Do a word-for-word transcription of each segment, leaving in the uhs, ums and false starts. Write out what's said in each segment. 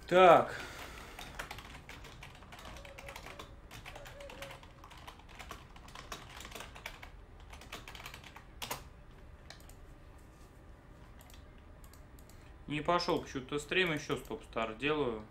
Так. Не пошел почему-то стрим, еще стоп-старт делаю.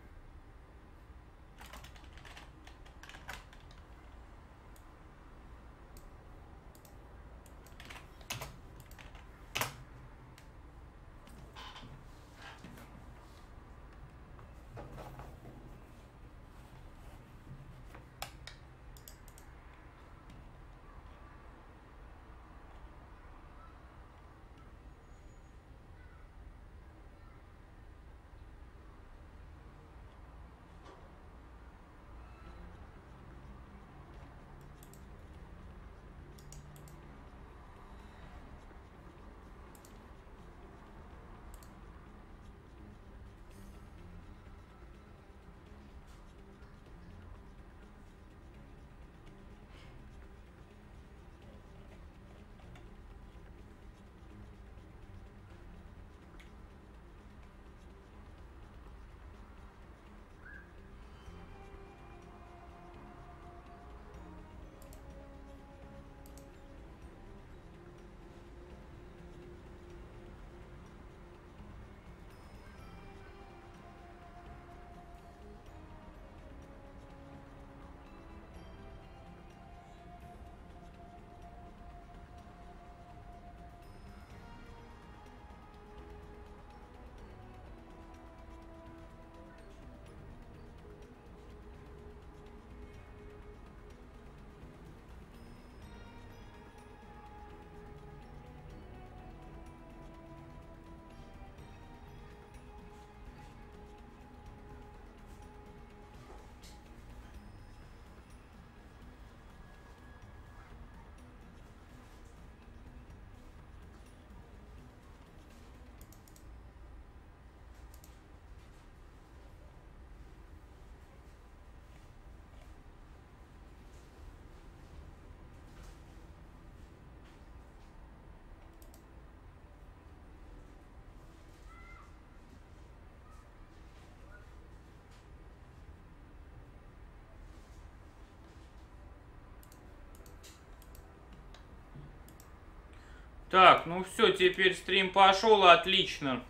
Так, ну все, теперь стрим пошел, отлично.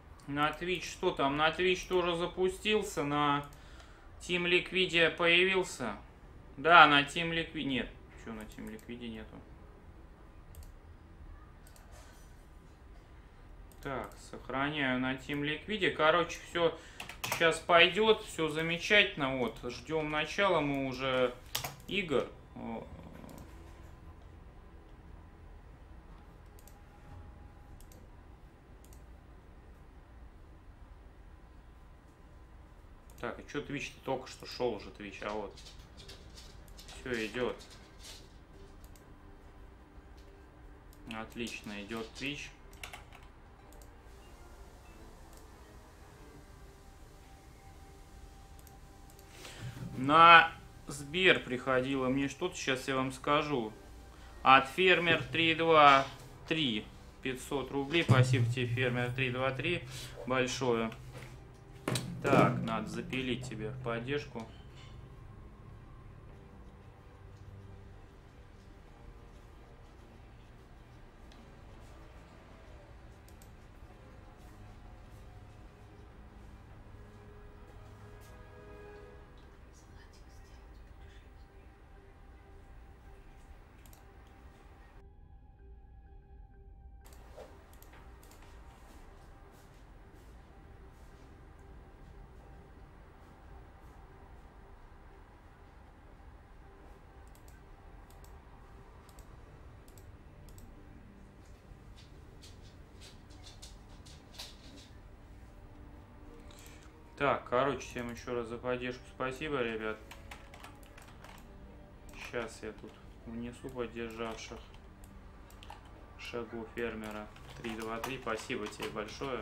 На Twitch, что там? На Twitch тоже запустился, на Team Liquid появился. Да, на Team Liquid нет. Что на Team Liquid нету? Так, сохраняю на Team Liquid. Короче, все сейчас пойдет, все замечательно. Вот, ждем начала мы уже игр. Так, и что Twitch-то только что шел уже Twitch, а вот все идет. Отлично, идет Twitch. На Сбер приходило мне что-то, сейчас я вам скажу. От Фермер три два три. пятьсот рублей. Спасибо тебе, Фермер три два три. Большое. Так, надо запилить тебе в поддержку. Так, короче, всем еще раз за поддержку спасибо, ребят. Сейчас я тут внесу поддержавших шагу Фермера три два три. Спасибо тебе большое.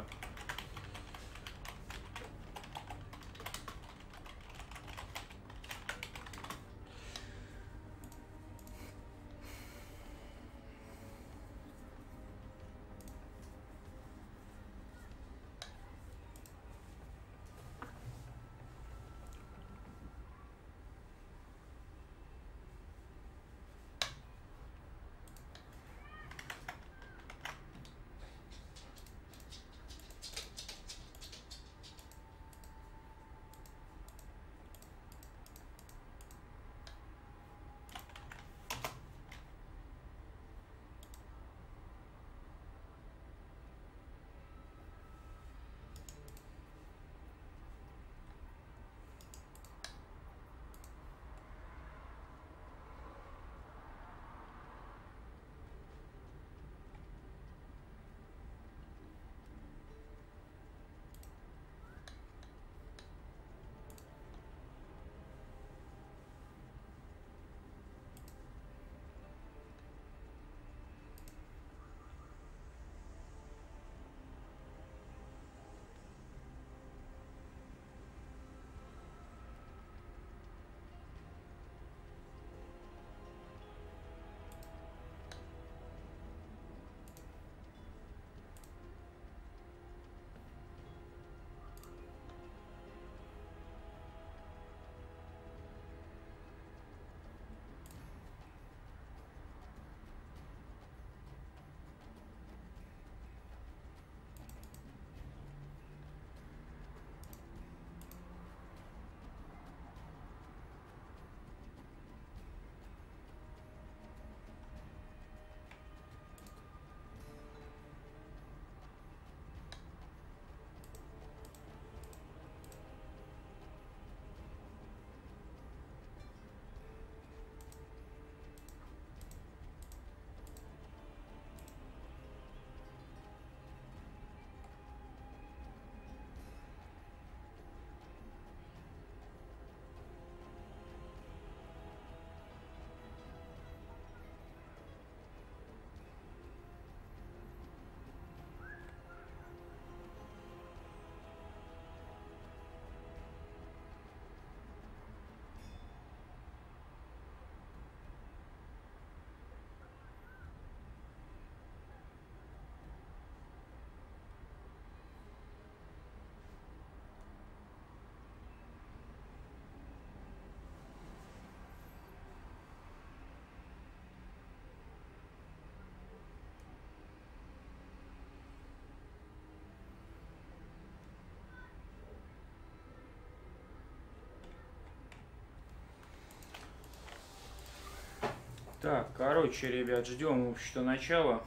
Так, короче, ребят, ждем вообще-то начала.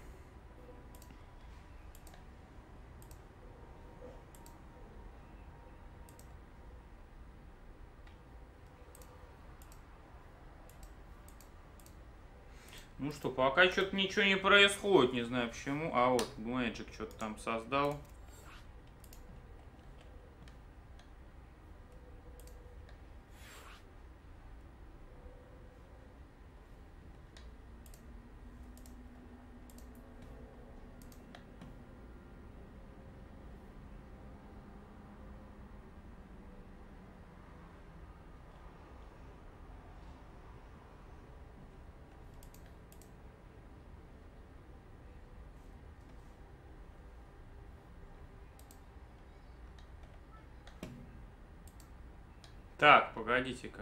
Ну что, пока что-то ничего не происходит, не знаю почему. А вот, Magic что-то там создал. Так, погодите-ка.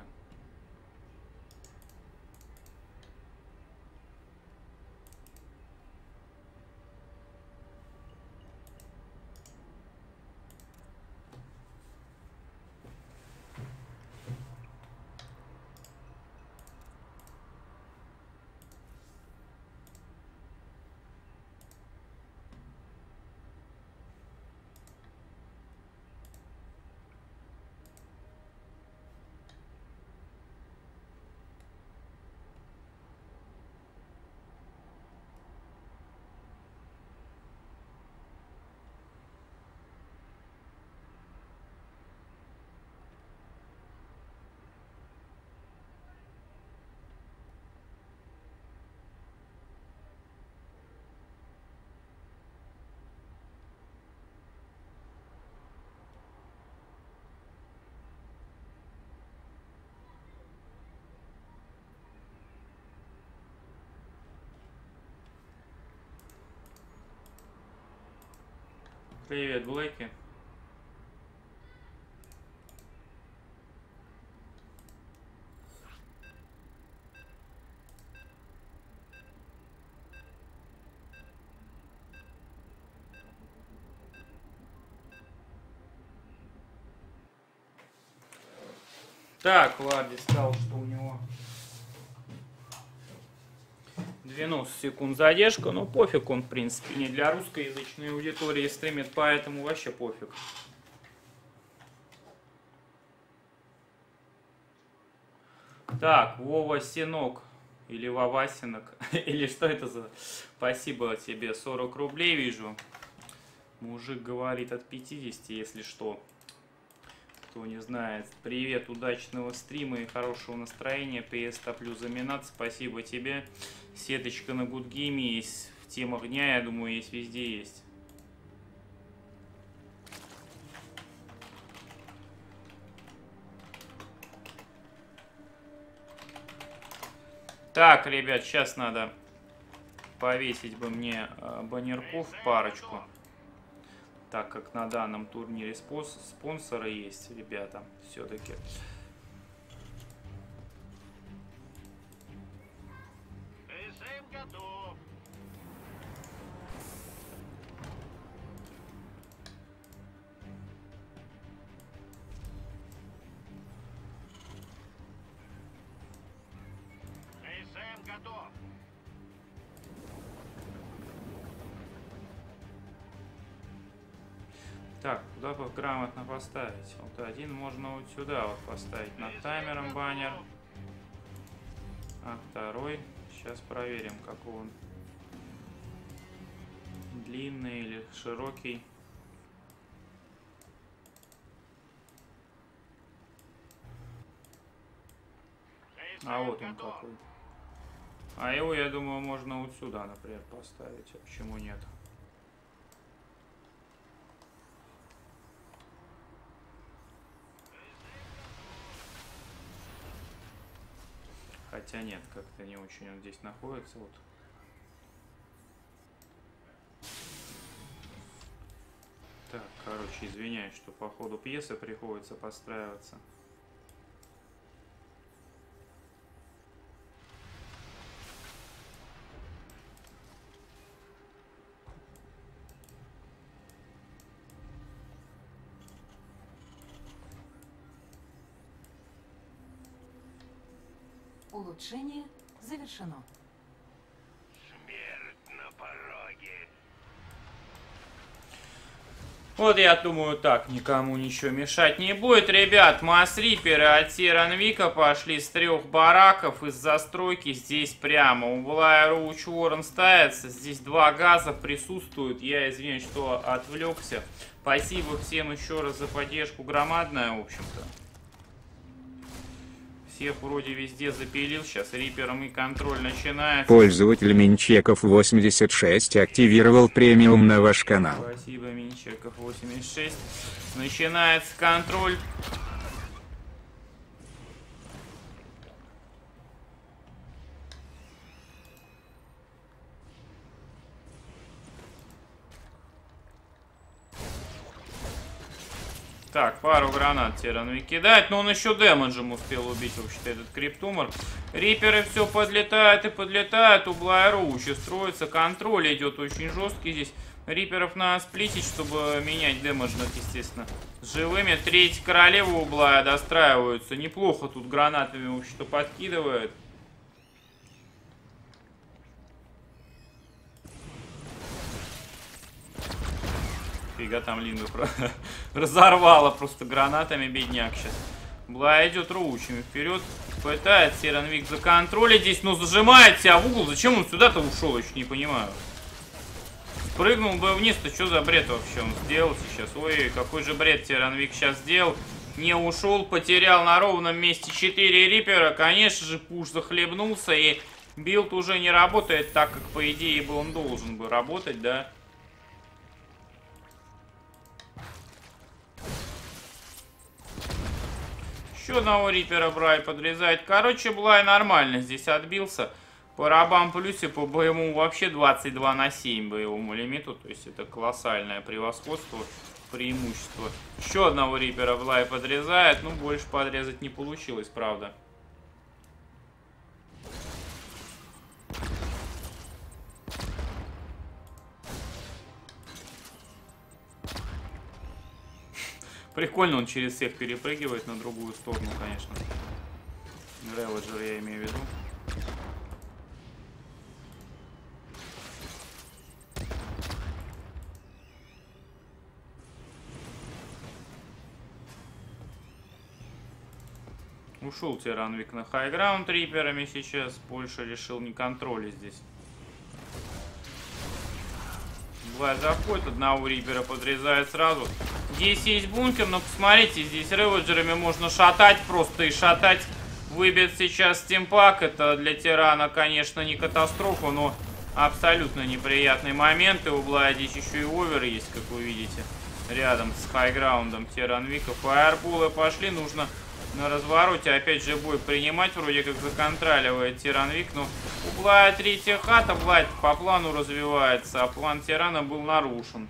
Привет, Блэки. Так, Варди сказал, что у него девяносто секунд задержка, но пофиг, он в принципе не для русскоязычной аудитории стримит, поэтому вообще пофиг. Так, Вова Синок или Вовасинок, или что это за... Спасибо тебе, сорок рублей вижу. Мужик говорит от пятидесяти, если что. Кто не знает. Привет, удачного стрима и хорошего настроения. пи эс топлю за минат. Спасибо тебе. Сеточка на Гудгейме есть в темах дня, я думаю, есть везде есть. Так, ребят, сейчас надо повесить бы мне баннерку в парочку. Так как на данном турнире спонсоры есть, ребята, все-таки. Так, куда бы грамотно поставить? Вот один можно вот сюда вот поставить над таймером баннер. А второй, сейчас проверим, какой он. Длинный или широкий. А вот он какой. А его, я думаю, можно вот сюда, например, поставить. А почему нет? Хотя нет, как-то не очень он здесь находится. Вот. Так, короче, извиняюсь, что по ходу пьесы приходится подстраиваться. Улучшение завершено. Смерть на пороге. Вот я думаю, так никому ничего мешать не будет. Ребят, масс-риперы от Тиранвика пошли с трех бараков из застройки здесь прямо. У Блая Роуч Уоррен ставится. Здесь два газа присутствуют. Я извиняюсь, что отвлекся. Спасибо всем еще раз за поддержку громадная, в общем-то. Всех вроде везде запилил. Сейчас рипером и контроль начинается. Пользователь Минчеков восемьдесят шесть активировал премиум на ваш канал. Спасибо, Минчеков восемьдесят шесть. Начинается контроль. Так, пару гранат Тиранвик кидает, но он еще дэмэджем успел убить вообще-то этот криптумор. Риперы все подлетают и подлетают, у Блая Роуча строится, контроль идет очень жесткий здесь. Риперов надо сплитить, чтобы менять дэмэджных, естественно, с живыми. Третья королева у Блая достраиваются, неплохо тут гранатами вообще-то подкидывает. Фига там Линду разорвала просто гранатами, бедняк сейчас. Блай идет роучами вперед. Пытается Тиранвик законтролить здесь, но зажимает себя в угол. Зачем он сюда-то ушел, еще не понимаю. Прыгнул бы вниз-то, что за бред вообще он сделал сейчас? Ой, какой же бред Тиранвик сейчас сделал. Не ушел, потерял на ровном месте четыре рипера. Конечно же, пуш захлебнулся, и билд уже не работает так, как по идее бы он должен бы работать, да? Еще одного рипера Блай подрезает. Короче, Блай нормально здесь отбился. По рабам плюсе, по боевому вообще двадцать два на семь боевому лимиту. То есть это колоссальное превосходство, преимущество. Еще одного рипера Блай подрезает. Ну, больше подрезать не получилось, правда. Прикольно, он через всех перепрыгивает на другую сторону, конечно. Реводжер я имею в виду. Ушел Тиранвик на хайграунд риперами сейчас. Больше решил не контролить здесь. Блай заходит, одного рипера подрезает сразу. Здесь есть бункер, но посмотрите, здесь реводжерами можно шатать просто и шатать. Выбит сейчас стимпак. Это для Тирана, конечно, не катастрофа, но абсолютно неприятный момент. И у Блая здесь еще и овер есть, как вы видите. Рядом с хайграундом Тиранвика. Фаерболы пошли, нужно на развороте опять же бой принимать. Вроде как законтроливает Тиранвик, но у Блая третья хата. Блай по плану развивается, а план Тирана был нарушен.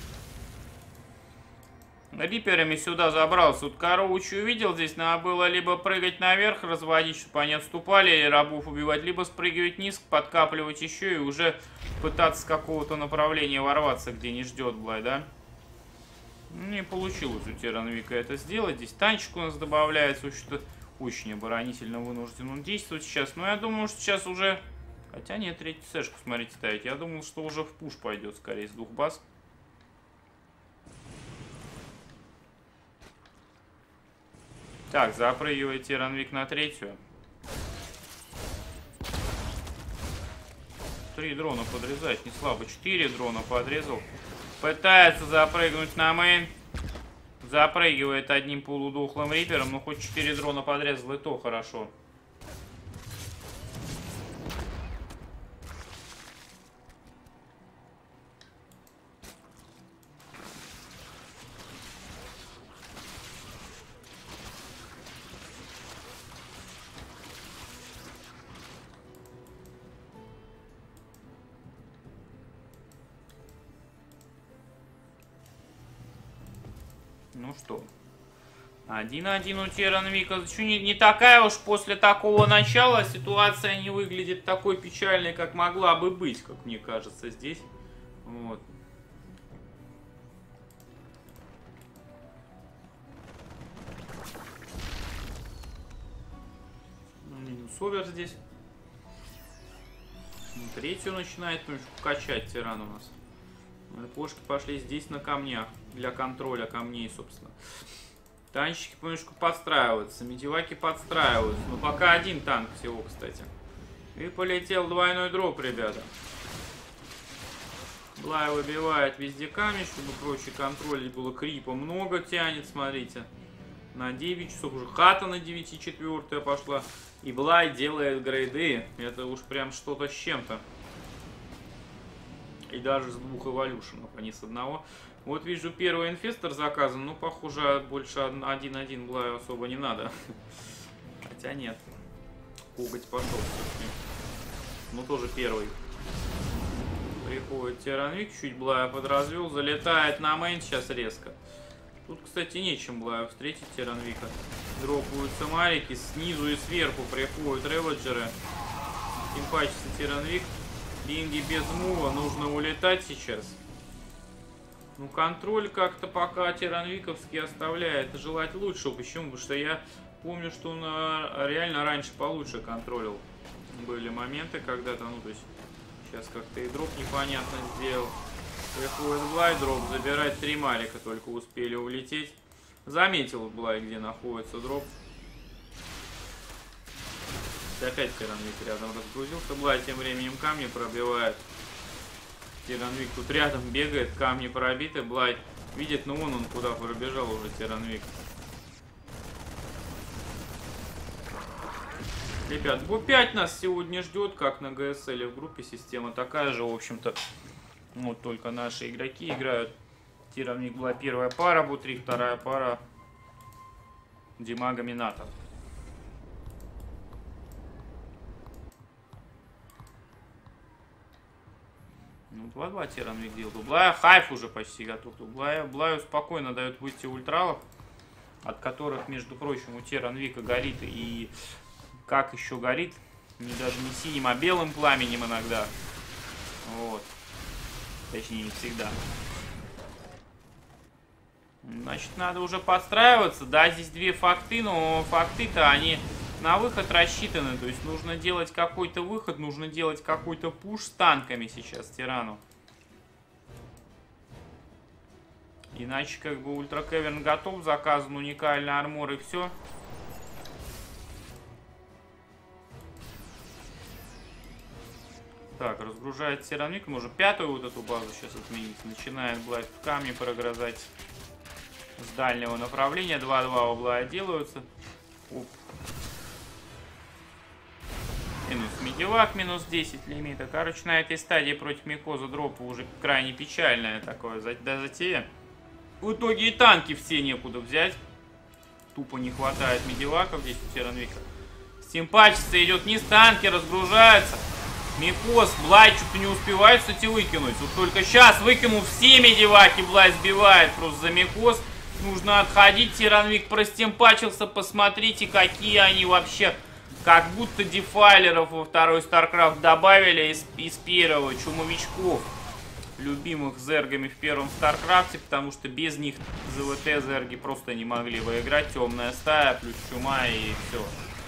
Риперами сюда забрался. Тут Роуч увидел, здесь надо было либо прыгать наверх, разводить, чтобы они отступали, или рабов убивать, либо спрыгивать вниз, подкапливать еще и уже пытаться с какого-то направления ворваться, где не ждет Блай, да? Не получилось у Тиранвика это сделать. Здесь танчик у нас добавляется, что очень оборонительно вынужден он действовать сейчас. Но я думаю, что сейчас уже... Хотя нет, третью сэшку, смотрите, ставить. Я думал, что уже в пуш пойдет, скорее, с двух баз. Так, запрыгивает Тиранвик на третью. Три дрона подрезать, не слабо. Четыре дрона подрезал. Пытается запрыгнуть на мейн. Запрыгивает одним полудохлым рипером. Ну, хоть четыре дрона подрезал, и то хорошо. Ну что, один-один у Тиранвика. Не, не такая уж после такого начала ситуация не выглядит такой печальной, как могла бы быть, как мне кажется, здесь. Вот. Минус овер здесь. Третью начинает немножко качать тиран у нас. Пушки пошли здесь на камнях. Для контроля камней, собственно. Танчики немножко подстраиваются. Медиваки подстраиваются. Но пока один танк всего, кстати. И полетел двойной дроп, ребята. Блай выбивает везде камень, чтобы проще контролить было. Крипа много тянет, смотрите. На девять часов уже хата на девять четвёртая пошла. И Блай делает грейды. Это уж прям что-то с чем-то. И даже с двух эволюшенов, а не с одного. Вот вижу, первый инфестор заказан. Ну, похоже, больше один-один Блаю особо не надо. Хотя нет. Коготь пошел все-таки. Ну, тоже первый. Приходит Тиранвик, чуть Блая подразвел. Залетает на мейн сейчас резко. Тут, кстати, нечем Блаю встретить Тиранвика. Дропаются марики. Снизу и сверху приходят реводжеры. Симпатичный Тиранвик. Линги без мува. Нужно улетать сейчас. Ну, контроль как-то пока Тиранвиковский оставляет желать лучшего. Почему? Потому что я помню, что он реально раньше получше контролил. Были моменты когда-то, ну, то есть, сейчас как-то и дроп непонятно сделал. Приходит Блай, дроп, забирать три марика, только успели улететь. Заметил Блай, где находится дроп. Опять Тиранвик рядом разгрузился. Блай тем временем камни пробивает. Тиранвик тут рядом бегает, камни пробиты. Блай видит, ну вон он куда пробежал уже Тиранвик. Ребят, бо пять нас сегодня ждет, как на ГСЛ в группе. Система такая же, в общем-то. Вот только наши игроки играют. Тиранвик была первая пара, бо три вторая пара. Димага Минато. Ну, два-два Тиранвик делал. Блая хайф уже почти готов. Блая, Блаю спокойно дает выйти ультралов, от которых, между прочим, у Тиранвика горит и как еще горит, не даже не синим, а белым пламенем иногда. Вот. Точнее, не всегда. Значит, надо уже подстраиваться. Да, здесь две факты, но факты-то они на выход рассчитаны. То есть нужно делать какой-то выход, нужно делать какой-то пуш с танками сейчас тирану. Иначе как бы ультракеверн готов, заказан уникальный армор и все. Так, разгружает Тиранвик. Можно пятую вот эту базу сейчас отменить. Начинает Блайт в камни прогрызать с дальнего направления. два-два у Блая делаются. Оп. Минус медивак, минус десять лимита. Короче, на этой стадии против Микоза дропа уже крайне печальное такое затея. В итоге и танки все некуда взять. Тупо не хватает медиваков здесь у Тиранвика. Стимпачится идет вниз, танки разгружаются. Микоз, Блай что-то не успевает, кстати, выкинуть. Вот только сейчас выкинул все медиваки, Блай сбивает просто за Микоз. Нужно отходить, Тиранвик простимпачился, посмотрите, какие они вообще. Как будто дефайлеров во второй StarCraft добавили из, из первого, чумовичков, любимых зергами в первом StarCraft, потому что без них ЗВТ зерги просто не могли выиграть. Темная стая, плюс чума и все.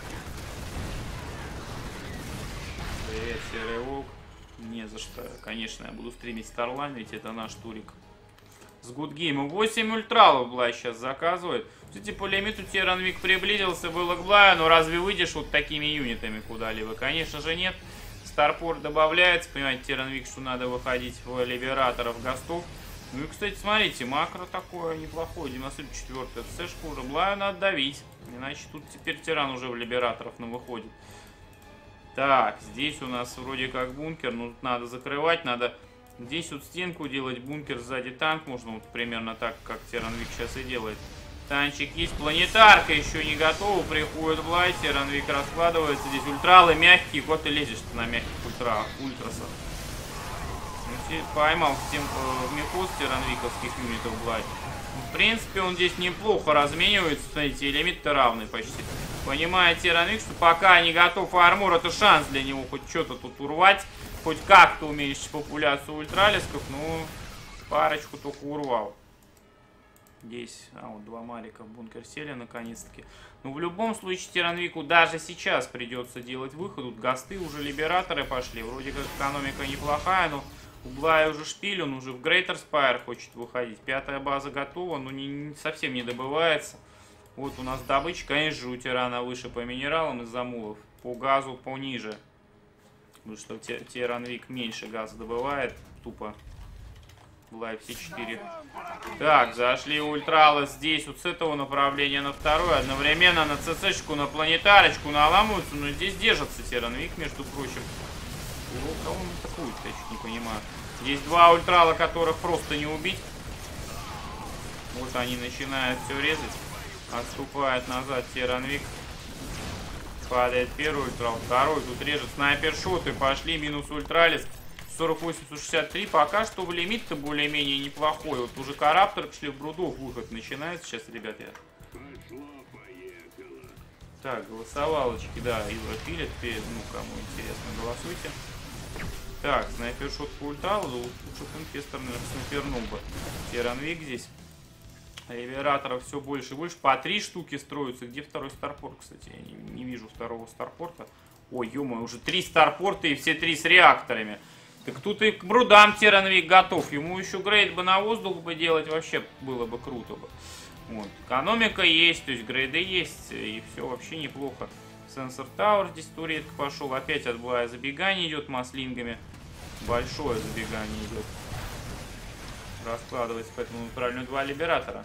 Привет, Серый Волк. Не за что. Конечно, я буду стримить Starline, ведь это наш турик. С Гудгейма восемь ультралов Блай сейчас заказывает. Кстати, по лимиту Тиранвик приблизился было к Блаю, но разве выйдешь вот такими юнитами куда-либо? Конечно же нет. Старпорт добавляется, понимаете, Тиранвик, что надо выходить в либераторов гостов. Ну и, кстати, смотрите, макро такое неплохое. девяносто четвёртая цешка уже. Блаю надо давить. Иначе тут теперь Тиран уже в либераторов на выходит. Так, здесь у нас вроде как бункер, но тут надо закрывать, надо здесь вот стенку делать, бункер, сзади танк, можно вот примерно так, как Тиранвик сейчас и делает. Танчик есть, планетарка еще не готова, приходит Блай, Тиранвик раскладывается, здесь ультралы мягкие, куда ты лезешь на мягких ультра, ультрасах. Ну, поймал в, тем, в Микоз Тиранвиковских юнитов Блай. В принципе, он здесь неплохо разменивается, смотрите, лимит-то равный почти. Понимает Тиранвик, что пока не готов армор, это шанс для него хоть что-то тут урвать. Хоть как-то уменьшить популяцию ультралисков, ну, парочку только урвал. Здесь, а вот два Марика в бункер сели наконец-таки. Но в любом случае Тиранвику даже сейчас придется делать выход. Тут гасты, уже либераторы пошли. Вроде как экономика неплохая, но у Блая уже шпиль, он уже в Greater Spire хочет выходить. Пятая база готова, но не, не, совсем не добывается. Вот у нас добыча, конечно же, у Тирана выше по минералам из-за мулов. По газу пониже. Потому что Тиранвик меньше газа добывает, тупо. Блай все четыре. Так, зашли ультралы здесь, вот с этого направления на второе. Одновременно на ЦЦшку, на планетарочку наламываются, но здесь держится Тиранвик, между прочим. О, кого он атакует, я чуть не понимаю. Здесь два ультрала, которых просто не убить. Вот они начинают все резать. Отступает назад Тиранвик. Падает первый ультрал, второй тут режет снайпер-шоты. Пошли, минус ультралис. сорок восемь шестьдесят три. Пока что в лимит-то более-менее неплохой. Вот уже карапторы пошли в брудов. Выход начинается сейчас, ребят. Я... Так, голосовалочки, да, Ива пилит. Ну, кому интересно, голосуйте. Так, снайпер-шот по ультралу. Лучше инфестор, наверное, снайпернул бы. Тиранвик здесь. Либераторов все больше и больше. По три штуки строятся. Где второй старпорт, кстати? Я не, не вижу второго старпорта. Ой, ё-моё, уже три старпорта и все три с реакторами. Так тут и к брудам Тиранвик готов. Ему еще грейд бы на воздух бы делать, вообще было бы круто бы. Вот. Экономика есть, то есть грейды есть, и все вообще неплохо. Сенсор Тауэр здесь туретка пошел. Опять отбывая забегание идет маслингами. Большое забегание идет. Раскладывается, поэтому натуральную два либератора.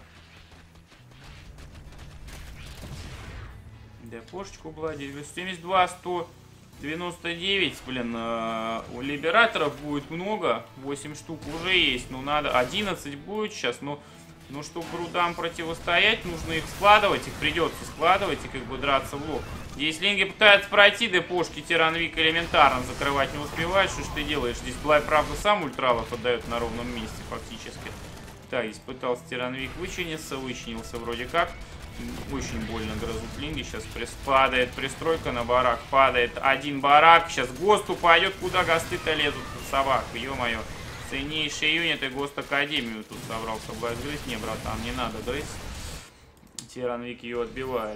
Депошечку бладить. семьдесят два, сто девяносто девять, блин, э, у либераторов будет много. восемь штук уже есть, но надо. одиннадцать будет сейчас, но, но чтобы брудам противостоять, нужно их складывать. Их придется складывать и как бы драться в лоб. Здесь линги пытаются пройти, депошки Тиранвик элементарно закрывать не успевает. Что ж ты делаешь? Здесь Блай, правда, сам ультралов отдает на ровном месте фактически. Так, здесь пытался Тиранвик вычиниться, вычинился вроде как. Очень больно грызут линги. Сейчас падает пристройка на барак. Падает один барак. Сейчас ГОСТ упадет. Куда госты-то лезут? Собак. Ё-моё. Ценнейшие юниты ГОСТ Академию тут собрался Блай грызть. Не, братан, не надо грызть. Тиранвик ее отбивает.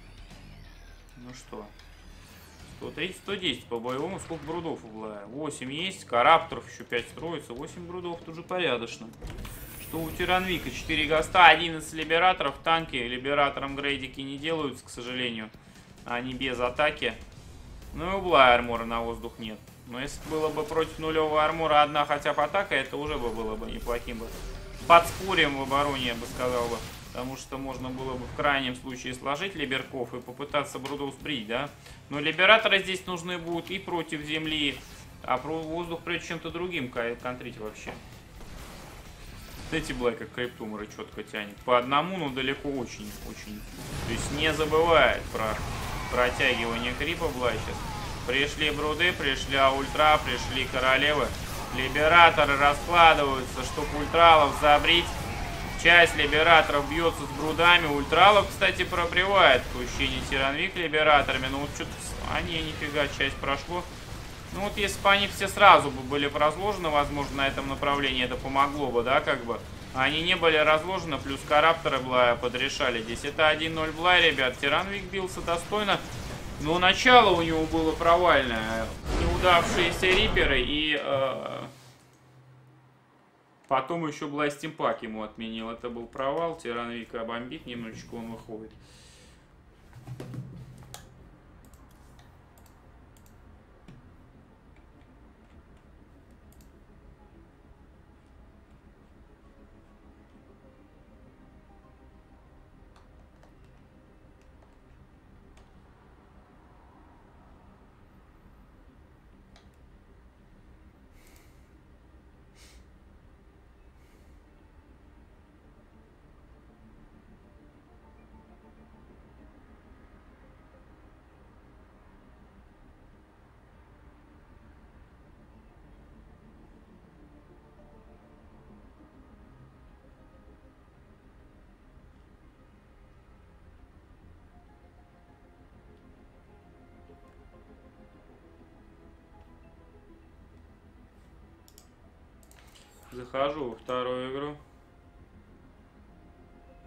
Ну что? сто тридцать, сто десять по боевому. Сколько брудов у Блая? восемь есть. Карапторов еще пять строится. восемь брудов тут же порядочно. Что у Тиранвика четыре гаста, одиннадцать либераторов. Танки либератором грейдики не делаются, к сожалению. Они без атаки. Ну и у Блая армора на воздух нет. Но если было бы против нулевого армора одна хотя бы атака, это уже бы было бы неплохим бы подспорьем в обороне, я бы сказал бы. Потому что можно было бы в крайнем случае сложить либерков и попытаться брудов сбрить, да. Но либераторы здесь нужны будут и против земли, а про воздух придется чем-то другим контрить вообще. Эти Блай как криптуморы четко тянет. По одному, но далеко очень-очень. То есть не забывает про протягивание крипа Блай сейчас. Пришли бруды, пришли ультра, пришли королевы. Либераторы раскладываются, чтобы ультралов забрить. Часть либераторов бьется с брудами. Ультралов, кстати, пробивает. Пущение Тиранвик либераторами. Но вот что-то... А не, нифига, часть прошло. Ну вот если бы они все сразу бы были разложены, возможно, на этом направлении это помогло бы, да, как бы. Они не были разложены, плюс карапторы Блая подрешали. Здесь это один ноль Блай, ребят. Тиранвик бился достойно. Но начало у него было провальное. Неудавшиеся риперы и... Э, потом еще Блай стимпак ему отменил. Это был провал. Тиранвика бомбит немножечко, он выходит. Захожу во вторую игру.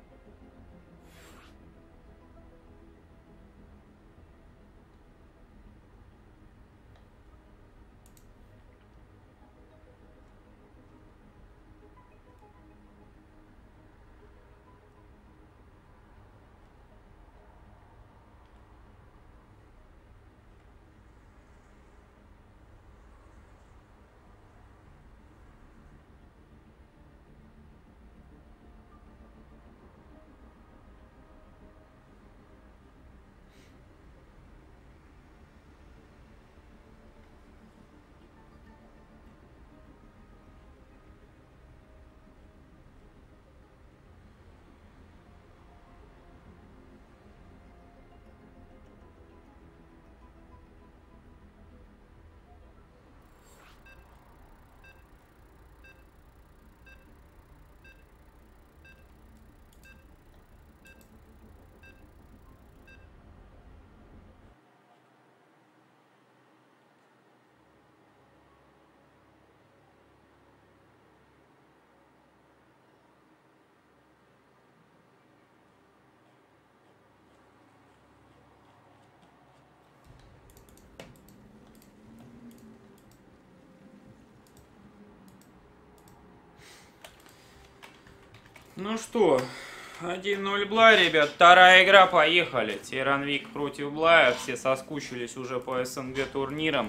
Ну что, один ноль Блай, ребят. Вторая игра, поехали. Тиранвик против Блая. Все соскучились уже по СНГ турнирам.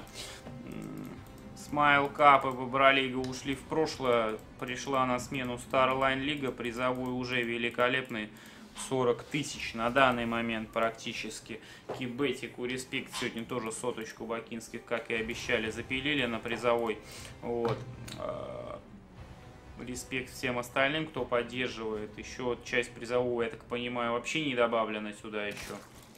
Смайл Кап и Бобролига ушли в прошлое. Пришла на смену Старлайн Лига. Призовой уже великолепный. сорок тысяч на данный момент практически. Кибетику респект. Сегодня тоже соточку бакинских, как и обещали, запилили на призовой. Вот. Респект всем остальным, кто поддерживает. Еще часть призового, я так понимаю, вообще не добавлена сюда еще.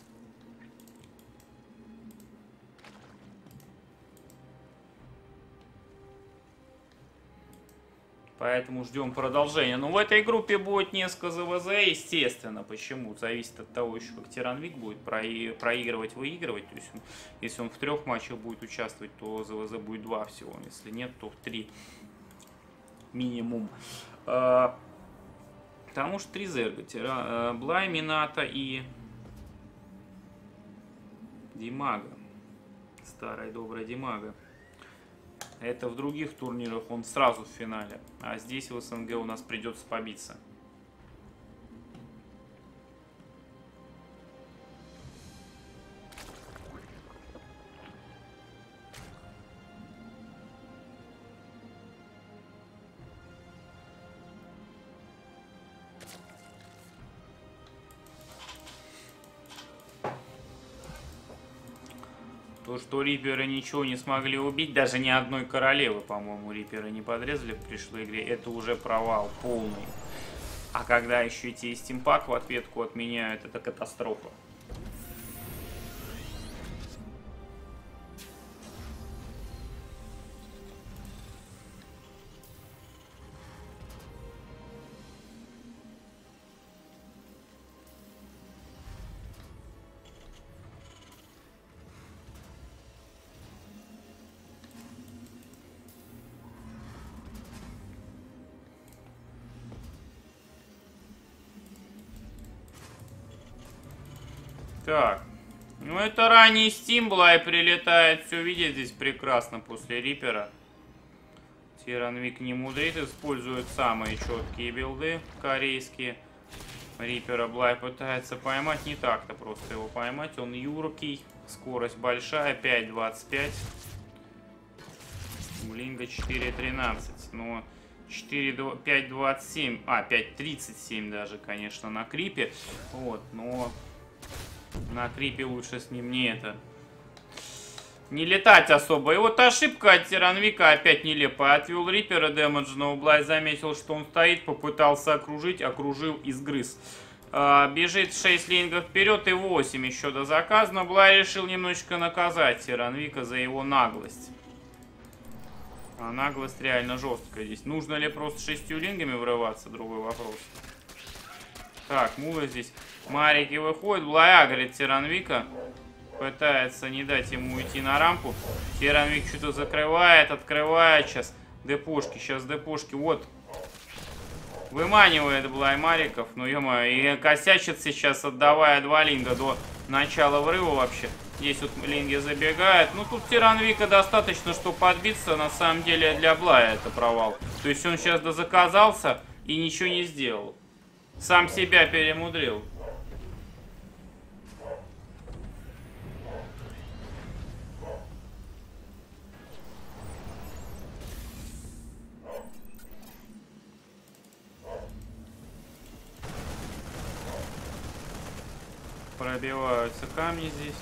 Поэтому ждем продолжения. Но в этой группе будет несколько ЗВЗ, естественно. Почему? Зависит от того, еще как Тиранвик будет проигрывать, выигрывать. То есть, если он в трех матчах будет участвовать, то ЗВЗ будет два всего. Если нет, то в три минимум. А, потому что три зерга. Блай, Минато и Димага. Старая добрая Димага. Это в других турнирах он сразу в финале. А здесь в СНГ у нас придется побиться. То, что риперы ничего не смогли убить, даже ни одной королевы, по-моему, риперы не подрезали в пришлой игре, это уже провал полный. А когда еще эти стимпак в ответку отменяют, это катастрофа. Так, ну это ранний Steam Блай прилетает, все видит здесь прекрасно после Рипера. Тиранвик не мудрит, использует самые четкие билды корейские. Рипера Блай пытается поймать, не так-то просто его поймать, он юркий, скорость большая, пять двадцать пять. Блинга четыре тринадцать, но пять двадцать семь, а пять тридцать семь даже, конечно, на крипе, вот, но... На крипе лучше с ним не это. Не летать особо. И вот ошибка от Тиранвика опять нелепая. Отвел Рипера дэмэджного. Блай заметил, что он стоит, попытался окружить, окружил и сгрыз. А, бежит шесть лингов вперед и восемь еще до заказа. Но Блай решил немножечко наказать Тиранвика за его наглость. А наглость реально жесткая здесь. Нужно ли просто шестью лингами врываться? Другой вопрос. Так, Мула здесь. Марики выходит, Блая говорит Тиранвика. Пытается не дать ему уйти на рампу. Тиранвик что-то закрывает, открывает сейчас. Депошки, сейчас депошки. Вот. Выманивает Блай Мариков. Ну, ё-моё, и косячит сейчас, отдавая два линга до начала врыва вообще. Здесь вот линги забегают. Ну, тут Тиранвика достаточно, чтобы подбиться. На самом деле для Блая это провал. То есть он сейчас дозаказался и ничего не сделал. Сам себя перемудрил. Пробиваются камни здесь.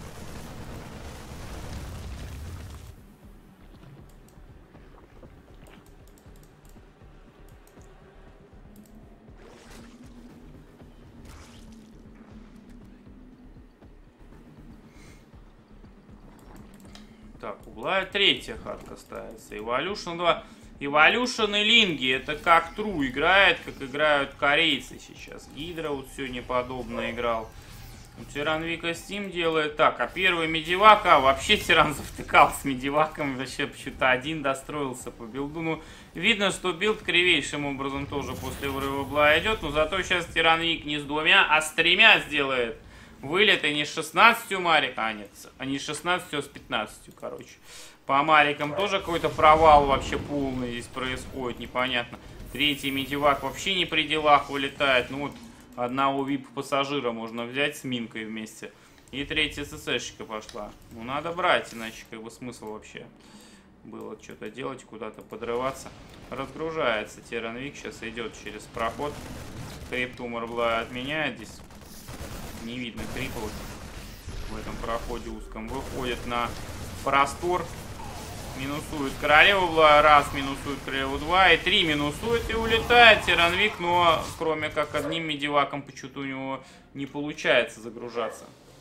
Так, у Блая третья хатка ставится. Evolution два. Evolution и Линги. Это как Тру играет, как играют корейцы сейчас. Гидра вот сегодня подобно играл. У Тиранвика Steam делает так. А первый Медивак, а вообще Тиран завтыкал с Медиваком. Вообще почему-то один достроился по билду. Ну, видно, что билд кривейшим образом тоже после врыва Блая идет. Но зато сейчас Тиранвик не с двумя, а с тремя сделает вылет. И не с шестнадцатью марик. А, нет, а не с шестнадцатью, а с пятнадцатью, короче. По марикам тоже какой-то провал вообще полный здесь происходит. Непонятно. Третий медивак вообще не при делах вылетает. Ну вот одного вип-пассажира можно взять с минкой вместе. И третья ССшечка пошла. Ну надо брать, иначе как бы смысл вообще было что-то делать, куда-то подрываться. Разгружается Тиранвик, сейчас идет через проход. Криптумор Блая отменяет здесь. Не видно крипов в этом проходе узком. Выходит на простор. Минусует королеву Блая. Раз, минусует королеву два. И три минусует и улетает Тиранвик. Но кроме как одним медиваком почему-то у него не получается загружаться.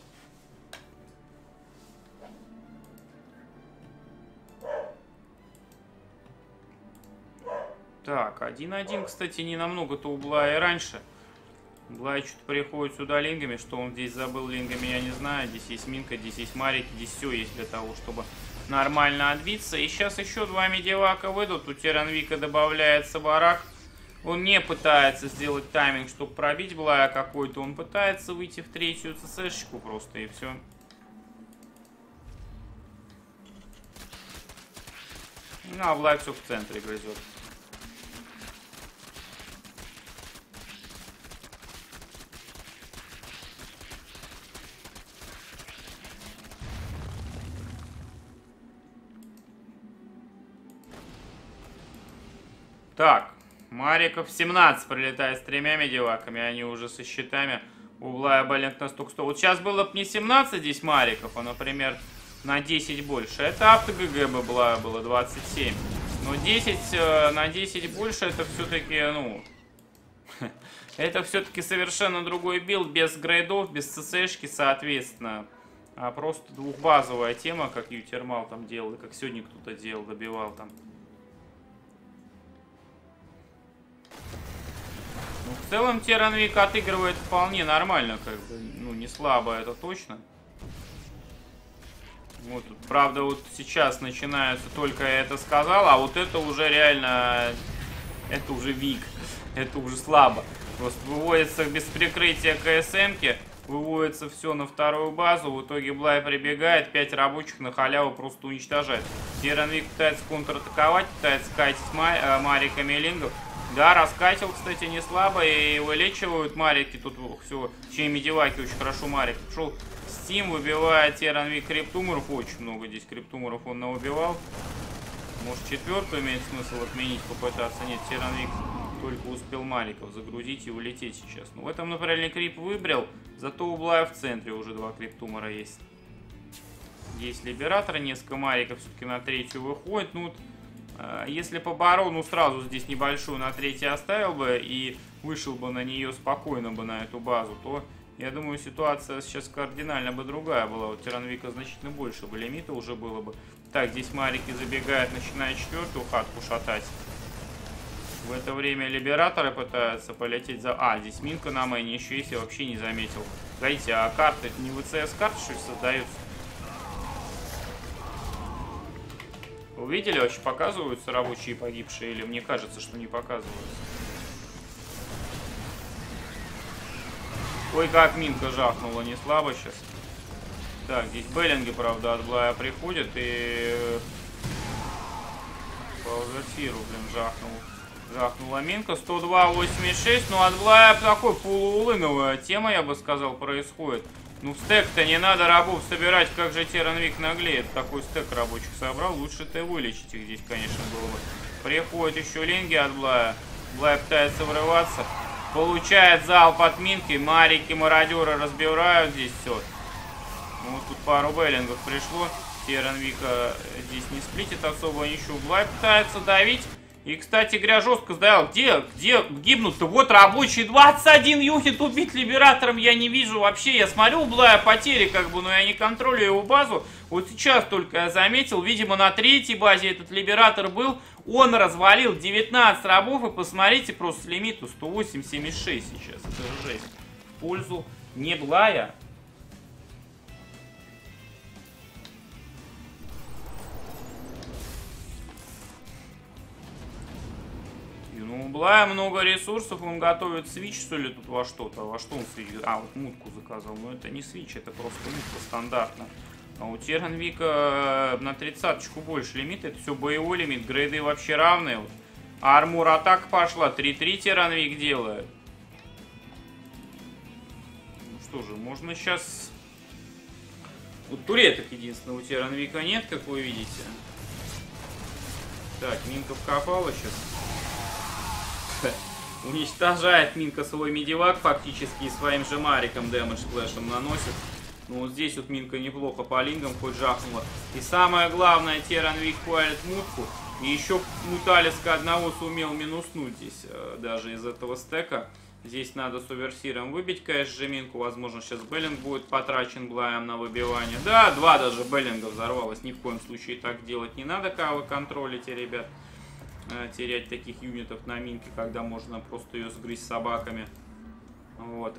Так, один-один, кстати, не намного-то у Блая раньше. Блай что-то приходит сюда лингами. Что он здесь забыл лингами, я не знаю. Здесь есть минка, здесь есть марики. Здесь все есть для того, чтобы нормально отбиться. И сейчас еще два медивака выйдут. У Тиранвика добавляется барак. Он не пытается сделать тайминг, чтобы пробить Блая какой-то. Он пытается выйти в третью ЦСшечку просто, и все. Ну, а Блай все в центре грызет. Так, Мариков семнадцать прилетает с тремя медиваками, они уже со щитами. У Блая балинг на сто. Вот сейчас было бы не семнадцать здесь Мариков, а, например, на десять больше. Это авто-ГГ бы Блая было двадцать семь. Но десять э, на десять больше это все-таки, ну... это все-таки совершенно другой билд, без грейдов, без ЦСшки, соответственно. А просто двухбазовая тема, как Ютермал там делал, и как сегодня кто-то делал, добивал там. Ну, в целом Тиранвик отыгрывает вполне нормально, как бы, ну, не слабо, это точно. Вот, правда, вот сейчас начинается, только я это сказал, а вот это уже реально, это уже вик, это уже слабо. Просто выводится без прикрытия КСМки, выводится все на вторую базу, в итоге Блай прибегает, пять рабочих на халяву просто уничтожает. Тиранвик пытается контратаковать, пытается катить мариками лингов. Да, раскатил, кстати, не слабо, и вылечивают марики. Тут все, чей медиваки очень хорошо марик. Пошел Steam, выбивает Тиранвик криптуморов. Очень много здесь криптуморов он наубивал. Может, четвертую имеет смысл отменить, попытаться. Нет, Тиранвик только успел мариков загрузить и улететь сейчас. Ну, в этом, например, крип выбрал, зато у Блая в центре уже два криптумора есть. Есть либератор, несколько мариков все-таки на третью выходит. Ну, вот, если по барону сразу здесь небольшую на третью оставил бы и вышел бы на нее спокойно бы на эту базу, то, я думаю, ситуация сейчас кардинально бы другая была. У Тиранвика значительно больше бы лимита уже было бы. Так, здесь марики забегают, начинают четвертую хатку шатать. В это время либераторы пытаются полететь за... А, здесь минка на мэне еще есть, я вообще не заметил. Смотрите, а карты, не ВЦС карты что ли создаются? Вы видели, вообще показываются рабочие погибшие, или мне кажется, что не показываются? Ой, как минка жахнула, не слабо сейчас. Так, здесь Беллинги, правда, от Блая приходят, и... Паузерфиру, блин, жахнул. Жахнула минка. сто два восемьдесят шесть, ну от Блая такой полуулыновая тема, я бы сказал, происходит. Ну, в стек-то не надо рабов собирать, как же Тиранвик наглеет. Такой стек рабочих собрал, лучше-то вылечить их здесь, конечно, было бы. Приходят еще линги от Блая. Блай пытается врываться. Получает залп от минки. Марики, мародеры разбирают здесь все. Ну, вот тут пару беллингов пришло. Тиранвика здесь не сплитит особо ничего. Блай пытается давить. И, кстати говоря, жестко сдал. Где, где гибнут-то? Вот рабочий двадцать один юнит убить либератором я не вижу вообще. Я смотрю, Блая потери как бы, но я не контролю его базу. Вот сейчас только я заметил, видимо, на третьей базе этот либератор был. Он развалил девятнадцать рабов. И посмотрите просто лимиту сто восемь семьдесят шесть сейчас. Это же жесть. В пользу не Блая. Ну, у Блая много ресурсов, он готовит свич, что ли, тут во что-то. Во что он свич? А, вот мутку заказал. Но это не свич, это просто мутка стандартно. А у Тиранвика на тридцаточку больше лимит. Это все боевой лимит, грейды вообще равные. Вот. Армур атака пошла. три-три Тиранвик делает. Ну что же, можно сейчас... Вот туреток единственного у Тиранвика нет, как вы видите. Так, Минка вкопала сейчас. Уничтожает Минка свой медивак фактически и своим же мариком дэмэдж сплэшем наносит. Ну вот здесь вот Минка неплохо по лингам хоть жахнула. И самое главное, Тиранвик хвалит мутку. И еще муталиска одного сумел минуснуть здесь, даже из этого стека. Здесь надо с оверсиром выбить, конечно же, Минку. Возможно, сейчас Беллинг будет потрачен Блаем на выбивание. Да, два даже Беллинга взорвалось. Ни в коем случае так делать не надо, когда вы контролите, ребят. Терять таких юнитов на Минке, когда можно просто ее сгрызть собаками. Вот.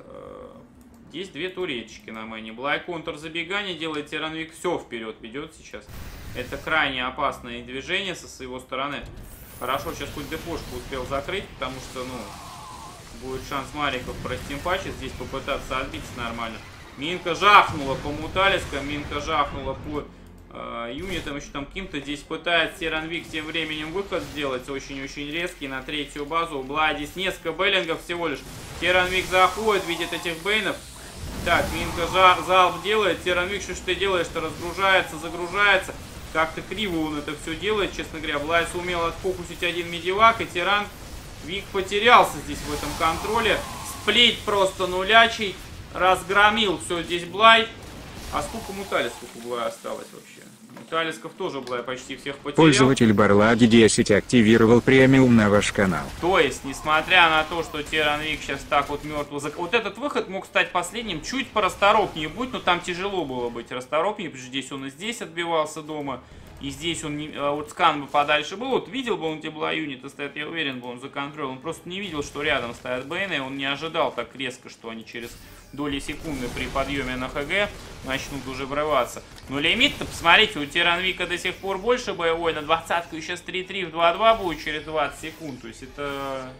Есть две туреточки на мэне. Блай контр забегание делает, Тиранвик все вперед ведет сейчас. Это крайне опасное движение со своего стороны. Хорошо, сейчас хоть депошку успел закрыть, потому что, ну... Будет шанс Мариков простимпачить, здесь попытаться отбиться нормально. Минка жахнула по муталискам, Минка жахнула по э, юнитам, еще там каким-то. Здесь пытается Тиранвик тем временем выход сделать, очень-очень резкий, на третью базу. Бла, здесь несколько Беллингов всего лишь. Тиранвик заходит, видит этих бейнов. Так, Минка жа залп делает, Тиранвик, что ж ты делаешь-то, разгружается, загружается. Как-то криво он это все делает, честно говоря. Блай сумел отфокусить один медивак, и Тиран... Вик потерялся здесь в этом контроле. Сплит просто нулячий. Разгромил все здесь Блай. А сколько муталисков у Блая осталось вообще? Муталисков тоже Блай почти всех потерял. Пользователь Барлади десять активировал премиум на ваш канал. То есть, несмотря на то, что Тиранвик сейчас так вот мертво... Зак... Вот этот выход мог стать последним. Чуть порасторопнее будет, но там тяжело было быть расторопнее, потому что здесь он и здесь отбивался дома. И здесь он, не, вот скан бы подальше был, вот видел бы он, где была юниты стоят, я уверен бы, он законтролил. Он просто не видел, что рядом стоят бейны, и он не ожидал так резко, что они через доли секунды при подъеме на ХГ начнут уже врываться. Но лимит-то, посмотрите, у Тиранвика до сих пор больше боевой, на двадцатку и сейчас три-три в два-два будет через двадцать секунд. То есть это...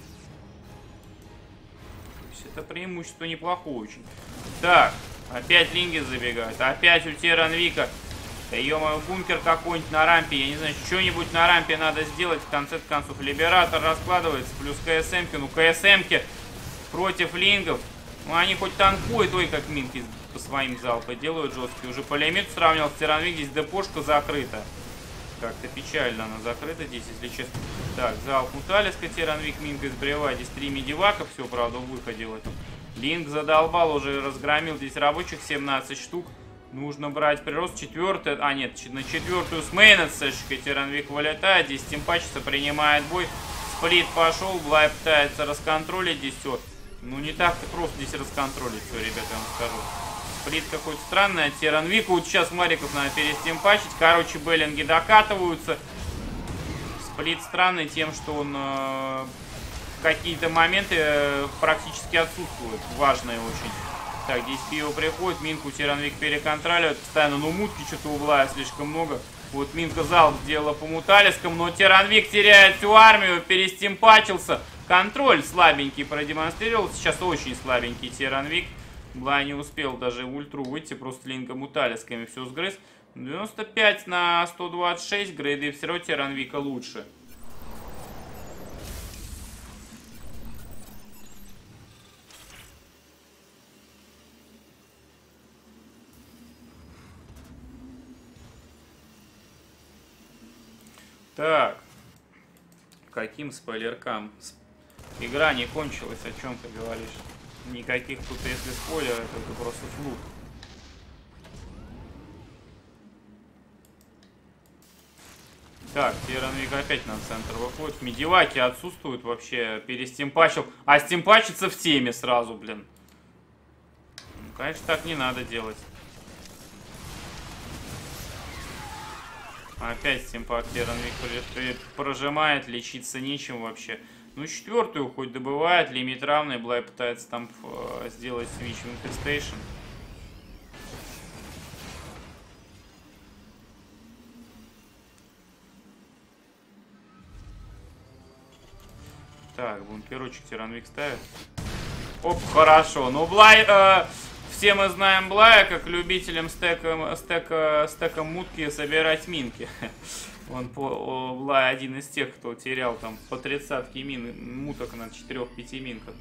То есть это преимущество неплохое очень. Так, опять линги забегают, опять у Тиранвика... Да ё-моё, бункер какой-нибудь на рампе, я не знаю, что-нибудь на рампе надо сделать, в конце концов. Либератор раскладывается, плюс КСМки, ну КСМки против лингов. Ну они хоть танкуют, ой, как Минки по своим залпам делают жесткие. Уже по лимиту сравнивал с Тиранвик, здесь депошка закрыта. Как-то печально она закрыта здесь, если честно. Так, залп муталиска, Тиранвик, Минка из брева, здесь три медивака, все, правда, в выходе в этом. Линк задолбал, уже разгромил здесь рабочих, семнадцать штук. Нужно брать прирост. Четвертый, а нет, на четвертую с мейна сэшечкой Тиранвик вылетает. Здесь тимпачится, принимает бой. Сплит пошел, Блай пытается расконтролить здесь все. Ну не так-то просто здесь расконтролить все, ребята, я вам скажу. Сплит какой-то странный. А Тиранвику вот сейчас Мариков надо перестимпачить. Короче, Беллинги докатываются. Сплит странный тем, что он э, в какие-то моменты э, практически отсутствует. Важные очень. Так, здесь пиво приходит, Минку Тиранвик переконтроливает постоянно, но мутки что-то у Блая слишком много. Вот Минка залп сделала по муталискам, но Тиранвик теряет всю армию, перестимпачился. Контроль слабенький продемонстрировал, сейчас очень слабенький Тиранвик. Блай не успел даже в ультру выйти, просто линка муталисками все сгрыз. девяносто пять на сто двадцать шесть, грейды все равно Тиранвика лучше. Так, каким спойлеркам? Игра не кончилась, о чем ты говоришь? Никаких тут, если спойлеров, это просто флут. Так, Тиранвик опять на центр выходит. Медиваки отсутствуют вообще, перестимпачил. А стимпачится в теме сразу, блин. Ну, конечно, так не надо делать. Опять стимпак Тиранвик прожимает, лечиться нечем вообще. Ну, четвертую хоть добывает, лимит равный, Блай пытается там э, сделать свич в инфестейшн. Так, бункерочек Тиранвик ставит. Оп, хорошо. Ну, Блай... Э, все мы знаем Блая как любителям стеком, стека, стеком мутки собирать минки. Он по, Блай один из тех, кто терял там по тридцатке мин, муток на четырёх-пяти минках.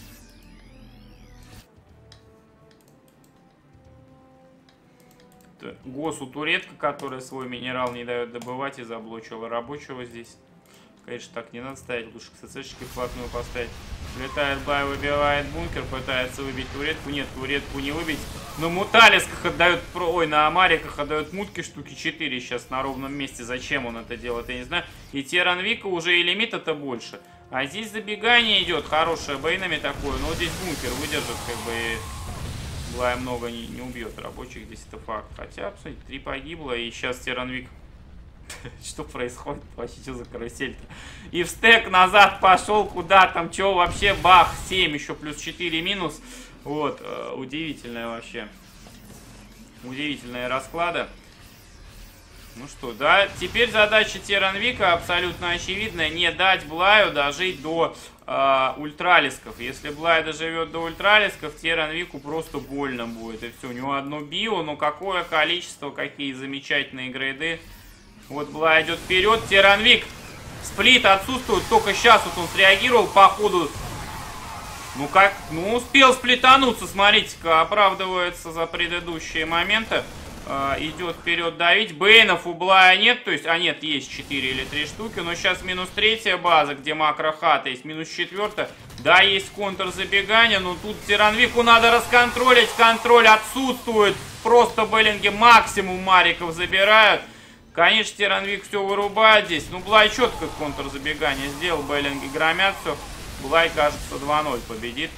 Госу туретка, которая свой минерал не дает добывать и заблочила рабочего здесь. Конечно, так не надо ставить, лучше к СЦшечке вплотную поставить. Влетает Блай, выбивает бункер, пытается выбить туретку. Нет, туретку не выбить. На муталисках отдает, ой, на амариках отдает мутки штуки четыре сейчас на ровном месте. Зачем он это делает, я не знаю. И Терран Вика уже и лимита-то больше. А здесь забегание идет хорошее бейнами такое. Но здесь бункер выдержит, как бы... Блай много не, не убьет рабочих, здесь это факт. Хотя, посмотрите, три погибло, и сейчас Терран Вик... Что происходит? Вообще, что за карусель-то? И в стек назад пошел, куда там, что вообще, бах, семь, еще плюс четыре минус. Вот, э, удивительная вообще. Удивительные расклады. Ну что, да, теперь задача Терран Вика абсолютно очевидная. Не дать Блаю дожить до э, ультралисков. Если Блай доживет до ультралисков, Терран Вику просто больно будет. И все, у него одно био, но какое количество, какие замечательные грейды. Вот Блай идет вперед, Терран Вик. Сплит отсутствует, только сейчас вот он среагировал по ходу. Ну как, ну успел сплитануться, смотрите-ка, оправдывается за предыдущие моменты. Э, идет вперед давить. Бейнов у Блая нет, то есть, а нет, есть четыре или три штуки, но сейчас минус третья база, где макрохата есть, минус четвертая. Да, есть контр забегания, но тут Терран Вику надо расконтролить, контроль отсутствует. Просто Беллинги максимум мариков забирают. Конечно, Терран Вик все вырубает здесь. Ну, Блай четко контрзабегание сделал. Беллинги громят все. Блай, кажется, два ноль победит.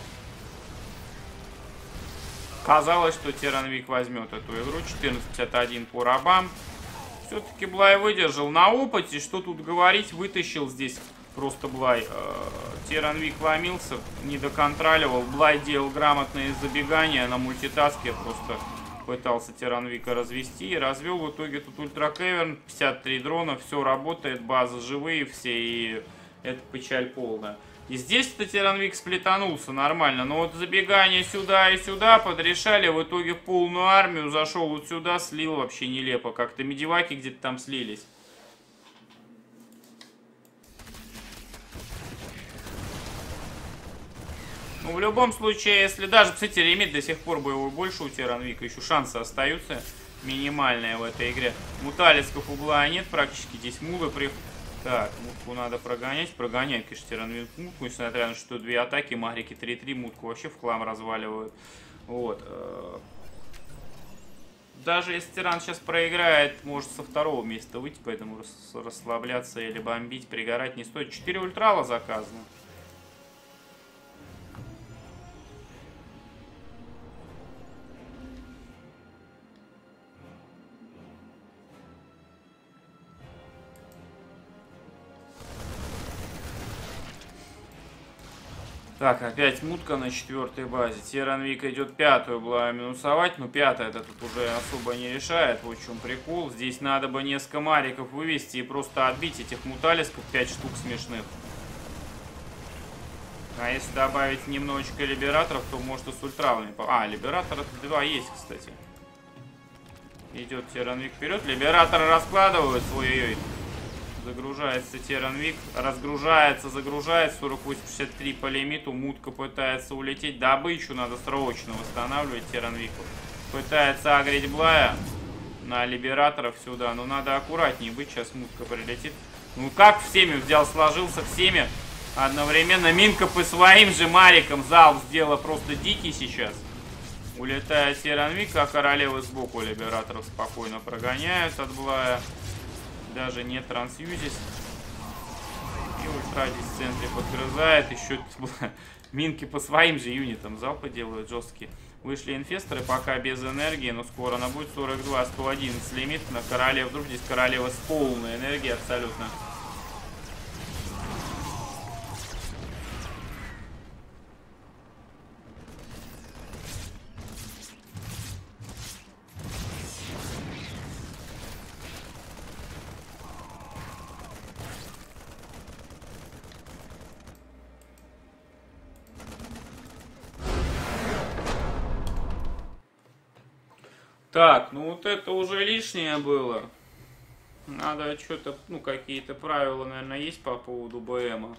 Казалось, что Терран Вик возьмет эту игру. четырнадцать пятьдесят один по рабам. Все-таки Блай выдержал на опыте. Что тут говорить, вытащил здесь просто Блай. Терран Вик ломился, не доконтроливал. Блай делал грамотные забегания на мультитаске. Просто... Пытался Терран Вика развести и развел. В итоге тут Ультра Кеверн, пятьдесят три дрона, все работает, базы живые все, и это печаль полная. И здесь-то Терран Вик сплетанулся нормально, но вот забегание сюда и сюда подрешали, в итоге полную армию зашел вот сюда, слил вообще нелепо, как-то медиваки где-то там слились. Ну, в любом случае, если даже, кстати, лимит до сих пор боевой больше у Терран Вика, еще шансы остаются минимальные в этой игре. Муталисков угла нет практически, здесь мулы при... Так, мутку надо прогонять, прогоняет, конечно, Терран Вик мутку, несмотря на что две атаки, магрики три-три, мутку вообще в хлам разваливают. Вот. Даже если Тиран сейчас проиграет, может со второго места выйти, поэтому расслабляться или бомбить, пригорать не стоит. четыре ультрала заказано. Так, опять мутка на четвертой базе. Терран Вик идет пятую была минусовать, но пятая это тут уже особо не решает. Вот в чем прикол. Здесь надо бы несколько мариков вывести и просто отбить этих муталисков, пять штук смешных. А если добавить немножечко либераторов, то может и с ультралами. А, либераторов два есть, кстати. Идет Терран Вик вперед. Либераторы раскладывают. Ой-ой-ой. Загружается Терран Вик, разгружается, загружается, сорок восемь шестьдесят три по лимиту, мутка пытается улететь, добычу надо срочно восстанавливать Терран Вику. Пытается агрить Блая на либераторов сюда, но надо аккуратнее быть, сейчас мутка прилетит. Ну как всеми взял, сложился всеми одновременно, минка по своим же марикам, залп сделала просто дикий сейчас. Улетает Терран Вик, а королевы сбоку либераторов спокойно прогоняют от Блая. Даже не трансюзис. И ультра здесь в центре подгрызает. Еще минки по своим же юнитам залпы делают жесткие. Вышли инфесторы, пока без энергии, но скоро она будет. Сорок два сто одиннадцать лимит на королеву. Вдруг здесь королева с полной энергией абсолютно. Так, ну вот это уже лишнее было. Надо что-то, ну, какие-то правила, наверное, есть по поводу БМа.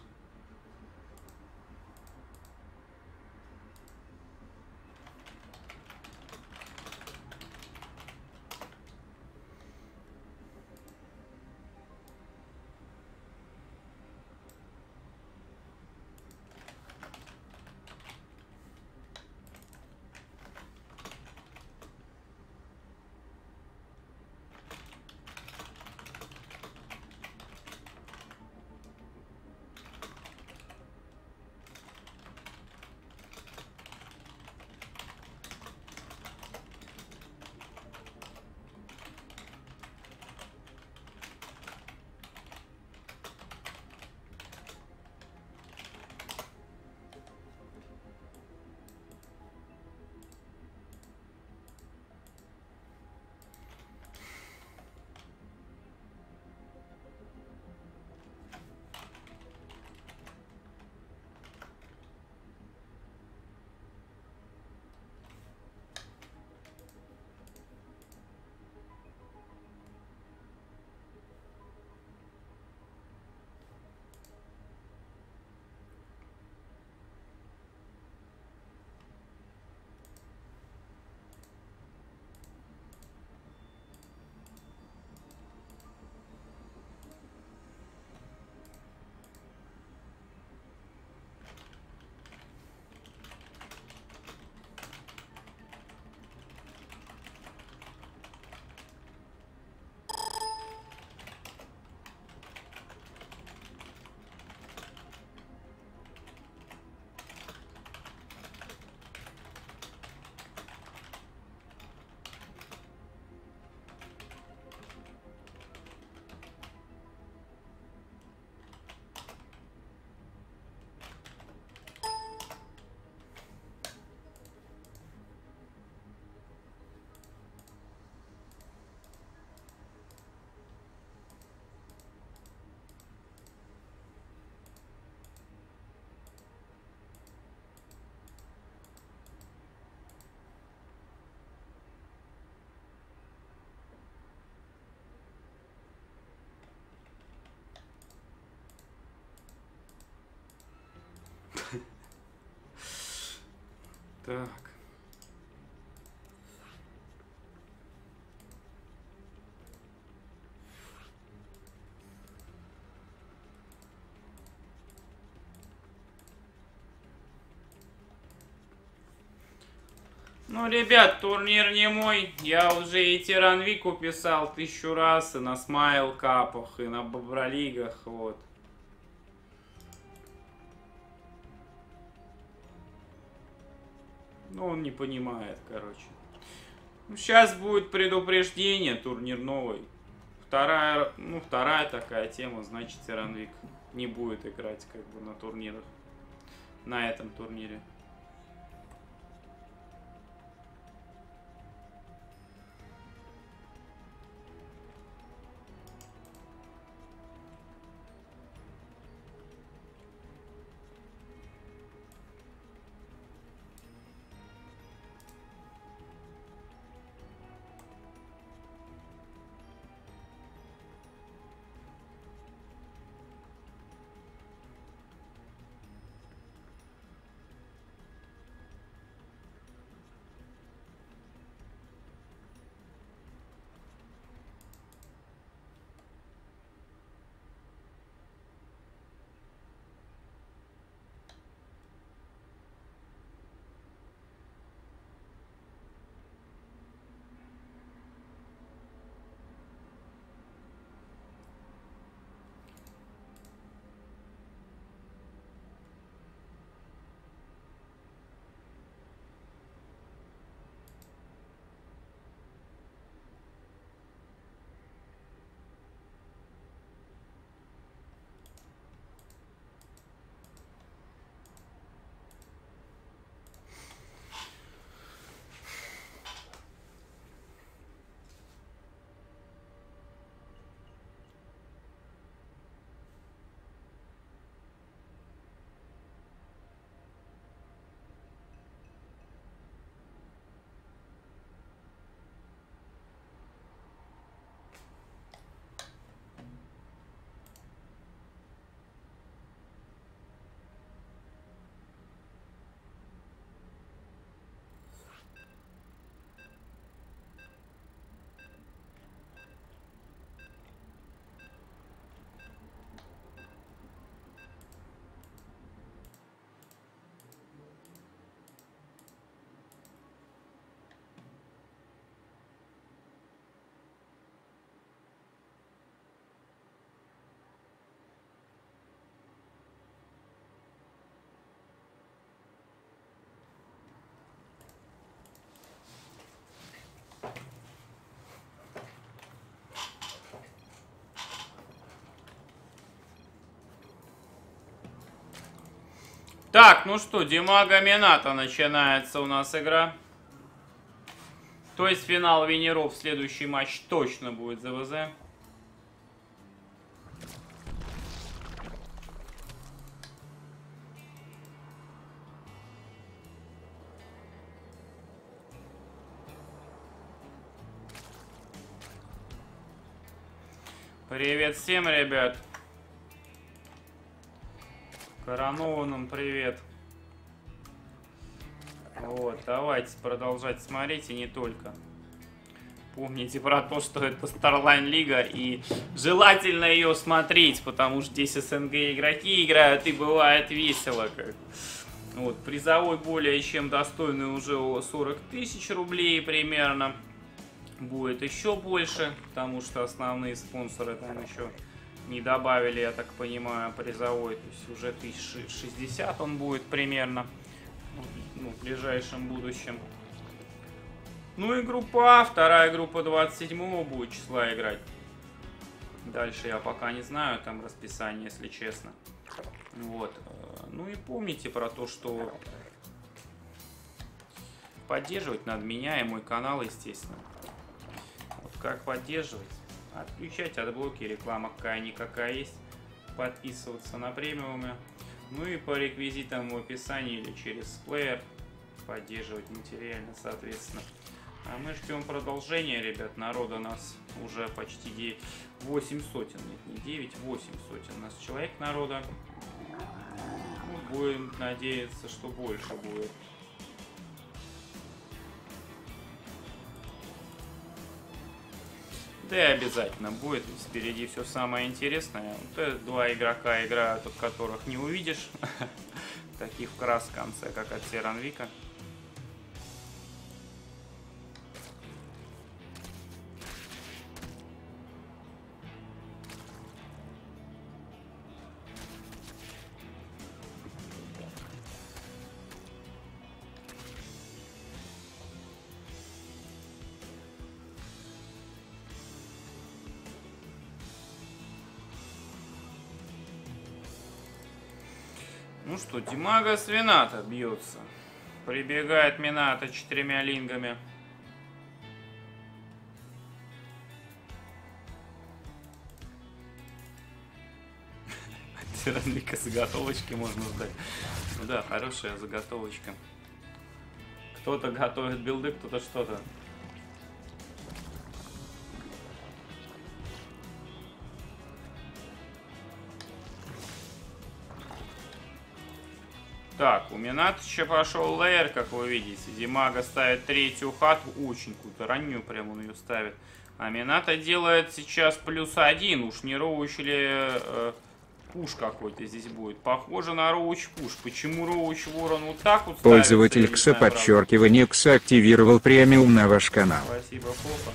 Так. Ну, ребят, турнир не мой. Я уже и Тиранвику писал тысячу раз, и на Смайл Капах, и на Бобролигах, вот. Ну, он не понимает, короче. Ну, сейчас будет предупреждение, турнир новый. Вторая, ну, вторая такая тема, значит, Тиранвик не будет играть, как бы, на турнирах. На этом турнире. Так, ну что, Димага Минато начинается у нас игра. То есть финал Венеров, следующий матч точно будет ЗВЗ. Привет всем, ребят. Коронованным привет. Вот, давайте продолжать смотреть, и не только. Помните про то, что это Starline Лига, и желательно ее смотреть, потому что здесь СНГ игроки играют, и бывает весело. Как. Вот, призовой более чем достойный уже сорок тысяч рублей примерно. Будет еще больше, потому что основные спонсоры там еще не добавили, я так понимаю, призовой. То есть уже тысяч шестьдесят он будет примерно, ну, в ближайшем будущем. Ну и группа А, вторая группа двадцать седьмого будет числа играть. Дальше я пока не знаю, там расписание, если честно. Вот. Ну и помните про то, что поддерживать надо меня и мой канал, естественно. Вот как поддерживать? Отключать отблоки, реклама какая-никакая есть. Подписываться на премиуме. Ну и по реквизитам в описании или через плеер поддерживать материально, соответственно. А мы ждем продолжения, ребят. Народа нас уже почти восемь сотен. Нет, не девять, восемь сотен. У нас человек народа. Ну, будем надеяться, что больше будет. Да и обязательно будет. Впереди все самое интересное. Вот это два игрока играют, от которых не увидишь. Таких вкрас в конце, как от Серанвика. Ну что, Димага с Вината бьется. Прибегает Минато четырьмя лингами. Тиранлика заготовочки можно сдать. Ну да, хорошая заготовочка. Кто-то готовит билды, кто-то что-то. Так, у Минатыча пошел лейер, как вы видите. Димага ставит третью хату, очень какую-то раннюю, прям он ее ставит. А Минато делает сейчас плюс один. Уж не роуч или э, пуш какой-то здесь будет. Похоже на роуч пуш. Почему роуч ворон вот так вот ставится? Пользователь КСа, подчеркивание КСа, активировал премиум на ваш канал. Спасибо, Фофа.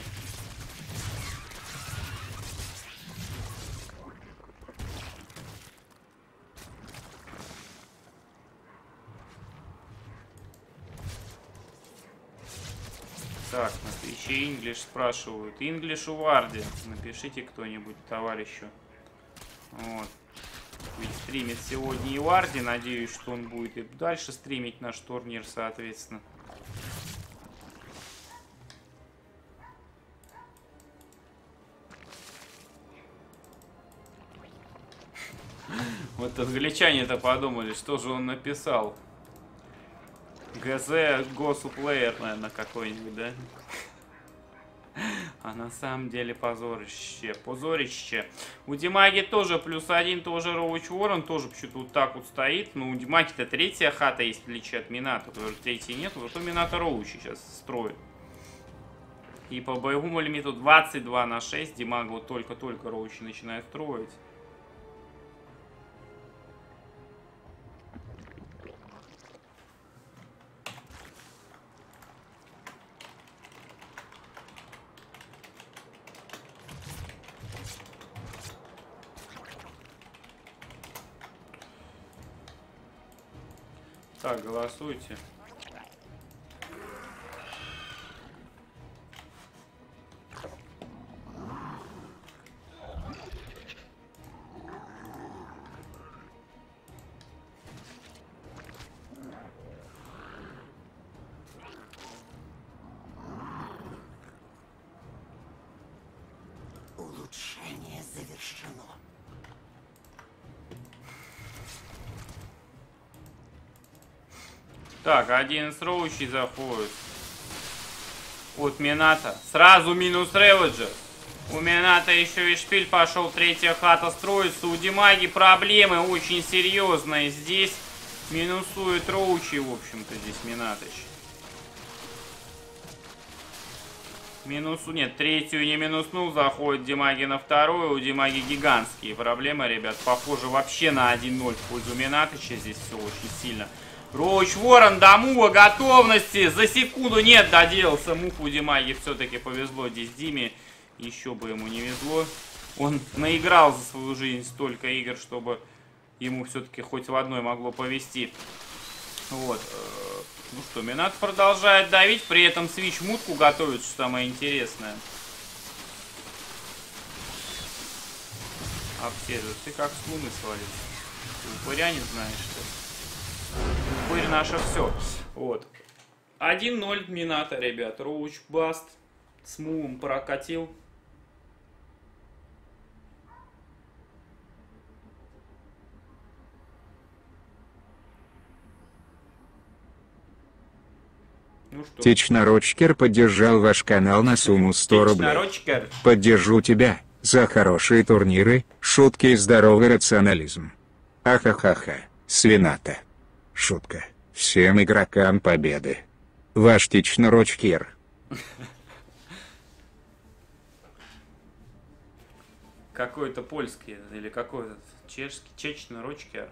Так, на Твиче English спрашивают. English у Варди. Напишите кто-нибудь товарищу. Вот. Ведь стримит сегодня и Варди. Надеюсь, что он будет и дальше стримить наш турнир, соответственно. Вот англичане-то подумали, что же он написал. ГЗ Госуплеер, наверное, какой-нибудь, да? А на самом деле позорище. Позорище. У Димаги тоже плюс один, тоже Роуч Ворон, тоже почему-то вот так вот стоит. Но у Димаги-то третья хата есть, в отличие от Минато. Тоже третьей нет, зато Минато Роуч сейчас строит. И по боевому лимиту двадцать два на шесть Димага вот только-только Роучи начинает строить. Так, голосуйте. Так, одиннадцать роучей заходит. От Мината. Сразу минус Реведжер. У Мината еще и шпиль пошел. Третья хата строится. У Димаги проблемы очень серьезные. Здесь минусует роучи, в общем-то, здесь Минатыч. Минусу нет, третью не минуснул, заходит Димаги на вторую, у Димаги гигантские проблемы, ребят, похоже вообще на один ноль в пользу Минатыча, здесь все очень сильно. Роуч Ворон до мува готовности, за секунду нет, доделался мув, у Димаги все-таки повезло здесь Диме, еще бы ему не везло. Он наиграл за свою жизнь столько игр, чтобы ему все-таки хоть в одной могло повезти. Вот. Ну что, Минат продолжает давить, при этом Свич мутку готовит, что самое интересное. Обседу, ты как с луны свалился. Ты упыря не знаешь, что ли? Упырь наше все. Вот. один ноль Мината, ребят. Роуч Баст с мувом прокатил. Ну что? Течнорочкер поддержал ваш канал на сумму сто рублей. Течнорочкер. Поддержу тебя за хорошие турниры, шутки и здоровый рационализм. Ахахаха, свината. Шутка. Всем игрокам победы. Ваш Течнорочкер. Какой-то польский или какой-то чешский, Течнорочкер.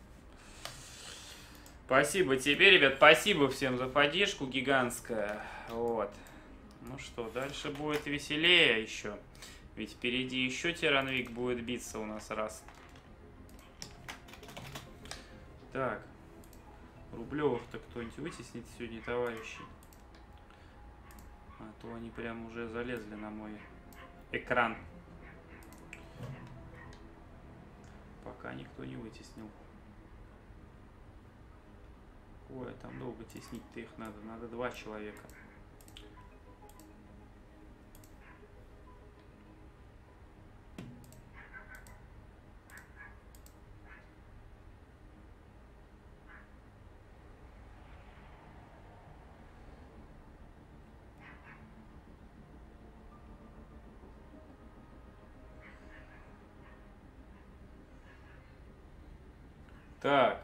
Спасибо тебе, ребят, спасибо всем за поддержку гигантская. Вот. Ну что, дальше будет веселее еще. Ведь впереди еще Тиранвик будет биться у нас раз. Так. Рублевых-то кто-нибудь вытеснит сегодня, товарищи? А то они прям уже залезли на мой экран. Пока никто не вытеснил. Ой, там долго теснить-то их надо. Надо два человека. Так.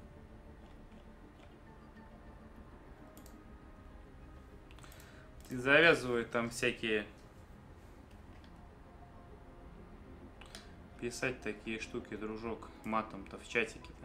Завязывают там всякие писать такие штуки, дружок, матом-то в чатике-то.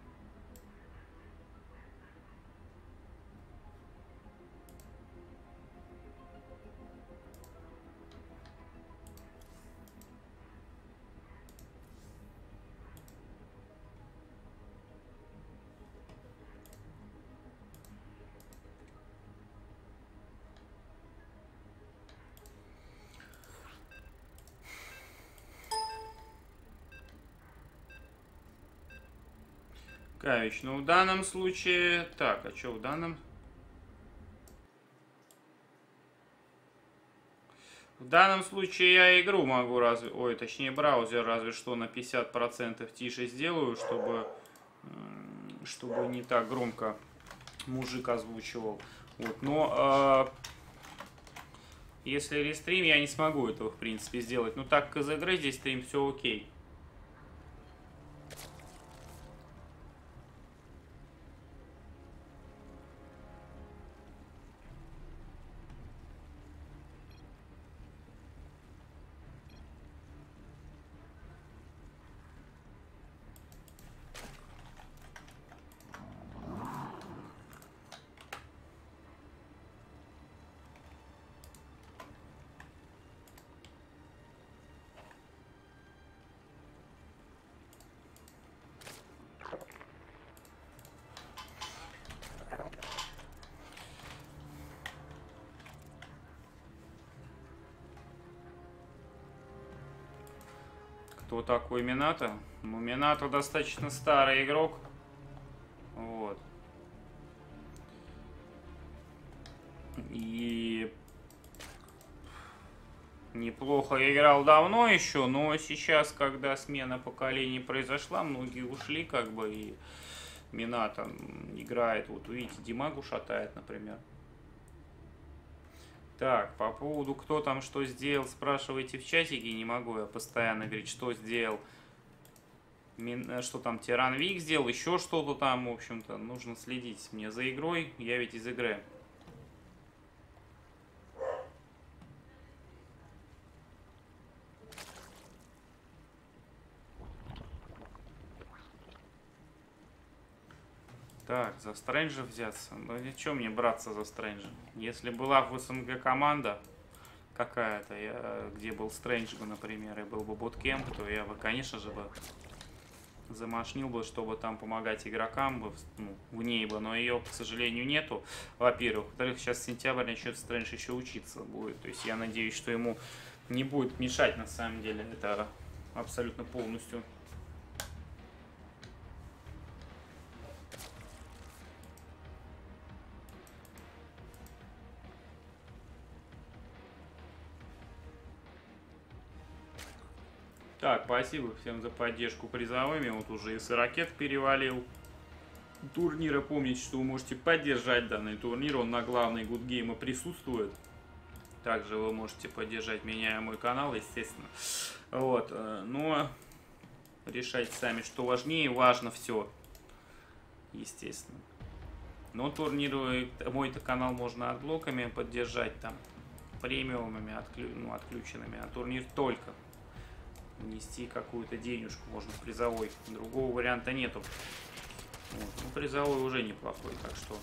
Кавич, ну в данном случае... Так, а что в данном... В данном случае я игру могу разве... Ой, точнее браузер разве что на пятьдесят процентов тише сделаю, чтобы... Чтобы не так громко мужик озвучивал. Вот, но... Э... Если рестрим, я не смогу этого, в принципе, сделать. Ну так, из игры здесь стрим все окей. Кто такой Минато? Ну, Минато достаточно старый игрок. Вот. И неплохо играл давно еще, но сейчас, когда смена поколений произошла, многие ушли, как бы, и Минато играет. Вот видите, Димагу шатает, например. Так, по поводу кто там что сделал, спрашивайте в чатике. Не могу я постоянно говорить, что сделал. Мин, что там Тиран Вик сделал, еще что-то там, в общем-то. Нужно следить мне за игрой. Я ведь из игры. Так, за Стрэнджа взяться. Ну, что мне браться за Стрэнджа? Если была в СНГ команда какая-то, где был Стрэндж, например, и был бы боткемп, то я бы, конечно же, бы замашнил бы, чтобы там помогать игрокам бы, ну, в ней бы, но ее, к сожалению, нету, во-первых. Во-вторых, сейчас сентябрь начнет Стрэндж еще учиться будет. То есть я надеюсь, что ему не будет мешать, на самом деле. Это абсолютно полностью. Так, спасибо всем за поддержку призовыми. Вот уже и Сорокет перевалил турнира. Помните, что вы можете поддержать данный турнир. Он на главной Гудгейма присутствует. Также вы можете поддержать меня и мой канал, естественно. Вот. Но решайте сами, что важнее. Важно все. Естественно. Но турниры, мой-то канал можно отблоками поддержать, там, премиумами, отклю, ну, отключенными. А турнир только внести какую-то денежку можно в призовой. Другого варианта нету. Вот. Ну, призовой уже неплохой, так что...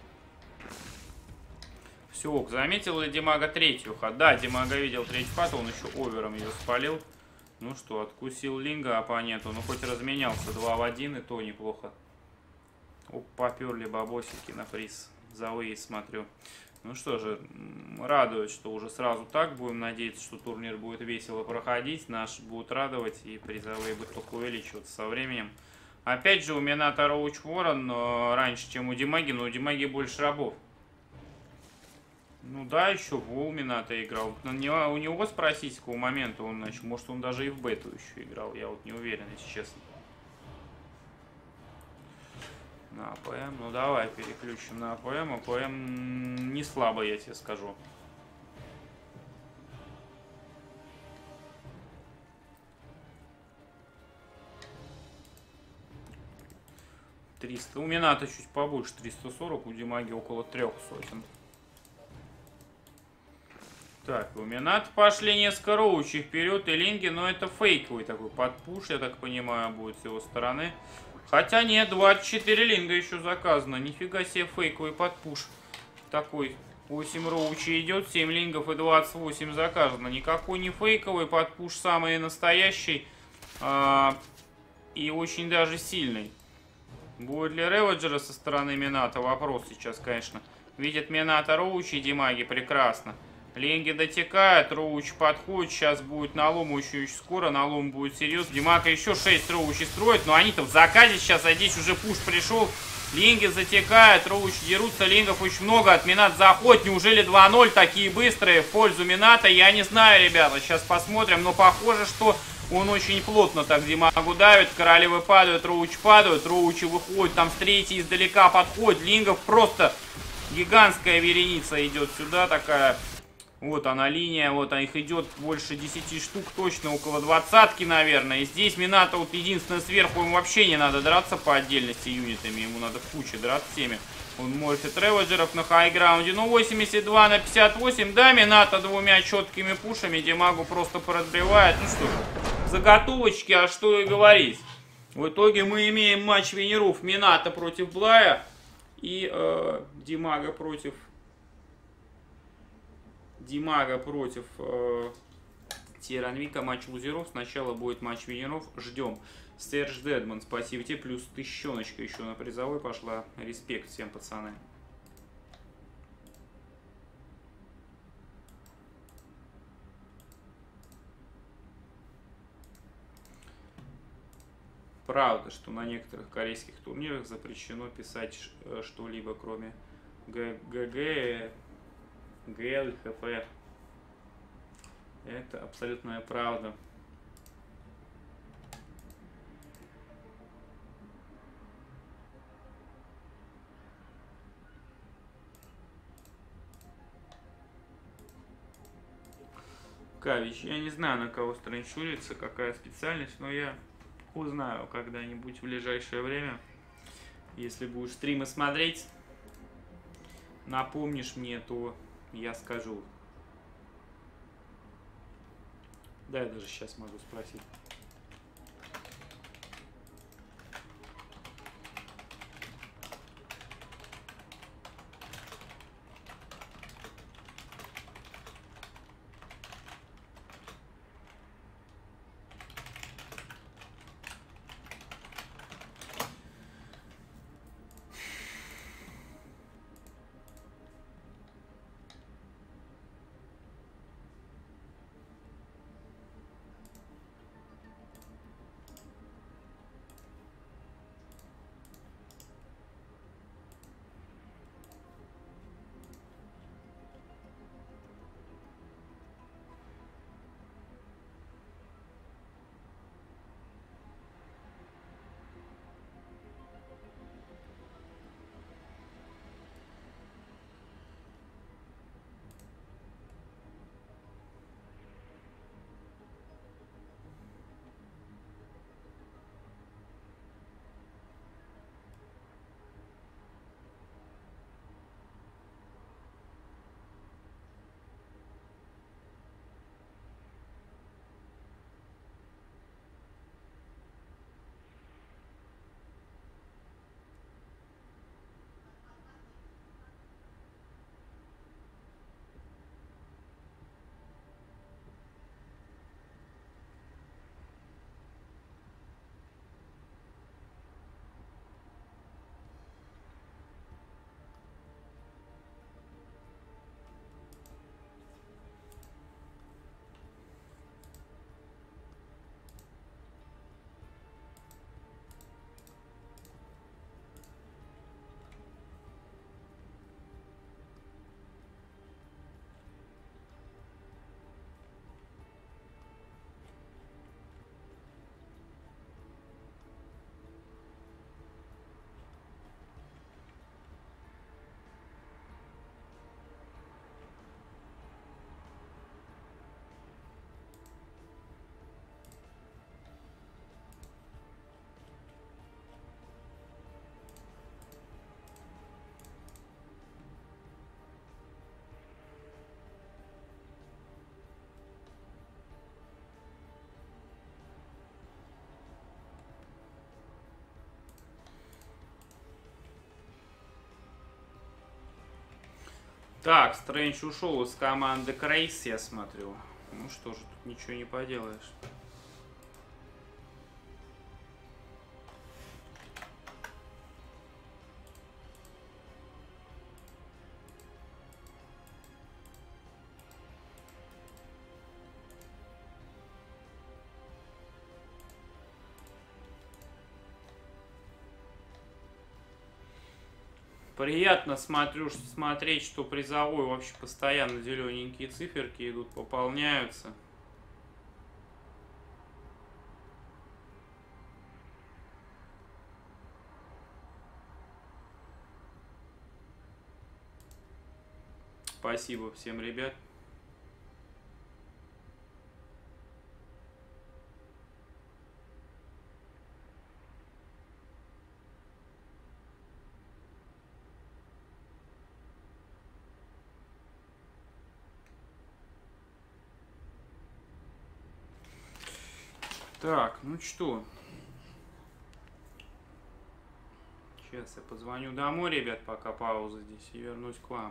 Все, заметил ли Димага третью хат? Да, Димага видел третью хату, он еще овером ее спалил. Ну что, откусил Линга оппоненту. Ну, хоть разменялся два в один, и то неплохо. Оп, поперли бабосики на приз. За выезд смотрю. Ну что же, радует, что уже сразу так. Будем надеяться, что турнир будет весело проходить. Наш будут радовать, и призовые будут только увеличиваться со временем. Опять же, у Минато Роуч Ворон раньше, чем у Димаги, но у Димаги больше рабов. Ну да, еще в Минато играл. У него, у него спросить, с какого момента он начал. Может, он даже и в бету еще играл. Я вот не уверен, если честно. На АПМ. Ну давай переключим на АПМ. АПМ не слабо, я тебе скажу. триста. У Минато чуть побольше, триста сорок. У Димаги около трех сотен. Так, у Минато пошли несколько роучей вперед и Линги, но это фейковый такой подпуш, я так понимаю, будет с его стороны. Хотя нет, двадцать четыре Линга еще заказано. Нифига себе фейковый подпуш. Такой восемь роучей идет, семь Лингов и двадцать восемь заказано. Никакой не фейковый подпуш, самый настоящий. А, и очень даже сильный. Будет ли реведжера со стороны Минато? Вопрос сейчас, конечно. Видит Минато роучи Димаги прекрасно. Линги дотекают, роуч подходит, сейчас будет налом очень, очень скоро, налом будет серьезно. Димака еще шесть роучей строит, но они-то в заказе сейчас, а здесь уже пуш пришел. Линги затекают, роучи дерутся, лингов очень много, от Минато заходит, неужели два ноль такие быстрые в пользу Минато? Я не знаю, ребята, сейчас посмотрим, но похоже, что он очень плотно так Димагу давит, королевы падают, роучи падают, роучи выходят, там с третьей издалека подходит, лингов просто гигантская вереница идет сюда такая. Вот она линия, вот их идет больше десяти штук, точно около двадцатки, наверное. И здесь Минато вот единственное сверху, ему вообще не надо драться по отдельности юнитами, ему надо в куче драться всеми. Он морфит реведжеров на хайграунде, ну восемьдесят два на пятьдесят восемь, да, Минато двумя четкими пушами Димагу просто поразбивает. Ну что, заготовочки, а что и говорить. В итоге мы имеем матч винеров Минато против Блая и э, Димага против... Димага против э, Тиранвика, матч лузеров. Сначала будет матч винеров. Ждем. Серж Дедман, спасибо тебе. Плюс тысячоночка еще на призовой пошла. Респект всем, пацаны. Правда, что на некоторых корейских турнирах запрещено писать что-либо, кроме ГГ, ГЛ, ХП. Это абсолютная правда. Кавич. Я не знаю, на кого странчурится, какая специальность, но я узнаю когда-нибудь в ближайшее время. Если будешь стримы смотреть, напомнишь мне, то я скажу. Да, я даже сейчас могу спросить. Так, Стрэндж ушел из команды Крейс, я смотрю. Ну что же, тут ничего не поделаешь. Приятно смотрю, смотреть, что призовой вообще постоянно зелененькие циферки идут, пополняются. Спасибо всем, ребят. Так, ну что? Сейчас я позвоню домой, ребят, пока пауза здесь, и вернусь к вам.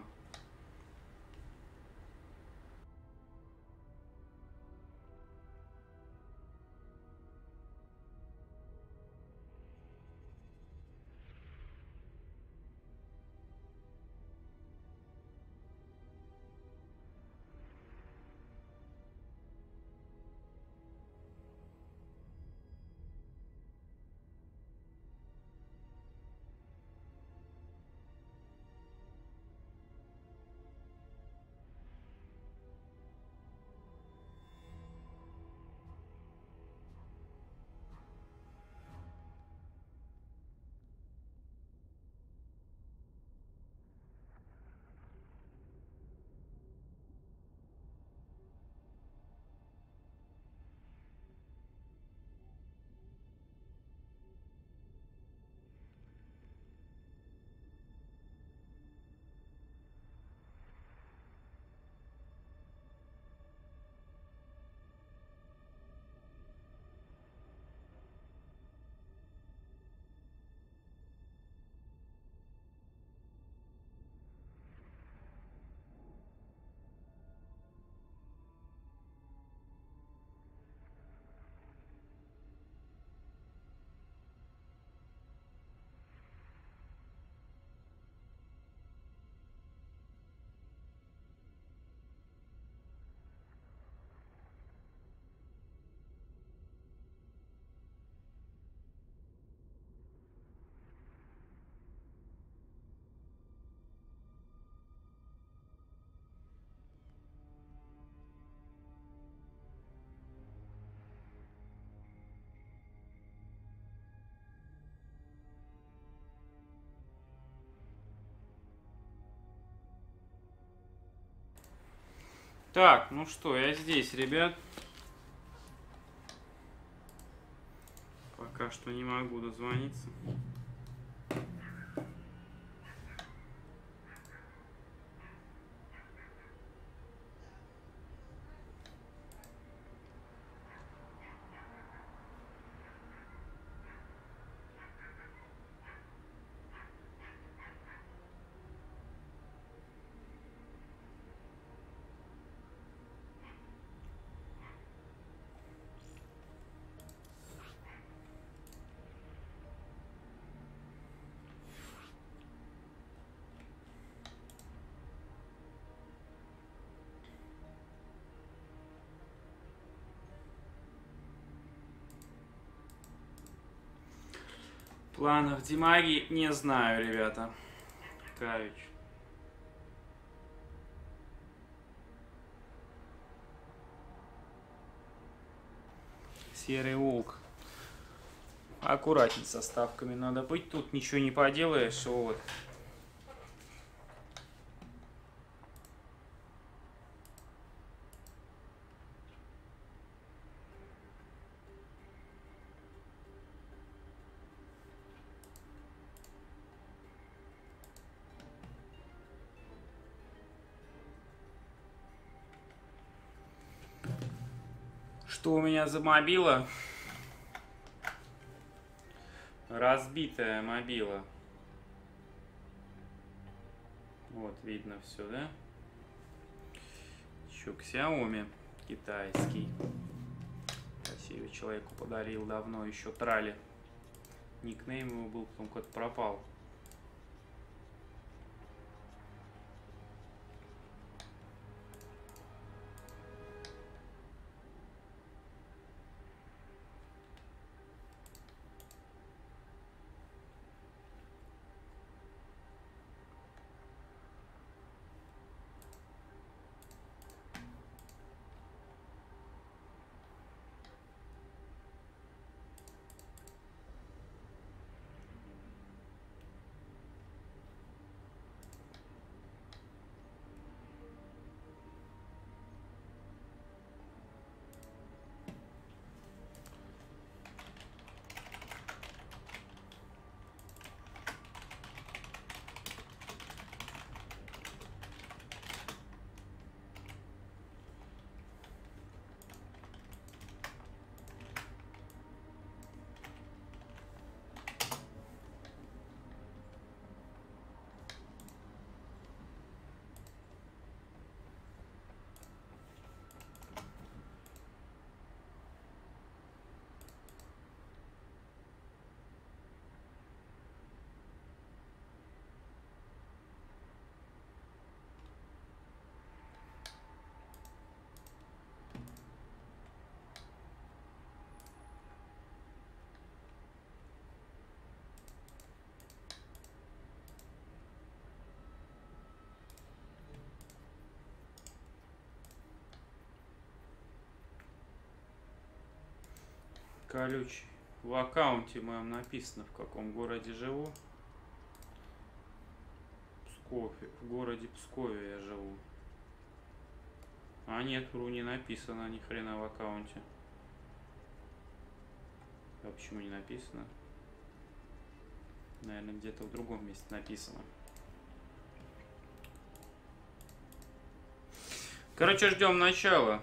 Так, ну что, я здесь, ребят. Пока что не могу дозвониться. Планов Димаги не знаю, ребята. Каюсь. Серый волк. Аккуратней со ставками надо быть. Тут ничего не поделаешь. Вот. Что у меня за мобила? Разбитая мобила. Вот видно все, да? Еще Xiaomi китайский. Красивый, человеку подарил давно, еще трали. Никнейм его был, потом куда-то пропал. Колючий. В аккаунте моем написано, в каком городе живу. Пскове. В городе Пскове я живу. А нет, вру, не написано ни хрена в аккаунте. А почему не написано? Наверное, где-то в другом месте написано. Короче, ждем начала.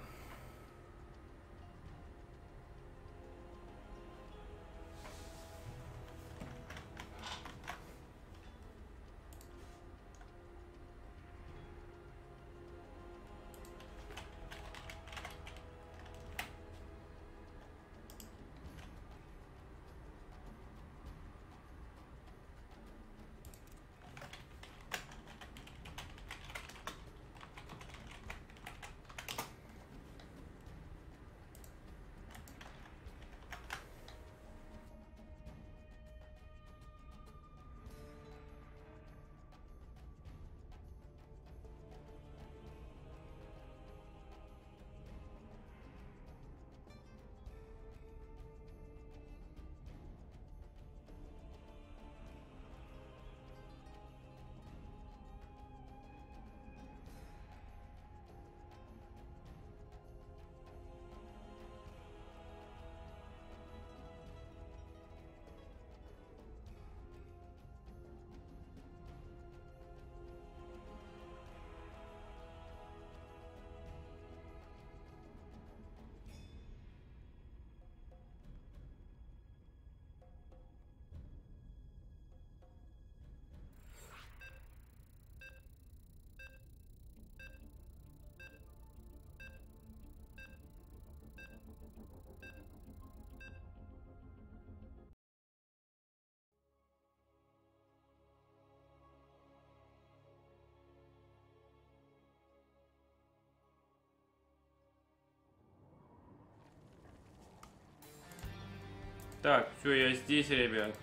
Так, все, я здесь, ребят.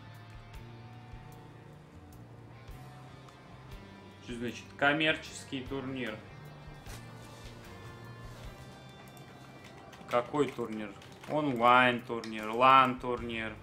Что значит коммерческий турнир? Какой турнир? Онлайн турнир, лан турнир.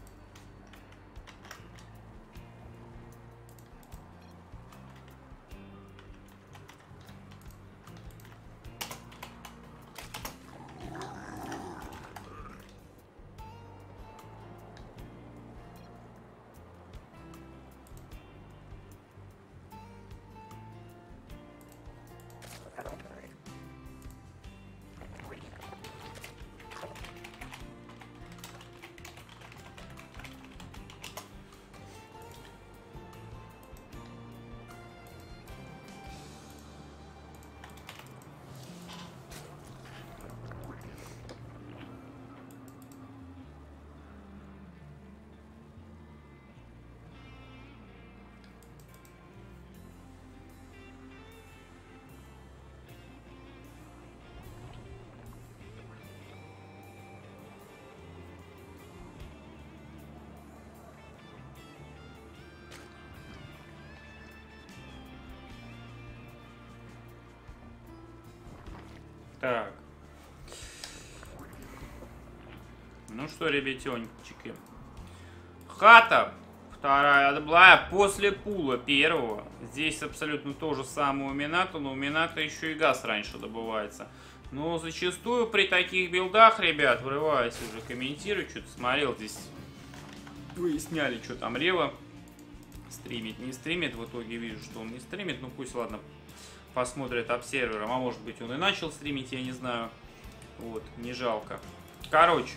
Так. Ну что, ребятенчики. Хата. Вторая отблая после пула первого. Здесь абсолютно то же самое у Минато, но у Минато еще и газ раньше добывается. Но зачастую при таких билдах, ребят, врываюсь уже, комментирую, что-то смотрел здесь. Выясняли, что там Рева стримит, не стримит. В итоге вижу, что он не стримит. Ну пусть, ладно, посмотрит обсервером. А может быть, он и начал стримить, я не знаю. Вот, не жалко. Короче.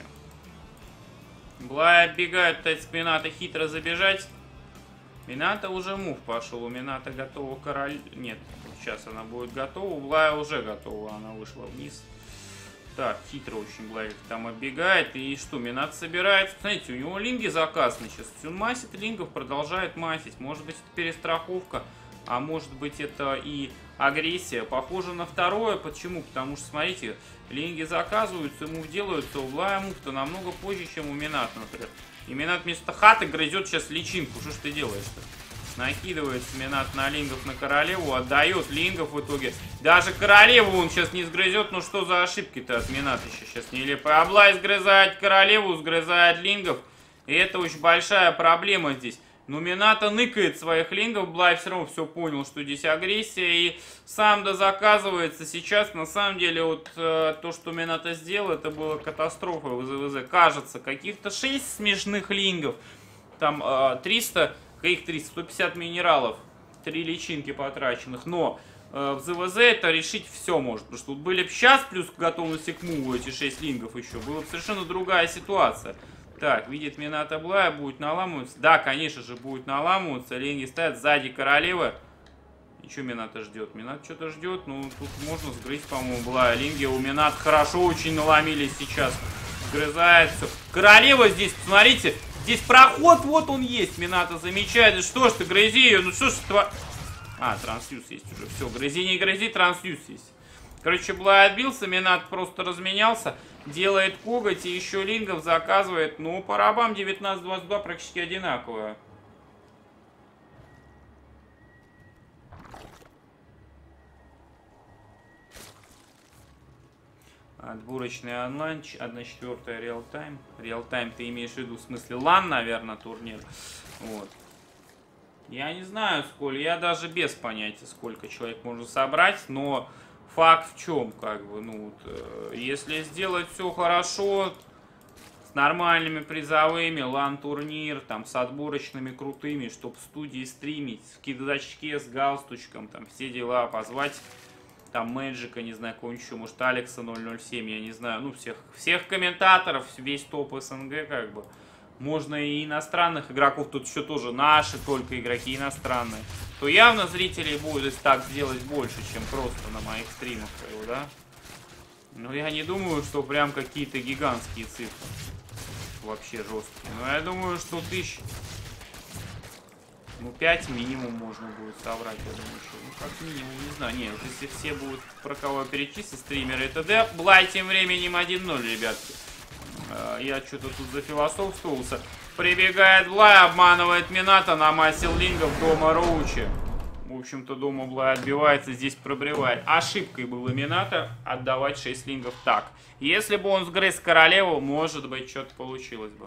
Блай отбегают, пытается Минато хитро забежать. Минато уже мув пошел. У Минато готова король... Нет, сейчас она будет готова. У Блая уже готова. Она вышла вниз. Так, хитро очень Блай там оббегает. И что, Минато собирается. Смотрите, у него линги заказаны сейчас. Он масит лингов, продолжает масить. Может быть, это перестраховка. А может быть, это и агрессия. Похоже на второе. Почему? Потому что, смотрите, линги заказываются, ему делаются. У Блая мув-то намного позже, чем у Минато, например. И Минато вместо хаты грызет сейчас личинку. Что ж ты делаешь-то? Накидывается Минато на лингов, на королеву. Отдает лингов в итоге. Даже королеву он сейчас не сгрызет. Ну что за ошибки-то от Минато еще сейчас нелепая. А Блай сгрызает королеву, сгрызает лингов. И это очень большая проблема здесь. Но Минато ныкает своих лингов, Блай все равно все понял, что здесь агрессия, и сам дозаказывается. Сейчас, на самом деле, вот э, то, что Минато сделал, это была катастрофа в ЗВЗ. Кажется, каких-то шесть смешных лингов, там э, триста, каких триста, сто пятьдесят минералов, три личинки потраченных, но э, в ЗВЗ это решить все может, потому что тут были бы сейчас плюс к готовности к муву эти шесть лингов еще, была бы совершенно другая ситуация. Так, видит Минато Блая, будет наламываться. Да, конечно же, будет наламываться. Линги стоят сзади королевы. И что Минато ждет? Минато что-то ждет. Ну, тут можно сгрызть, по-моему, Блая. Линги у Минато хорошо очень наломились сейчас. Сгрызает все. Королева здесь, посмотрите. Здесь проход, вот он есть. Минато замечает. Что ж ты, грызи ее. Ну, что ж ты... А, трансфьюз есть уже. Все, грызи, не грызи, трансфьюз есть. Короче, Блай отбился, Минато просто разменялся, делает коготь и еще лингов заказывает. Ну, по рабам девятнадцать двадцать два практически одинаково. Отборочный онлайн, одна четвертая реал-тайм. Реал-тайм ты имеешь в виду в смысле лан, наверное, турнир. Вот. Я не знаю, сколько, я даже без понятия, сколько человек можно собрать, но... Факт в чем, как бы, ну, вот, э, если сделать все хорошо, с нормальными призовыми, лан-турнир, там, с отборочными крутыми, чтобы студии стримить, в кидачке с галстучком, там, все дела, позвать, там, Мэджика, не знаю, кого-нибудь еще, может, Алекса ноль ноль семь, я не знаю, ну, всех, всех комментаторов, весь топ СНГ, как бы, можно и иностранных игроков, тут еще тоже наши только игроки иностранные, то явно зрителей будет так сделать больше, чем просто на моих стримах, да? Но я не думаю, что прям какие-то гигантские цифры. Вообще жесткие. Но я думаю, что тысяч... Ну, пять минимум можно будет собрать, я думаю, что... Ну, как минимум, не знаю. Нет, если все будут про кого перечислить, стримеры и т.д. Блай тем временем один ноль, ребятки. Я что-то тут зафилософствовался. Прибегает Блай, обманывает Минато, намасил лингов дома Роучи. В общем-то, дома Блай отбивается, здесь пробревает. Ошибкой было Минато отдавать шесть лингов так. Если бы он сгрыз королеву, может быть, что-то получилось бы.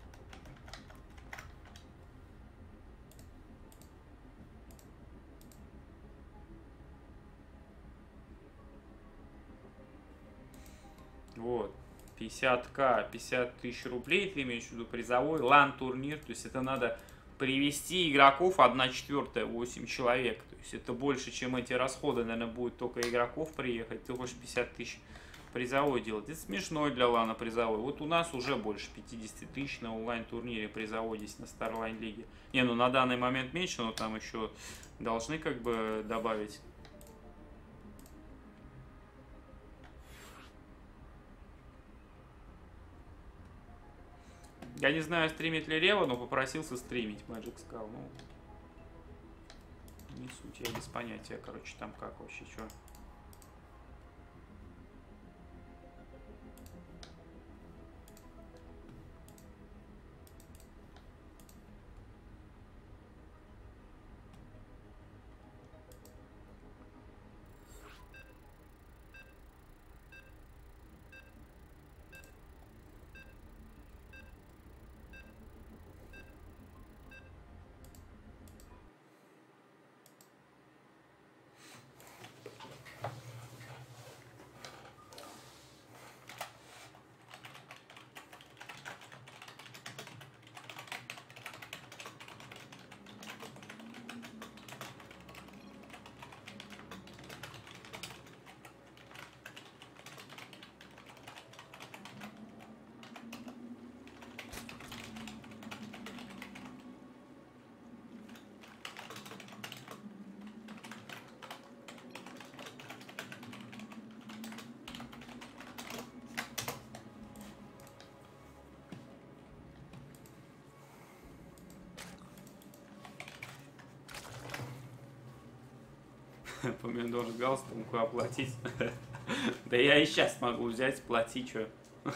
Вот. пятьдесят тысяч, пятьдесят тысяч рублей, ты имеешь в виду призовой, лан-турнир, то есть это надо привести игроков одна четвертая, восемь человек, то есть это больше, чем эти расходы, наверное, будет только игроков приехать, ты хочешь пятьдесят тысяч призовой делать, это смешно для лана призовой, вот у нас уже больше пятьдесят тысяч на онлайн-турнире призовой здесь на Starline лиге, не, ну на данный момент меньше, но там еще должны как бы добавить. Я не знаю, стримит ли Рева, но попросился стримить Magic Skull. Ну, не суть, я без понятия, короче, там как вообще, что. Помидор с галстуком оплатить. Да я и сейчас могу взять, платить, что.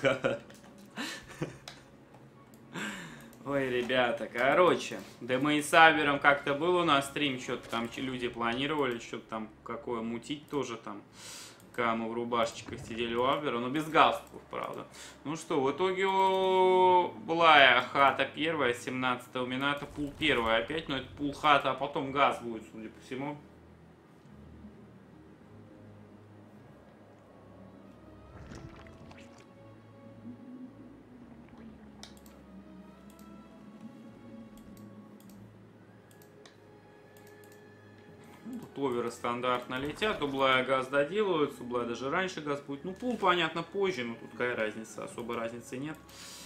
Ой, ребята, короче, да мы и с Абером как-то был у нас стрим, что-то там люди планировали, что-то там какое мутить тоже там. Когда мы в рубашечках сидели у Абера, но без галстуков, правда. Ну что, в итоге была хата первая, семнадцатого минута, пул первая опять, но это пул хата, а потом газ будет, судя по всему. Оверы стандартно летят, ублая газ доделываются, ублая даже раньше газ будет. Ну, пул, понятно, позже, но тут какая разница, особо разницы нет.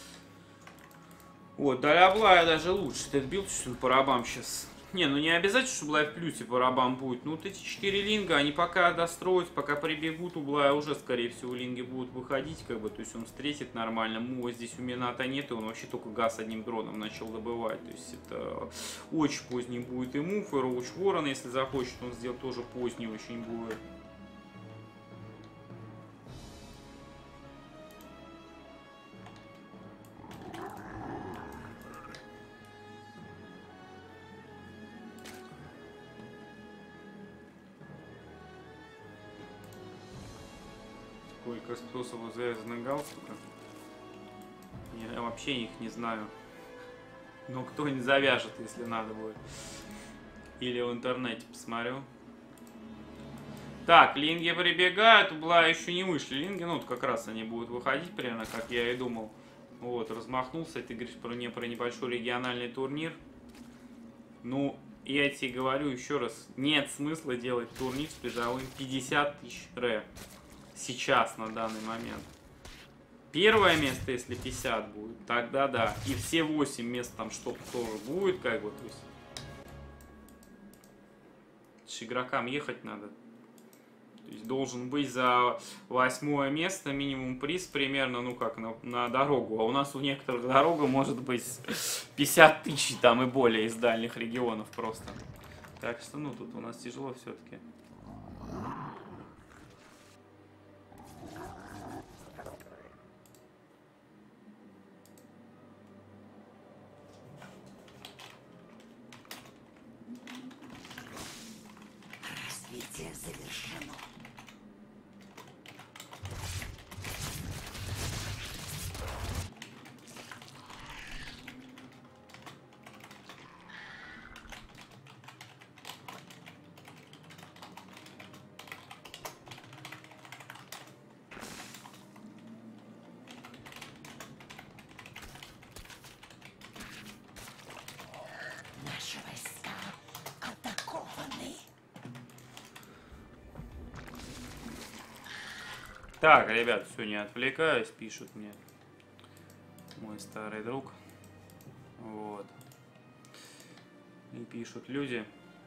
Вот, для облая даже лучше. Ты отбил чуть-чуть по рабам сейчас. Не, ну не обязательно, что Блай в плюсе по рабам будет. Ну, вот эти четыре линга, они пока достроятся, пока прибегут, у Блая уже, скорее всего, линги будут выходить, как бы, то есть он встретит нормально. Мува здесь у Мината нет, и он вообще только газ одним дроном начал добывать. То есть это очень поздний будет и мув, и Роуч Ворон, если захочет, он сделать тоже поздний очень будет. Сколько способов завязанных галстука. Я вообще их не знаю. Но кто-нибудь завяжет, если надо будет. Или в интернете посмотрю. Так, линги прибегают. Убла еще не вышли линги. Ну, вот как раз они будут выходить, примерно как я и думал. Вот, размахнулся. Ты говоришь про, не, про небольшой региональный турнир. Ну, я тебе говорю еще раз. Нет смысла делать турнир с призовым пятьдесят тысяч ре. Сейчас, на данный момент. Первое место, если пятьдесят будет, тогда да. И все восемь мест там что-то тоже будет, как бы, то есть. С игрокам ехать надо. То есть должен быть за восьмое место минимум приз примерно, ну как, на, на дорогу. А у нас у некоторых дорога может быть пятьдесят тысяч там и более из дальних регионов просто. Так что, ну, тут у нас тяжело все-таки. Так, ребят, все, не отвлекаюсь, пишут мне мой старый друг. Вот. И пишут люди.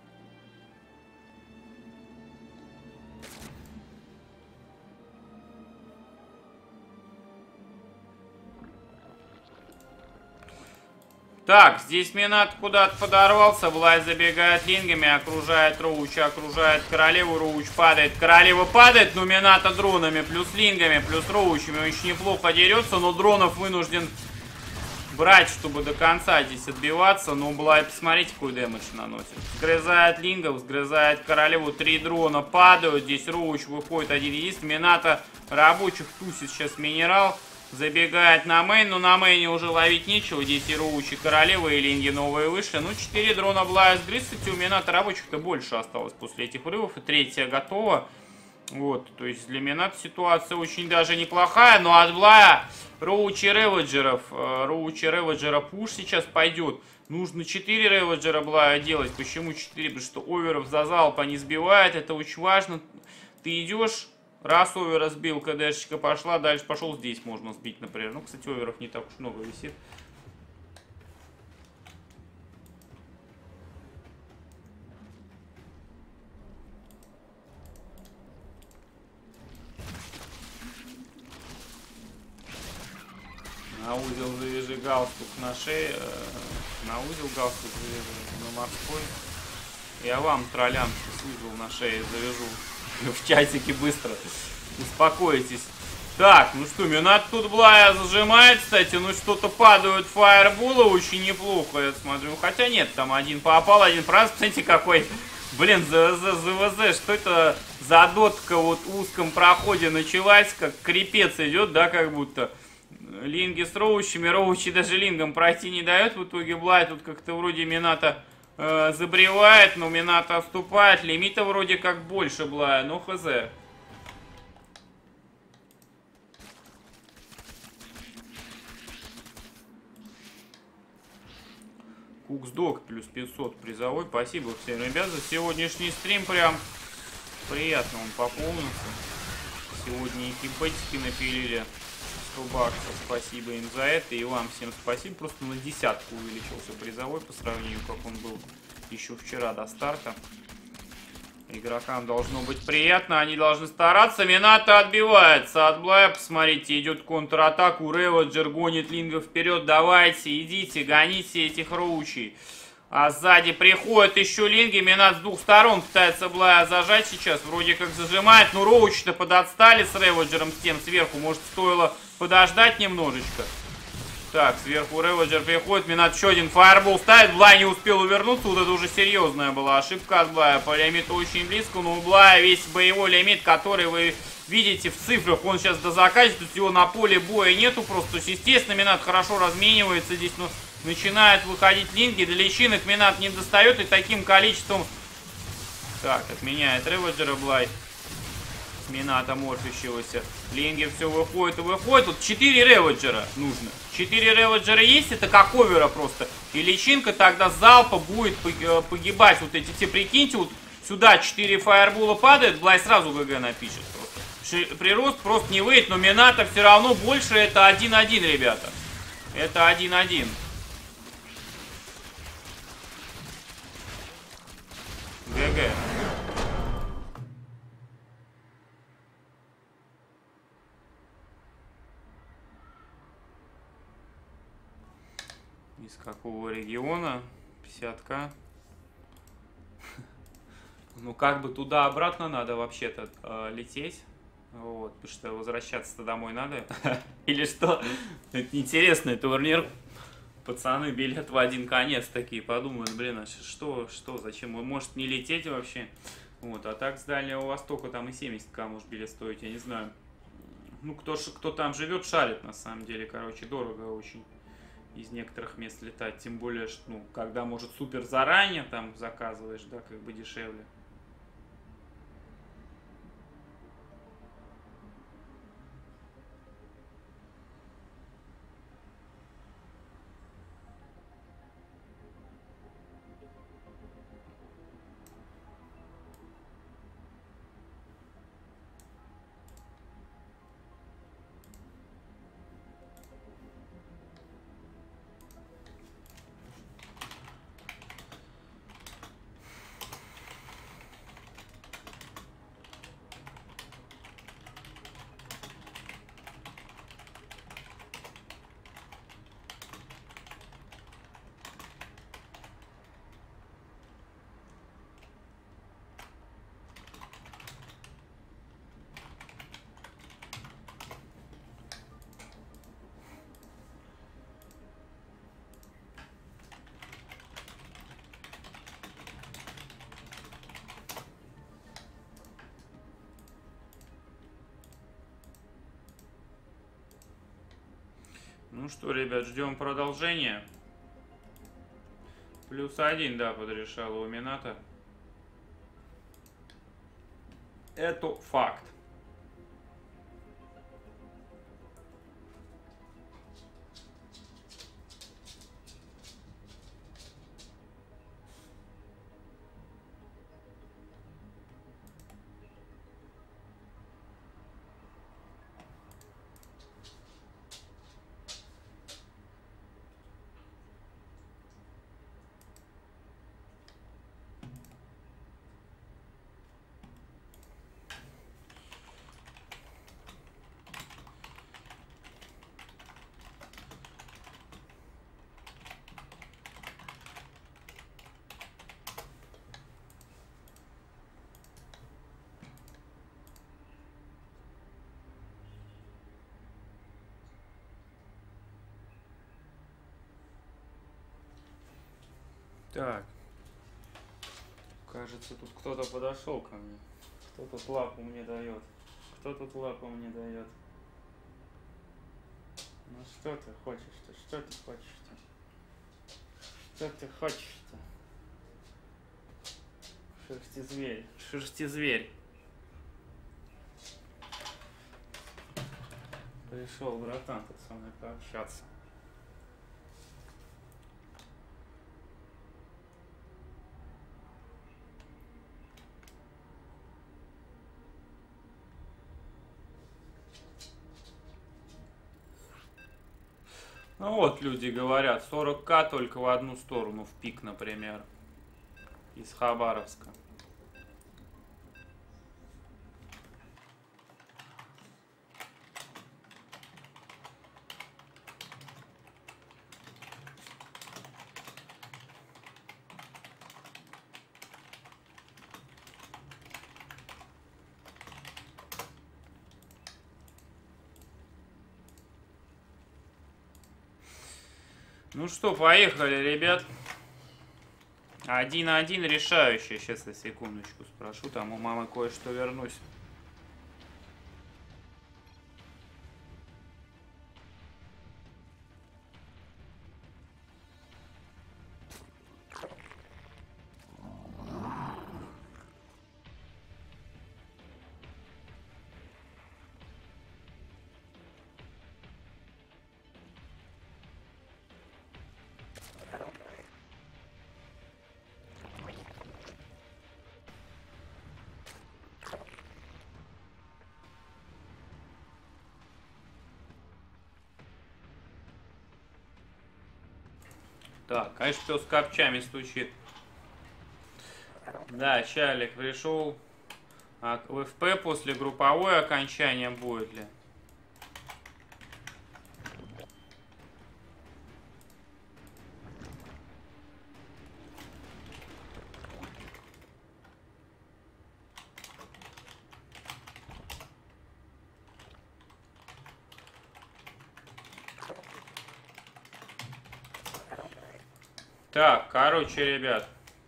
Так, здесь Минат куда-то подорвался, Блай забегает лингами, окружает Роуча, окружает королеву, Роуч падает, королева падает, но Мината дронами, плюс лингами, плюс Роучами очень неплохо дерется, но дронов вынужден брать, чтобы до конца здесь отбиваться, но Блай, посмотрите, какой дэмэдж наносит. Сгрызает лингов, сгрызает королеву, три дрона падают, здесь Роуч выходит один единственный, Мината рабочих тусит сейчас минерал. Забегает на мейн, но на мейне уже ловить нечего. Здесь и Роучи, королевы, и линги новые вышли. Ну, четыре дрона Блая сгрыз. Кстати, у Мината рабочих-то больше осталось после этих врывов. И третья готова. Вот, то есть для Мината ситуация очень даже неплохая. Но от Блая Роучи Реводжеров, Роучи Реводжера пуш сейчас пойдет. Нужно четыре Реводжера Блая делать. Почему четыре? Потому что оверов за залпа не сбивает. Это очень важно. Ты идешь... Раз овер разбил, КДшечка пошла, дальше пошел, здесь можно сбить, например. Ну, кстати, оверов не так уж много висит. На узел завяжи галстук на шее, на узел галстук завяжи, на морской. Я вам, троллям, узел на шее завяжу. В чатике быстро. Успокойтесь. Так, ну что, Минат тут Блая зажимает, кстати. Ну что-то падают фаерболы очень неплохо, я смотрю. Хотя нет, там один попал, один правда. Посмотрите, какой, блин, ЗВЗ. Что это за дотка вот в узком проходе началась, как крепец идет, да, как будто. Линги с роучами, роучи даже лингам пройти не дает. В итоге Блай тут как-то вроде Мината э, забревает, но Мината отступает. Лимита вроде как больше Блая, но хз. Куксдог плюс пятьсот призовой. Спасибо всем, ребят, за сегодняшний стрим. Прям приятно он пополнился. Сегодня и кипетики напилили. сто баксов. Спасибо им за это. И вам всем спасибо. Просто на десятку увеличился призовой по сравнению, как он был еще вчера до старта. Игрокам должно быть приятно. Они должны стараться. Мината отбивается от Блая. Посмотрите, идет контратаку. Реводжер гонит лингов вперед. Давайте, идите, гоните этих роучей. А сзади приходят еще линги. Минат с двух сторон пытается Блая зажать сейчас. Вроде как зажимает. Но роучи-то подотстали с Реводжером, с тем сверху. Может, стоило подождать немножечко. Так, сверху Реводжер приходит. Минат еще один фаербол ставит. Блай не успел увернуться. Вот это уже серьезная была ошибка от Блая. По лимиту очень близко. Но у Блая весь боевой лимит, который вы видите в цифрах, он сейчас дозаканчивает. Его на поле боя нету просто. То есть, естественно, Минат хорошо разменивается здесь. Но начинают выходить линги. До личинок Минат не достает. И таким количеством... Так, отменяет Реводжера Блай. Мината морфящегося. Линги все выходит и выходит. Тут четыре Реводжера нужно. четыре Реводжера есть, это как овера просто. И личинка тогда залпа будет погибать. Вот эти все, прикиньте, вот сюда четыре фаербола падает, Блай сразу ГГ напишет просто. Прирост просто не выйдет, но Мината все равно больше, это один-один, ребята. Это один-один. ГГ. Из какого региона? пятьдесят. Ну, как бы туда-обратно надо вообще-то э, лететь. Вот, потому что возвращаться-то домой надо. Или что? Это интересный турнир. Пацаны билет в один конец такие подумают, блин, а что, что, зачем? Может не лететь вообще? Вот, а так с Дальнего Востока там и семьдесят тысяч может билет стоить, я не знаю. Ну, кто, кто там живет, шарит на самом деле, короче, дорого очень из некоторых мест летать. Тем более, что, ну, когда, может, супер заранее там заказываешь, да, как бы дешевле. что, ребят, ждем продолжения. Плюс один, да, подрешал у Мината. Это факт. Так. Кажется, тут кто-то подошел ко мне. Кто тут лапу мне дает? Кто тут лапу мне дает? Ну что ты хочешь-то? Что ты хочешь-то? Что ты хочешь-то? Шерсти зверь. Шерсти зверь. Пришел братан тут со мной пообщаться. Ну вот люди говорят, сорок ка только в одну сторону, в пик, например, из Хабаровска. Ну что, поехали, ребят. Один-один решающий. Сейчас я секундочку спрошу. Там у мамы кое-что вернусь. Так, конечно, кто с копчами стучит. Да, Чалик пришел. А в эф пэ после групповое окончание будет ли? Так, короче, ребят.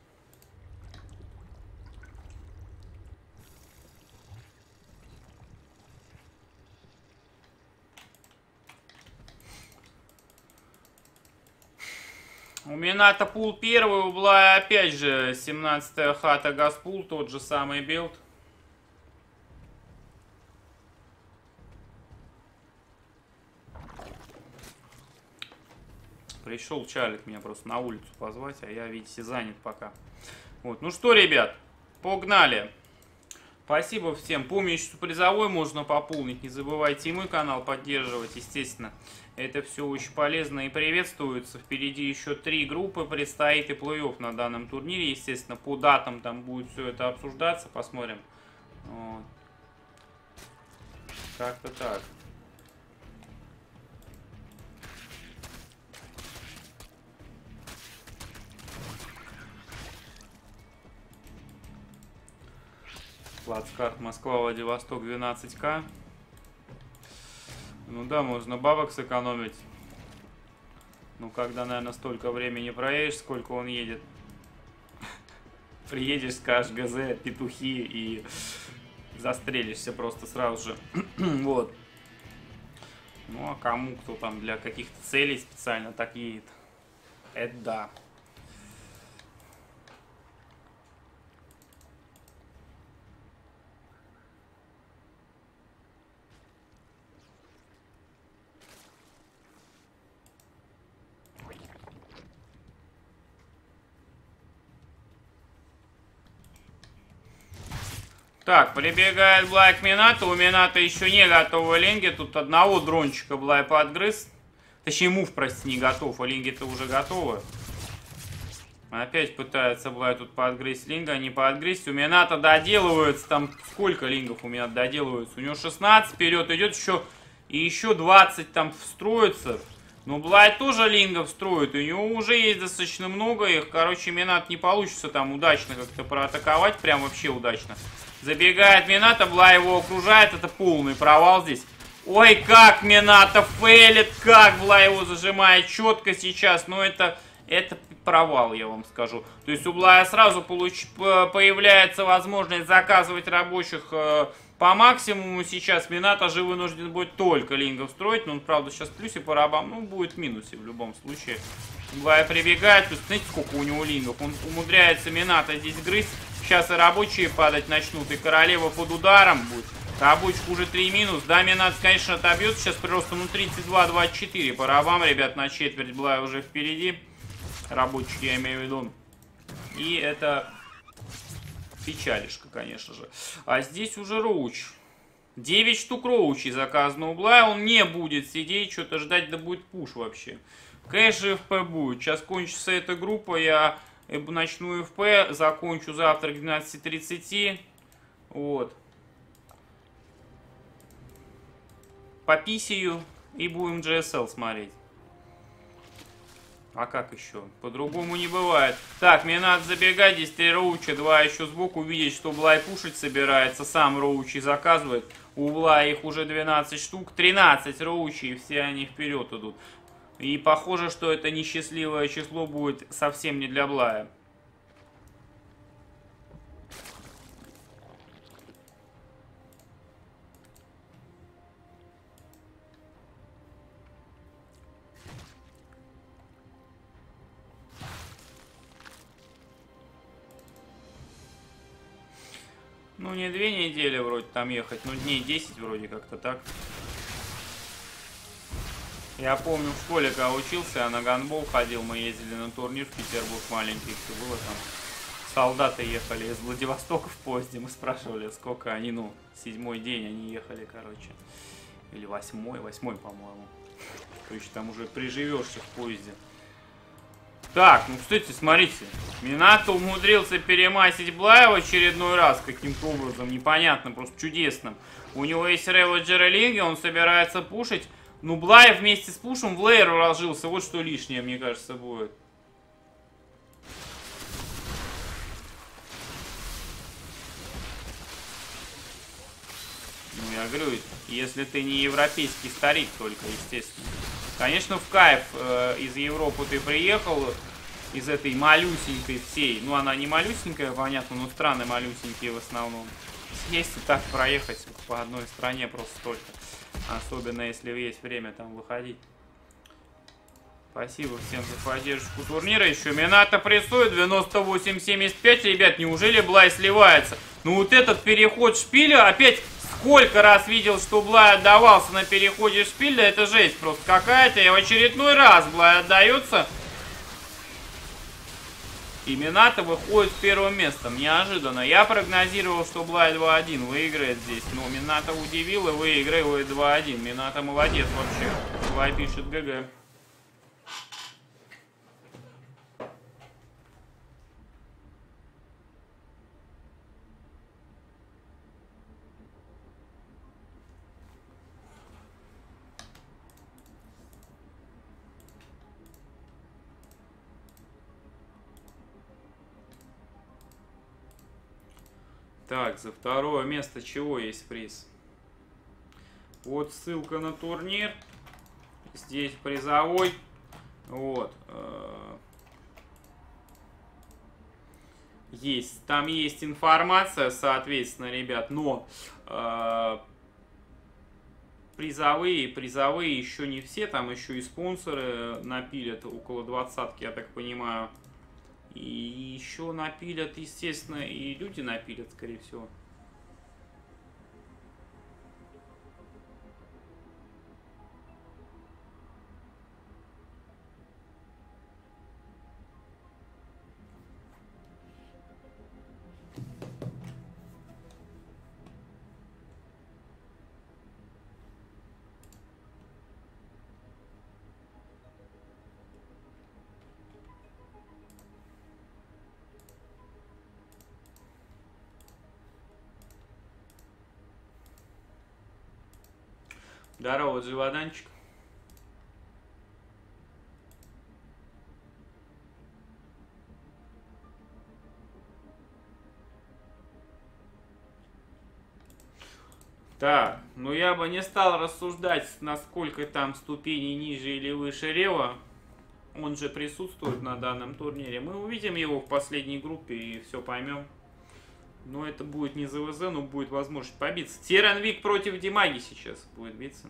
У Мината пул первый, у Блая опять же семнадцатая хата Газпул, тот же самый билд. Пришел Чалик меня просто на улицу позвать, а я, видите, занят пока. Вот, ну что, ребят, погнали. Спасибо всем. Помню, что призовой можно пополнить. Не забывайте и мой канал поддерживать, естественно. Это все очень полезно и приветствуется. Впереди еще три группы предстоит и плей-офф на данном турнире. Естественно, по датам там будет все это обсуждаться. Посмотрим. Вот. Как-то так. Плацкарт Москва, Владивосток, двенадцать ка. Ну да, можно бабок сэкономить. Ну, когда, наверное, столько времени проедешь, сколько он едет. Приедешь, скажешь ГЗ, петухи и застрелишься просто сразу же. Вот. Ну, а кому, кто там для каких-то целей специально так едет, это да. Так, прибегает Блай к Минато. У Минато еще не готовы линги. Тут одного дрончика Блай подгрыз. Точнее, мув, прости, не готов. А линги-то уже готовы. Опять пытается Блай тут подгрызть линга. Не подгрызть. У Минато доделывается. Там сколько лингов у меня доделывается? У него шестнадцать вперед идет еще. И еще двадцать там встроится. Но Блай тоже лингов строит. У него уже есть достаточно много их. Короче, Минато не получится там удачно как-то проатаковать. Прям вообще удачно. Забегает Минато, Блай его окружает, это полный провал здесь. Ой, как Минато фейлит, как Блай его зажимает четко сейчас, но это, это провал, я вам скажу. То есть у Блая сразу получ... появляется возможность заказывать рабочих э, по максимуму. Сейчас Минато же вынужден будет только лингов строить, но он, правда, сейчас в плюсе по рабам, ну, будет в минусе в любом случае. Блай прибегает, то есть, знаете, сколько у него лингов, он умудряется Минато здесь грызть. Сейчас и рабочие падать начнут, и королева под ударом будет. Рабочих уже три минус. Да, Минато, конечно, отобьет. Сейчас прироста, ну, тридцать два двадцать четыре. По рабам, ребят, на четверть Блай уже впереди. Рабочих, я имею в виду. И это печалишка, конечно же. А здесь уже Роуч. девять штук Роучей заказано у Блая. Он не будет сидеть, что-то ждать, да будет пуш вообще. Конечно, эф пи будет. Сейчас кончится эта группа, я... начну эф пи, закончу завтра к двенадцати тридцати. Вот. Пописию и будем джи эс эл смотреть. А как еще? По-другому не бывает. Так, мне надо забегать. Здесь три роуча, два еще сбоку. Видеть, что Блай пушить собирается. Сам роучи заказывает. У Блая их уже двенадцать штук. тринадцать роучей, все они вперед идут. И похоже, что это несчастливое число будет совсем не для Блая. Ну, не две недели вроде там ехать, но дней десять вроде как-то так. Я помню, в школе, когда учился, я на гандбол ходил, мы ездили на турнир в Петербург маленький, все было там. Солдаты ехали из Владивостока в поезде, мы спрашивали, сколько они, ну, седьмой день они ехали, короче. Или восьмой, восьмой, по-моему. То есть там уже приживешься в поезде. Так, ну, кстати, смотрите. Минато умудрился перемасить Блая в очередной раз каким-то образом, непонятно, просто чудесным. У него есть Реводжер и Линги, он собирается пушить. Ну, Блай вместе с пушем в лейер уложился. Вот что лишнее, мне кажется, будет. Ну, я говорю, если ты не европейский старик только, естественно. Конечно, в кайф э, из Европы ты приехал, из этой малюсенькой всей. Ну, она не малюсенькая, понятно, но страны малюсенькие в основном. Есть и так проехать по одной стране просто столько. Особенно, если есть время там выходить. Спасибо всем за поддержку турнира. Еще Минато прессует. девяносто восемь семьдесят пять. Ребят, неужели Блай сливается? Ну, вот этот переход шпиля. Опять сколько раз видел, что Блай отдавался на переходе шпиля. Это жесть просто какая-то. И в очередной раз Блай отдается. И Минато выходит с первым местом. Неожиданно. Я прогнозировал, что Блай два один выиграет здесь. Но Минато удивил и выигрывает два один. Минато молодец вообще. Блай пишет ГГ. Так, за второе место чего есть приз? Вот ссылка на турнир. Здесь призовой. Вот. Есть. Там есть информация, соответственно, ребят. Но призовые, призовые еще не все, там еще и спонсоры напилят около двадцатки, я так понимаю. И еще напилят, естественно, и люди напилят, скорее всего. Здорово, Дживаданчик. Так, ну я бы не стал рассуждать, насколько там ступени ниже или выше Рева. Он же присутствует на данном турнире. Мы увидим его в последней группе и все поймем. Но это будет не ЗВЗ, но будет возможность побиться. Тиранвик против Димаги сейчас будет биться.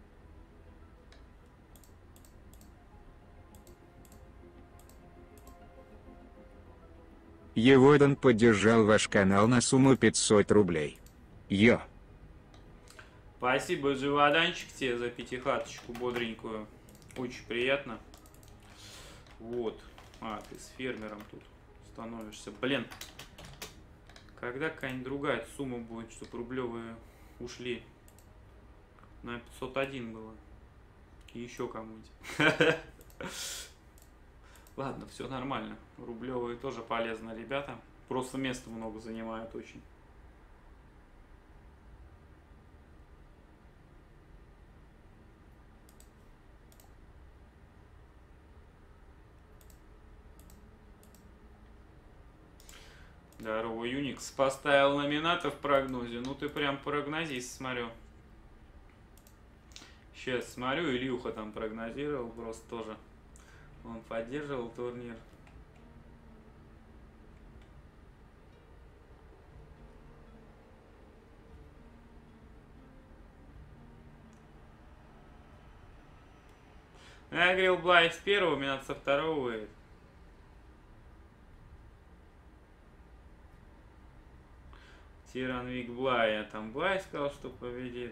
Еводан поддержал ваш канал на сумму пятьсот рублей. Йо. Спасибо, Живоданчик, тебе за пятихаточку бодренькую. Очень приятно. Вот. А, ты с фермером тут становишься. Блин. Когда какая-нибудь другая сумма будет, чтобы рублевые ушли? На пятьсот один было. И еще кому-нибудь. Ладно, все нормально. Рублевые тоже полезно, ребята. Просто места много занимают очень. Здорово, Юникс. Поставил номината в прогнозе. Ну ты прям прогнозист, смотрю. Сейчас смотрю, Ильюха там прогнозировал просто тоже. Он поддерживал турнир. Я говорил, Блай с первого, меня со второго выйдет. Тиранвик Блай, я там Блай сказал, что победит.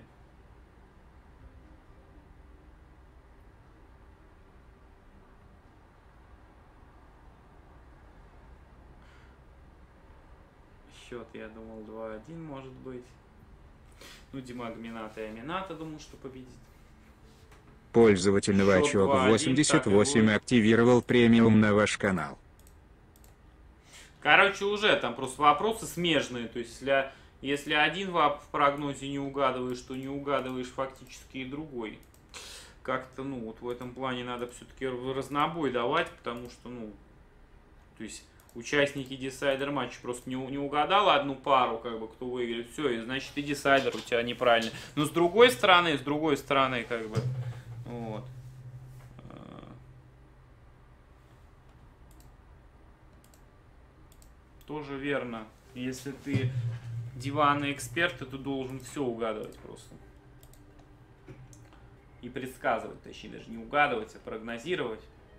Счет, я думал, два один может быть. Ну, Димаг Мината и Амината, думал, что победит. Пользователь Новачок восемьдесят восемь активировал премиум на ваш канал. Короче, уже там просто вопросы смежные. То есть, если, если один в прогнозе не угадываешь, то не угадываешь фактически и другой. Как-то, ну, вот в этом плане надо все-таки разнобой давать, потому что, ну, то есть, участники десайдер матча просто не, не угадал одну пару, как бы, кто выиграет, все, и значит, и десайдер у тебя неправильно. Но с другой стороны, с другой стороны, как бы, вот. Тоже верно. Если ты диванный эксперт, то ты должен все угадывать просто. И предсказывать, точнее, даже не угадывать, а прогнозировать.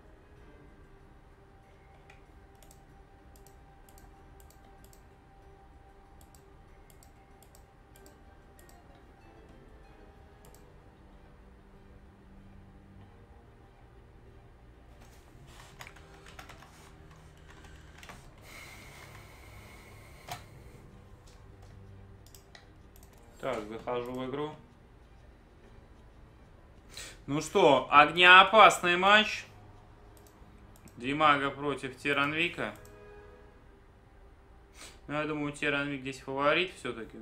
Так, захожу в игру. Ну что, огнеопасный матч. Димага против Тиранвика. Ну, я думаю, Тиранвик здесь фаворит все-таки.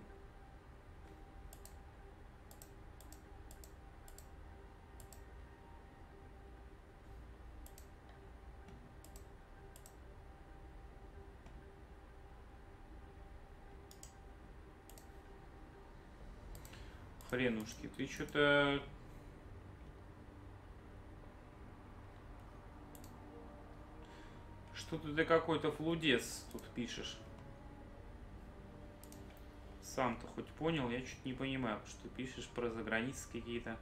Хренушки, ты что-то... Что-то ты какой-то флудец тут пишешь. Сам-то хоть понял, я чуть не понимаю, что пишешь про заграницы какие-то.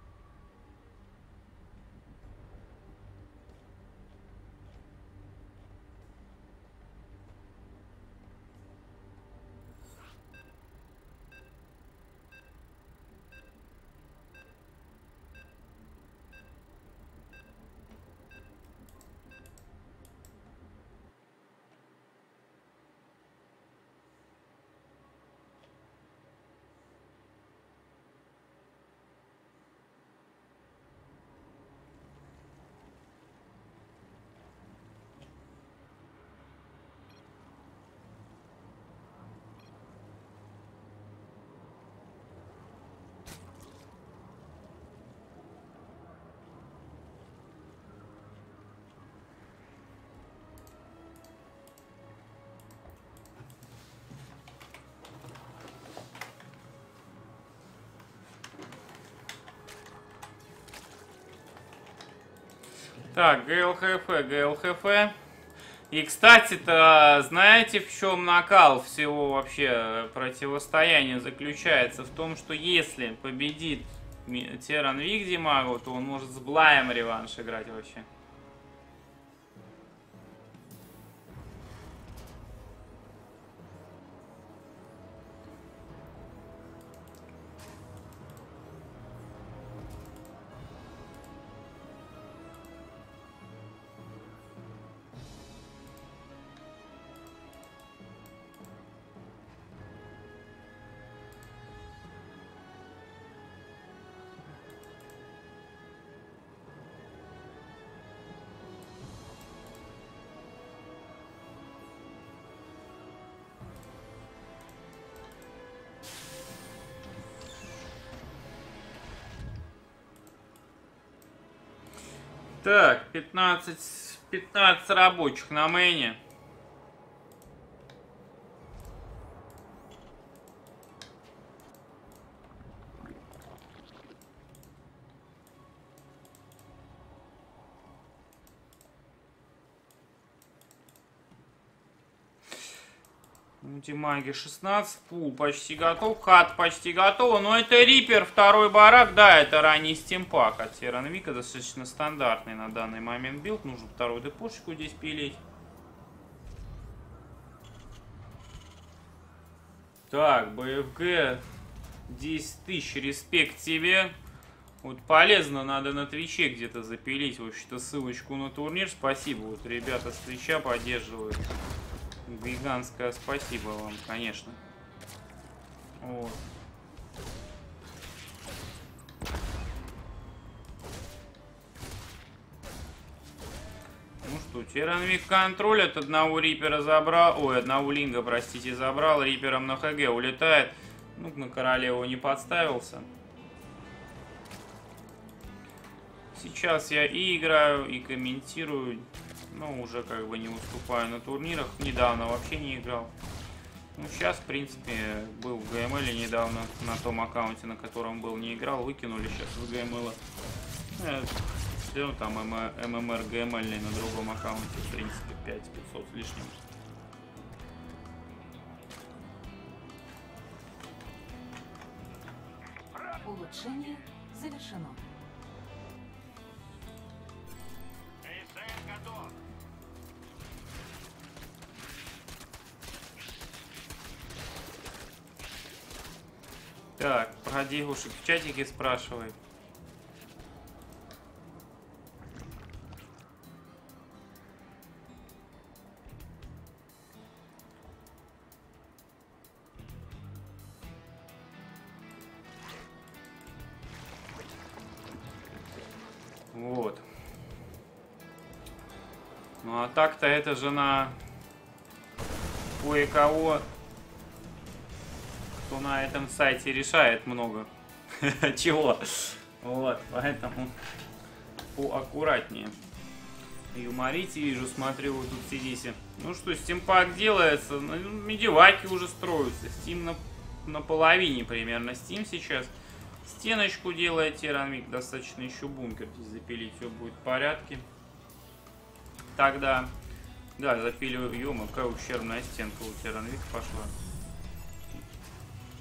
Так, ГЛХФ, ГЛХФ. И, кстати-то, знаете, в чем накал всего вообще противостояния заключается? В том, что если победит Терран Вигдимагу, то он может с Блаем реванш играть вообще. Так, пятнадцать, пятнадцать рабочих на мейне. Мультимаги шестнадцать, пул почти готов, хат почти готов, но это Риппер, второй барак, да, это ранний стимпак от Терран Вика, достаточно стандартный на данный момент билд, нужно вторую депушечку здесь пилить. Так, БФГ десять тысяч, респект тебе. Вот полезно, надо на Твиче где-то запилить, вообще-то, ссылочку на турнир, спасибо, вот ребята с Твича поддерживают. Гигантское спасибо вам, конечно. Вот. Ну что, Терран Вик контролит, одного Риппера забрал, ой, одного Линга, простите, забрал, Риппером на ХГ улетает. Ну, на королеву не подставился. Сейчас я и играю, и комментирую. Ну, уже как бы не выступаю на турнирах. Недавно вообще не играл. Ну, сейчас, в принципе, был в ГМЛ недавно на том аккаунте, на котором был, не играл. Выкинули сейчас в ГМЛ. Все, там ММР ГМЛ на другом аккаунте, в принципе, пять пятьсот с лишним. Улучшение завершено. Так, про девушек в чатике спрашивай. Вот. Ну а так-то это же на кое-кого, кто на этом сайте решает много чего. Вот, поэтому поаккуратнее. Юморите, вижу, смотрю, вы тут сидите. Ну что, стимпак делается, ну, медиваки уже строятся. Стим на, на половине примерно. Steam сейчас. Стеночку делает Терран Вик, достаточно еще бункер здесь запилить, все будет в порядке. Тогда, да, запилю, ё-моё, какая ущербная стенка у Терран Вик пошла.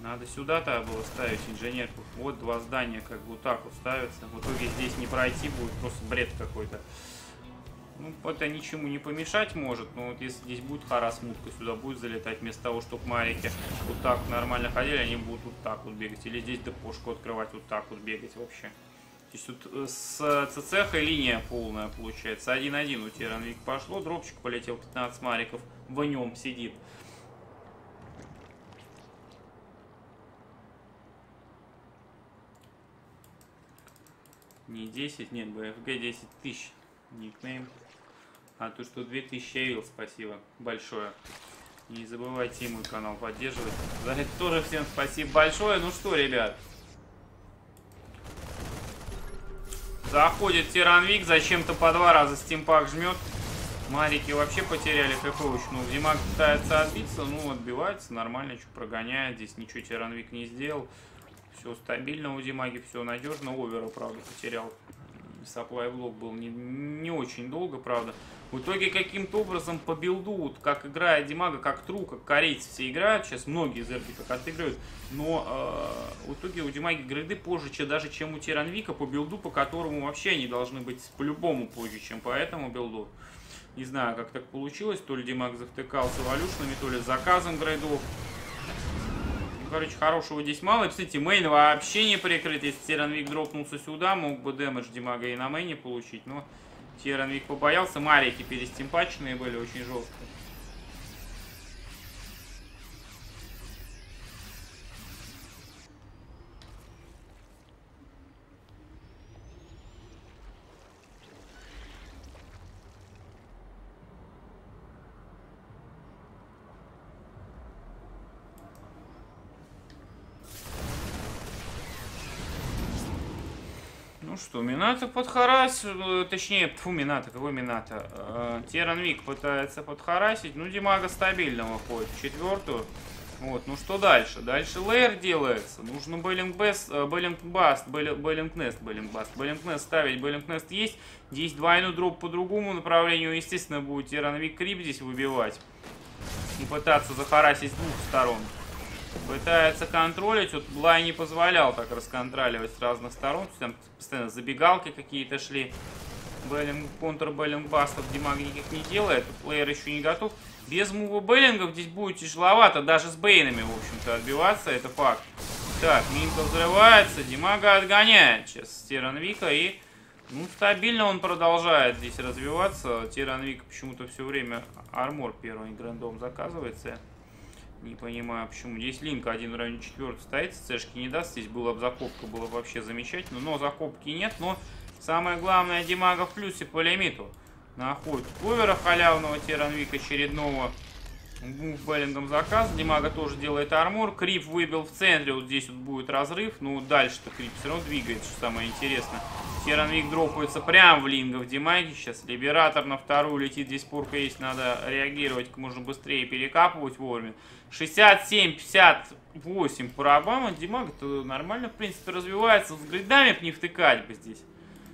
Надо сюда-то было ставить инженерку. Вот два здания как бы вот так вот ставятся. В итоге здесь не пройти будет, просто бред какой-то. Ну, это ничему не помешать может, но вот если здесь будет харасмутка, сюда будет залетать, вместо того, чтобы марики вот так нормально ходили, они будут вот так вот бегать. Или здесь депошку открывать, вот так вот бегать вообще. То есть тут с ЦЦХ линия полная получается. один-один у Тиранвик пошло, дропчик полетел, пятнадцать мариков в нем сидит. Не десять, нет, БФГ десять тысяч. Никнейм. А то, что две тысячи явил, спасибо большое. Не забывайте мой канал поддерживать. За это тоже всем спасибо большое. Ну что, ребят. Заходит Тиранвик, зачем-то по два раза стимпак жмет. Марики вообще потеряли ХП-уч. Ну, Димаг пытается отбиться, ну, отбивается, нормально, что прогоняет. Здесь ничего Тиранвик не сделал. Все стабильно у Димаги, все надежно. Овера, правда, потерял. Саплай блок был не, не очень долго, правда. В итоге каким-то образом по билду, вот, как играет Димага, как тру, как корейцы все играют, сейчас многие зерги как отыгрывают, но э, в итоге у Димаги грейды позже, чем, даже чем у Тиранвика по билду, по которому вообще они должны быть по-любому позже, чем по этому билду. Не знаю, как так получилось, то ли Димаг завтыкался валюшными, то ли заказом грейдов. Короче, хорошего здесь мало. И, кстати, мейн вообще не прикрыт. Если Тиранвик дропнулся сюда, мог бы дэмэдж Димага и на мейне получить. Но Тиранвик побоялся. Марики перестимпаченные были очень жесткие. Ну что, Минато подхарас, точнее, фу, Минато, какой Минато? Э, Тиранвик пытается подхарасить, ну, Димага стабильно выходит в четвертую. Вот, ну что дальше? Дальше лейер делается, нужно Беллинг Баст, Беллинг Баст, Беллинг Нест, Беллинг Баст, Беллинг Нест ставить, Беллинг Нест есть. Здесь двойной дроп по другому направлению, естественно, будет Тиранвик Крип здесь выбивать. И пытаться захарасить с двух сторон. Пытается контролить, вот Блай не позволял так расконтроливать с разных сторон, там постоянно забегалки какие-то шли. Беллинг, контр Беллинг Бастов Димаг никаких не делает, плеер еще не готов. Без мува Беллингов здесь будет тяжеловато, даже с Бейнами, в общем-то, отбиваться, это факт. Так, Минка взрывается, Димага отгоняет сейчас Тиранвика и, ну, стабильно он продолжает здесь развиваться. Тиранвик почему-то все время армор первый грандом заказывается. Не понимаю, почему. Здесь Линк один в районе четвертый стоит, цешки не даст. Здесь была бы закопка, было бы вообще замечательно. Но закопки нет. Но самое главное, Димага в плюсе по лимиту. Находит ковера халявного Тиранвика очередного. Мув Беллингом заказ. Димага тоже делает армор. Крип выбил в центре. Вот здесь вот будет разрыв. Ну, дальше-то Крип все равно двигается, что самое интересное. Тиранвик дропается прямо в Линга в Димаге. Сейчас Либератор на вторую летит. Здесь порка есть. Надо реагировать как можно быстрее, перекапывать вовремя. шестьдесят семь пятьдесят восемь по рабам. Димага-то нормально, в принципе, развивается. С гридами б не втыкать бы здесь.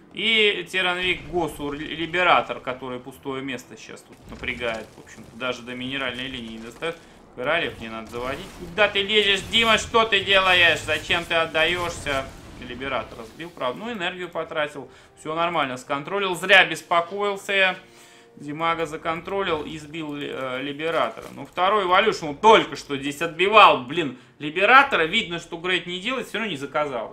И Тиранвик Госу, Либератор, который пустое место сейчас тут напрягает. В общем-то, даже до минеральной линии не достает. Королев не надо заводить. Куда ты лезешь, Дима? Что ты делаешь? Зачем ты отдаешься? Либератор сбил, правда. Ну, энергию потратил. Все нормально, сконтролил. Зря беспокоился. Димага законтролил и сбил э, Либератора. Ну, второй Эволюшн он только что здесь отбивал, блин, Либератора. Видно, что Грейд не делает, все равно не заказал.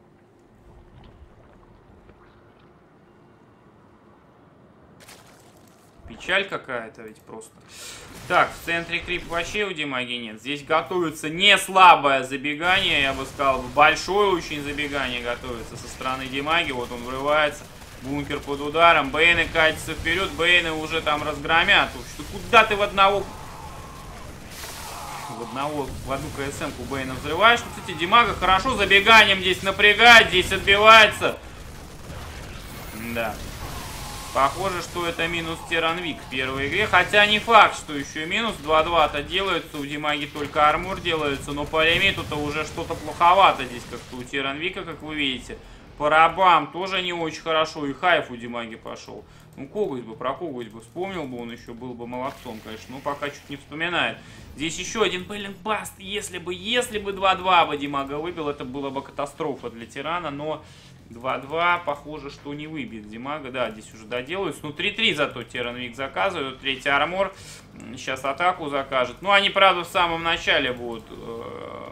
Печаль какая-то ведь просто. Так, в центре Крип вообще у Димаги нет. Здесь готовится не слабое забегание, я бы сказал, большое очень забегание готовится со стороны Димаги. Вот он врывается. Бункер под ударом. Бейны катятся вперед. Бейны уже там разгромят. Что, куда ты в одного... В одного... В одну КСМ-ку Бейна взрываешь. Ну, кстати, Димага хорошо забеганием здесь напрягает. Здесь отбивается. Да. Похоже, что это минус Тиранвик в первой игре. Хотя не факт, что еще минус. два-два-то делаются. У Димаги только армор делается. Но по лимиту-то уже что-то плоховато здесь как-то у Тиранвика, как вы видите. По рабам тоже не очень хорошо. И хайф у Димаги пошел. Ну, коготь бы, про коготь бы вспомнил бы, он еще был бы молодцом, конечно. Но пока чуть не вспоминает. Здесь еще один Беллинг-Баст. Если бы, если бы два-два бы Димага выбил, это была бы катастрофа для Тирана. Но два-два, похоже, что не выбьет Димага. Да, здесь уже доделаются. Ну, три-три зато Тиранвик заказывают. Третий армор. Сейчас атаку закажет. Ну, они, правда, в самом начале будут... Э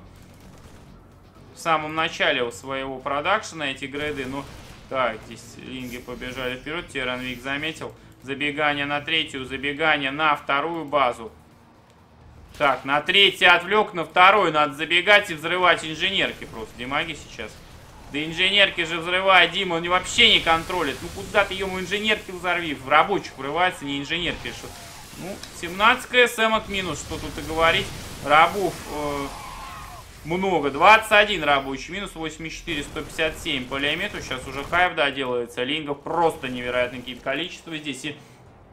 в самом начале своего продакшена эти грейды. Ну, так, здесь линги побежали вперед. Тиранвик заметил. Забегание на третью, забегание на вторую базу. Так, на третий отвлек, на второй надо забегать и взрывать инженерки просто. Димаги сейчас. Да инженерки же взрывает, Дима, он вообще не контролит. Ну куда ты ему инженерки взорви? В рабочих врывается, не инженерки. Что... Ну, семнадцать КСМ от минус, что тут и говорить. Рабов э, много. двадцать один рабочий, минус восемьдесят четыре, сто пятьдесят семь по лимиту. Сейчас уже хайп доделывается. Лингов просто невероятное какие-то количество здесь. И...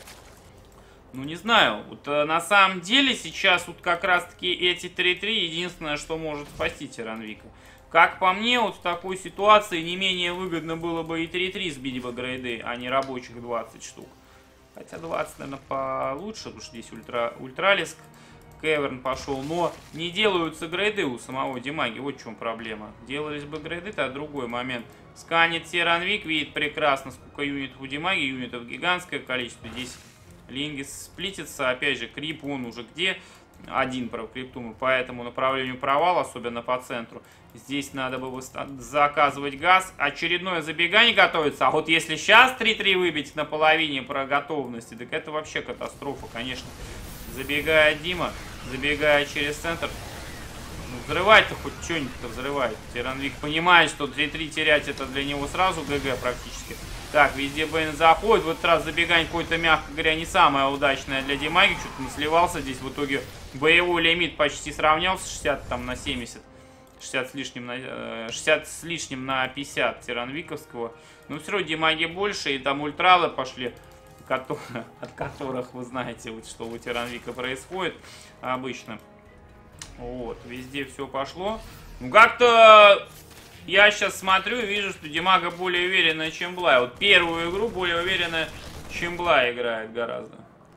Ну, не знаю. Вот э, на самом деле сейчас вот как раз-таки эти три-три единственное, что может спасти Тиранвика. Как по мне, вот в такой ситуации не менее выгодно было бы и три-три сбить бы грейды, а не рабочих двадцать штук. Хотя двадцать, наверное, получше, потому что здесь ультра, ультралиск, кеверн пошел. Но не делаются грейды у самого Димаги, вот в чем проблема. Делались бы грейды, это другой момент. Сканит Тиранвик, видит прекрасно, сколько юнитов у Димаги, юнитов гигантское количество. Здесь линги сплитится, опять же, крип он уже где? Один про криптумы по этому направлению провал, особенно по центру. Здесь надо бы заказывать газ. Очередное забегание готовится. А вот если сейчас три-три выбить на половине про готовности, так это вообще катастрофа, конечно. Забегает Дима, забегая через центр. Ну, взрывать-то хоть что-нибудь-то взрывает. Тиранвик понимает, что три-три терять это для него сразу ГГ практически. Так, везде Бэйн заходит. В этот раз забегание какое-то, мягко говоря, не самое удачное для Димаги. Что-то не сливался здесь. В итоге боевой лимит почти сравнялся. шестьдесят там на семьдесят. шестьдесят с лишним на, шестьдесят с лишним на пятьдесят Тиранвиковского. Но все равно Димаги больше. И там ультралы пошли, которые, от которых вы знаете, вот, что у Тиранвика происходит обычно. Вот, везде все пошло. Ну, как-то... Я сейчас смотрю и вижу, что Димага более уверенная, чем Блай. Вот первую игру более уверенная, чем Блай играет гораздо.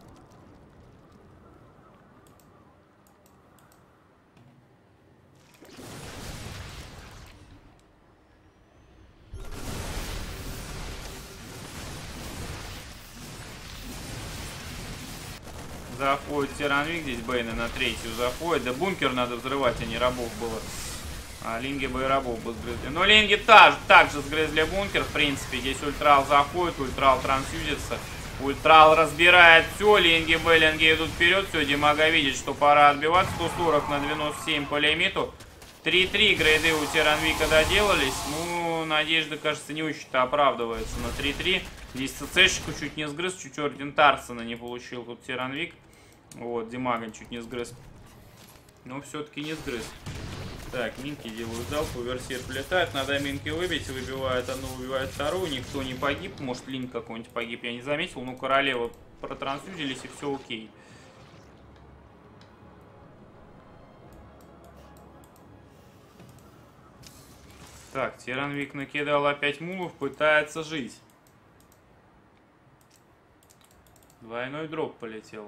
Заходит Тиранвик, здесь Бэйна на третью заходит. Да бункер надо взрывать, а не рабов было. А линги бы и рабов бы сгрызли. Но линги также, также сгрызли бункер, в принципе. Здесь ультрал заходит, ультрал трансфьюзится. Ультрал разбирает все, линги, бэллинги идут вперед. Все, Димага видит, что пора отбивать. сто сорок на девяносто семь по лимиту. три-три грейды у Тиранвика доделались. Ну, надежда, кажется, не очень-то оправдывается на три-три. Здесь ЦЦшечку чуть не сгрыз, чуть орден Тарсона не получил тут Тиранвик. Вот, Димага чуть не сгрыз. Но все-таки не сгрыз. Так, минки делают залп, Оверсир прилетает, надо минки выбить, выбивает одну, выбивает вторую, никто не погиб, может линк какой-нибудь погиб, я не заметил, ну королева протрансфьюзились и все окей. Так, Тиранвик накидал опять мулов, пытается жить. Двойной дроп полетел.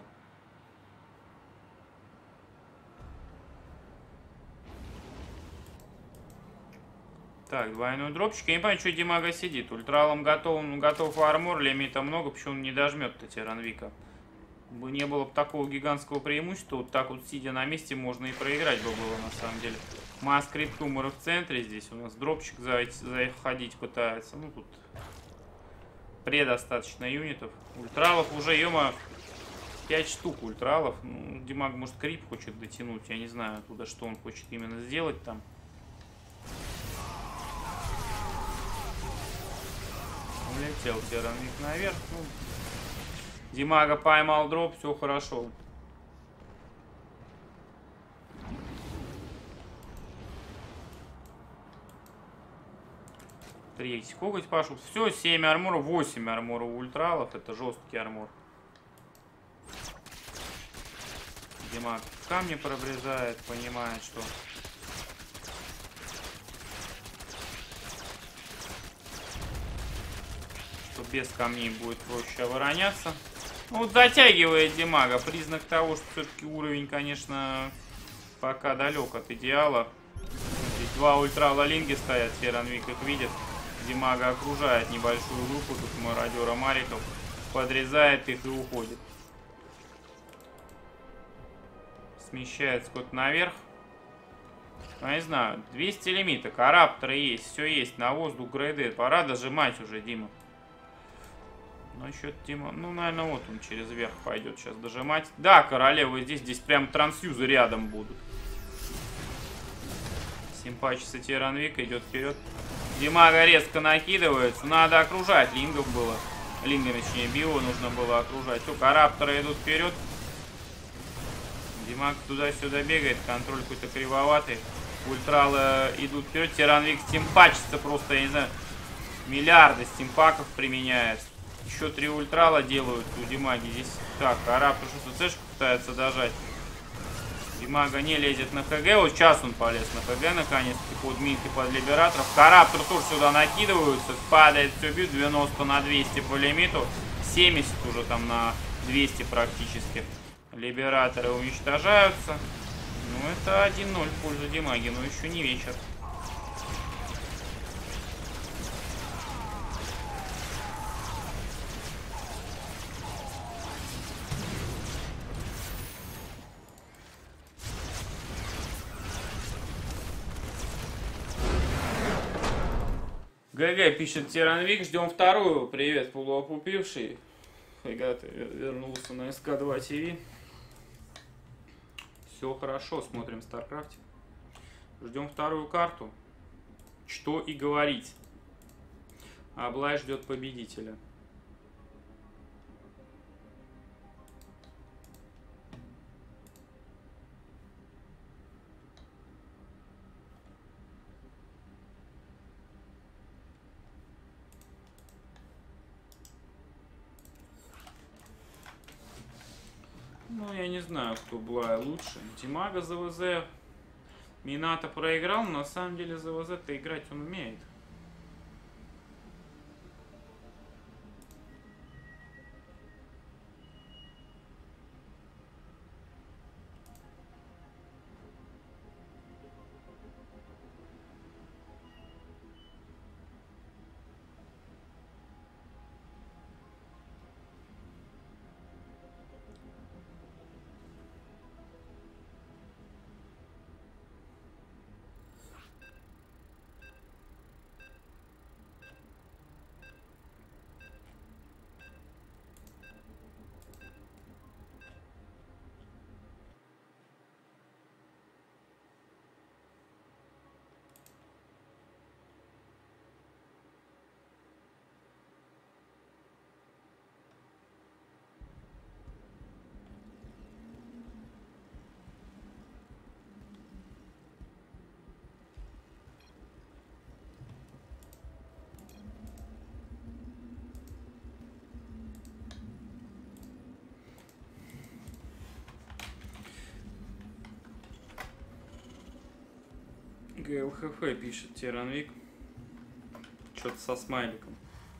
Так, двойной дропчик. Я не понимаю, что Димага сидит. Ультралом готов, готов армор, лимита много, почему он не дожмет-то Тиранвика. Бы не было бы такого гигантского преимущества, вот так вот сидя на месте можно и проиграть бы было на самом деле. Масс криптумера в центре, здесь у нас дропчик заходить пытается. Ну тут предостаточно юнитов. Ультралов уже, ё-моё, пять штук ультралов. Ну, Димаг может крип хочет дотянуть, я не знаю оттуда, что он хочет именно сделать там. Улетел Тиранвик наверх. Ну, Димага поймал дроп, все хорошо. Третий коготь пошел. Все, семь арморов, восемь арморов у ультралов. Это жесткий армор. Димаг камни пробрезает, понимает, что... что без камней будет проще обороняться. Ну, вот затягивает Димага. Признак того, что все-таки уровень, конечно, пока далек от идеала. Здесь два ультрала линги стоят, Терранвик их видит. Димага окружает небольшую группу, тут мародера Мариков, подрезает их и уходит. Смещается куда-то наверх. Ну, не знаю, двести лимита, карапторы есть, все есть, на воздух грейды. Пора дожимать уже, Дима. Насчет Дима, ну, наверное, вот он через верх пойдет сейчас дожимать. Да, королевы здесь, здесь прям трансфьюзы рядом будут. Симпачится Терранвик, идет вперед. Димага резко накидывается, надо окружать, лингов было. Линга, точнее, био нужно было окружать. Все, карапторы идут вперед. Димаг туда-сюда бегает, контроль какой-то кривоватый. Ультралы идут вперед, Терранвик стимпачится просто, я не знаю, миллиарды стимпаков применяет. Еще три ультрала делают у Димаги. Здесь так, Караптор что-то цешку пытается дожать. Димага не лезет на ХГ, вот сейчас он полез на ХГ наконец-таки под минки, под либераторов. Караптор тоже сюда накидываются, падает все, бьют, девяносто на двести по лимиту, семьдесят уже там на двести практически. Либераторы уничтожаются. Ну, это один ноль в пользу Димаги, но еще не вечер. ГГ пишет Терранвик, ждем вторую. Привет, полуопупивший. Ребята, вернулся на эс ка два ти ви. Все хорошо, смотрим StarCraft. Ждем вторую карту. Что и говорить. Аблай ждет победителя. Ну, я не знаю, кто Блая лучше. Димага за ВЗ Минато проиграл, но на самом деле за ВЗ-то играть он умеет. ГЛХФ пишет Терранвик. Что-то со смайликом.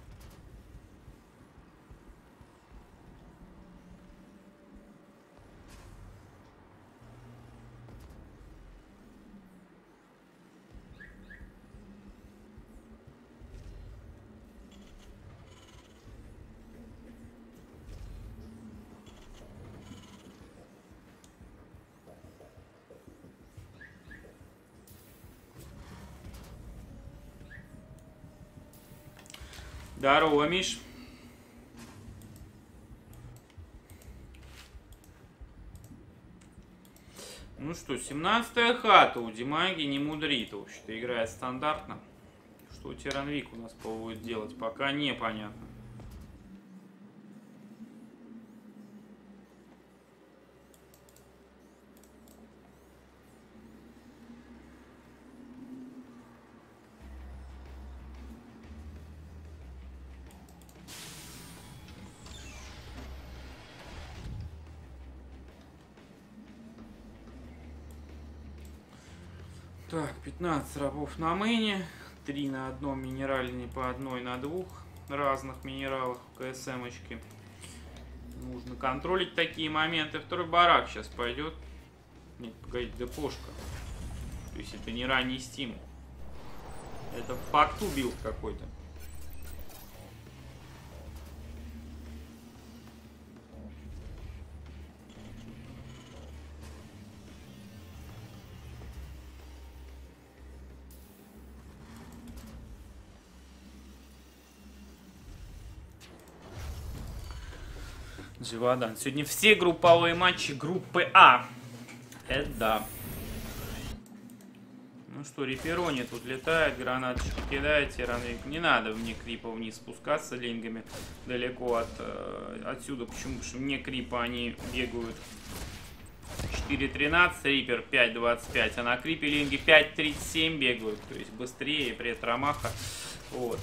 Здорово, Миш. Ну что, семнадцатая хата у Димаги не мудрит. В общем-то, играет стандартно. Что Терранвик у нас будет делать, пока непонятно. Так, пятнадцать рабов на мэне, три на одном минеральне, по одной на двух. разных минералах в КСМ-очке. Нужно контролить такие моменты. Второй барак сейчас пойдет. Нет, погодите, депошка. То есть это не ранний стимул. Это по факту билд какой-то. Дживадан. Сегодня все групповые матчи группы А. Это да. Ну что, Риперони тут летает, гранаточки кидает, тиранвик. Не надо мне крипа вниз спускаться лингами далеко от э, отсюда. Почему? Потому что мне крипа они бегают четыре тринадцать, Рипер пять двадцать пять, а на крипе линги пять тридцать семь бегают. То есть быстрее, при рамаха. Вот.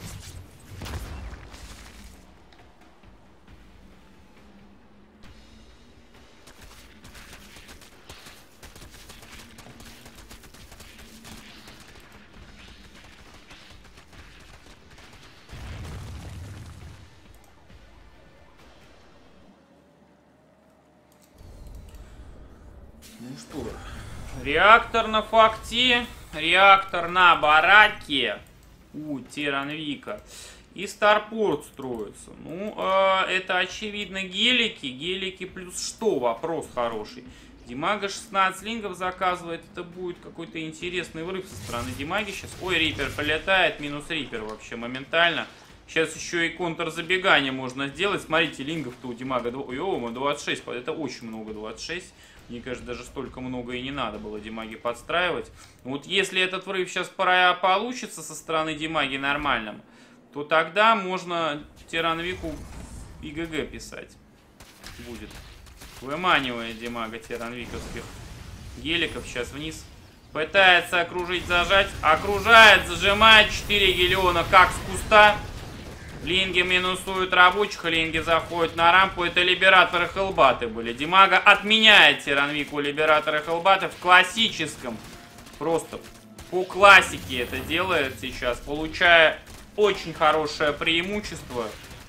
Ну что, реактор на факте, реактор на бараке у Тиранвика и Старпорт строится. Ну, э, это очевидно гелики, гелики плюс что? Вопрос хороший. Димага шестнадцать лингов заказывает, это будет какой-то интересный врыв со стороны Димаги сейчас. Ой, Рипер полетает, минус Рипер вообще моментально. Сейчас еще и контрзабегание можно сделать. Смотрите, лингов-то у Димага двадцать шесть, это очень много, двадцать шесть. Мне кажется, даже столько много и не надо было Димаги подстраивать. Вот если этот врыв сейчас получится со стороны Димаги нормальным, то тогда можно Тиранвику и ГГ писать. Будет. Выманивает Димага Тиранвиковских геликов сейчас вниз. Пытается окружить, зажать. Окружает, зажимает. четыре гелиона как с куста. Линги минусуют рабочих, линги заходят на рампу. Это либераторы хелбаты были. Димага отменяет Тиранвику либераторы хелбаты в классическом. Просто по классике это делает сейчас, получая очень хорошее преимущество.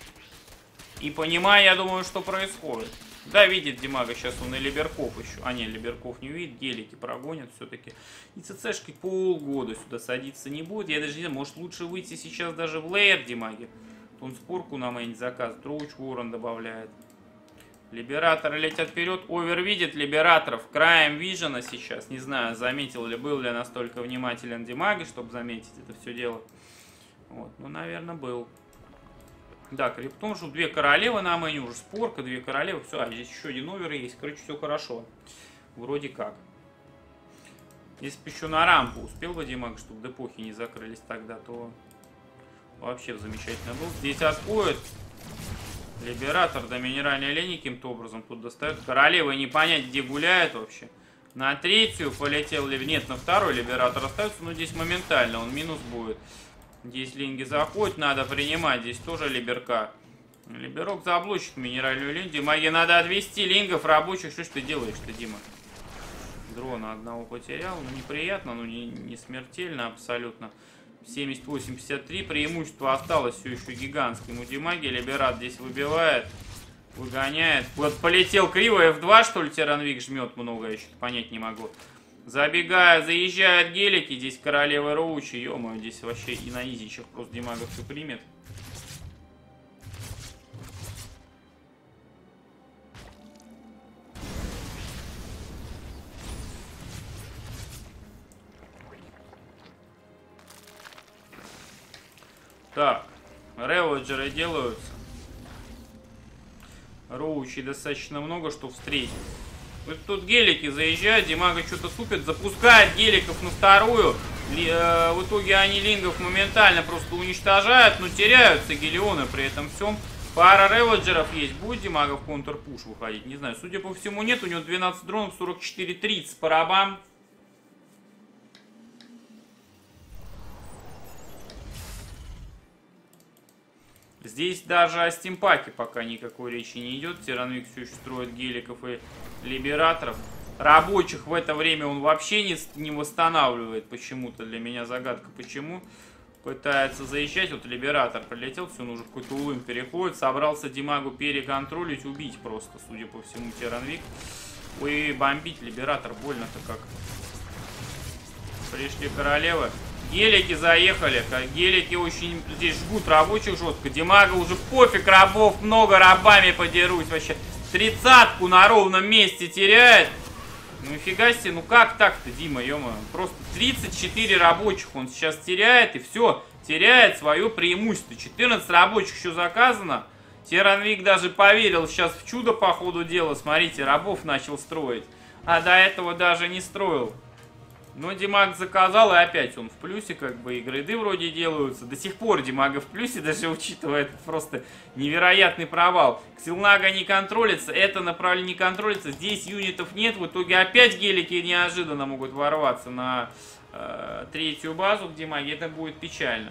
И понимая, я думаю, что происходит. Да, видит Димага сейчас он и либерков еще. А не, либерков не видит, гелики прогонят все-таки. И ЦЦшки полгода сюда садиться не будет. Я даже не знаю, может лучше выйти сейчас даже в лейер Димаги. Он спорку на мейн заказ, Троуч Ворон добавляет. Либераторы летят вперед. Овер видит либераторов краем вижена сейчас. Не знаю, заметил ли, был ли настолько внимателен Димаги, чтобы заметить это все дело. Вот, ну, наверное, был. Да, Криптон, что две королевы на мейне, уже спорка, две королевы. Все, а здесь еще один овер есть. Короче, все хорошо. Вроде как. Если бы еще на рампу успел бы Димаг, чтобы депохи не закрылись тогда, то вообще замечательно был. Здесь отходит либератор до минеральной линии каким-то образом тут достает. Королева не понять, где гуляет вообще. На третью полетел, нет, на второй либератор остается, но здесь моментально он минус будет. Здесь линги заходят, надо принимать, здесь тоже либерка. Либерок заблочит минеральную линию. Димаге надо отвести лингов рабочих. Что ж ты делаешь-то, Дима? Дрона одного потерял, ну неприятно, но не, не смертельно абсолютно. семьдесят восемь пятьдесят три, преимущество осталось все еще гигантским у Димаги. Либерат здесь выбивает, выгоняет. Вот полетел криво, эф два что ли Тиранвик жмет много, я что-то понять не могу. Забегая, заезжают гелики, здесь королева Роучи, ё-моё, здесь вообще и на изичах просто Димага все примет. Так, реводжеры делаются. Роучи достаточно много, что встретить. Вот тут гелики заезжают, Димага что-то супит, запускает геликов на вторую. Ли, э, в итоге они лингов моментально просто уничтожают, но теряются гелионы при этом всем. Пара реводжеров есть. Будет Димага в контр-пуш выходить? Не знаю. Судя по всему, нет. У него двенадцать дронов, сорок четыре тридцать по рабам. Здесь даже о стимпаке пока никакой речи не идет. Тиранвик все еще строит геликов и либераторов. Рабочих в это время он вообще не, не восстанавливает. Почему-то для меня загадка почему. Пытается заезжать. Вот Либератор прилетел, все, нужно какой-то улым переходит. Собрался Димагу переконтролить, убить просто, судя по всему, Тиранвик. Ой, бомбить Либератор, больно-то как. Пришли королевы. Гелики заехали. Гелики очень здесь жгут рабочих жестко. Димага уже пофиг, рабов много, рабами подерусь. Вообще тридцатку на ровном месте теряет. Ну нифига себе, ну как так-то, Дима, ё-моё. Просто тридцать четыре рабочих он сейчас теряет, и все, теряет свое преимущество. четырнадцать рабочих еще заказано. Тиранвик даже поверил сейчас в чудо по ходу дела. Смотрите, рабов начал строить. А до этого даже не строил. Но Димаг заказал, и опять он в плюсе, как бы, и грейды вроде делаются. До сих пор Димага в плюсе, даже учитывая этот просто невероятный провал. Ксилнага не контролится, это направление не контролится, здесь юнитов нет. В итоге опять гелики неожиданно могут ворваться на э, третью базу к Димаге. Это будет печально.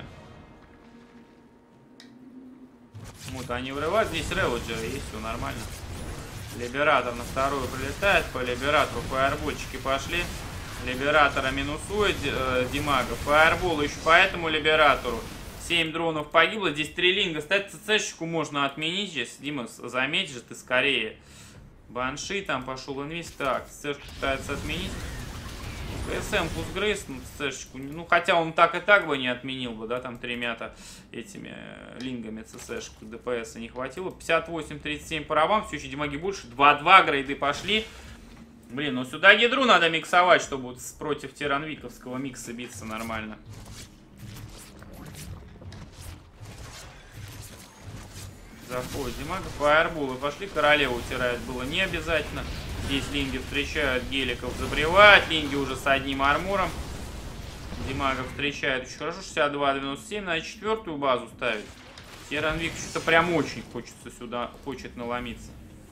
Вот они врывают, здесь Релоджер есть, все нормально. Либератор на вторую прилетает, по Либератору фаербольчики пошли. Либератора минусует э, Димага. Фаербол еще по этому Либератору. семь дронов погибло. Здесь три линга. Кстати, ЦЦшечку можно отменить. Здесь, Дима, заметь же ты скорее. Банши там пошел инвиз. Так, ЦЦшку пытается отменить. КСМ плюс Грейс. Ну, ЦЦшечку. Ну, хотя он так и так бы не отменил бы, да, там тремя-то этими э, лингами ЦЦшку. ДПСа не хватило. пятьдесят восемь тридцать семь по рабам. Все еще Димаги больше. два-два грейды пошли. Блин, ну сюда гидру надо миксовать, чтобы вот против тиранвиковского микса биться нормально. Заходит Димага, фаерболы пошли, королеву утирает, было не обязательно. Здесь линги встречают, геликов забревают, линги уже с одним армором. Димага встречает очень хорошо, шестьдесят два девяносто семь, надо четвертую базу ставить. Тиранвик что-то прям очень хочется сюда, хочет наломиться.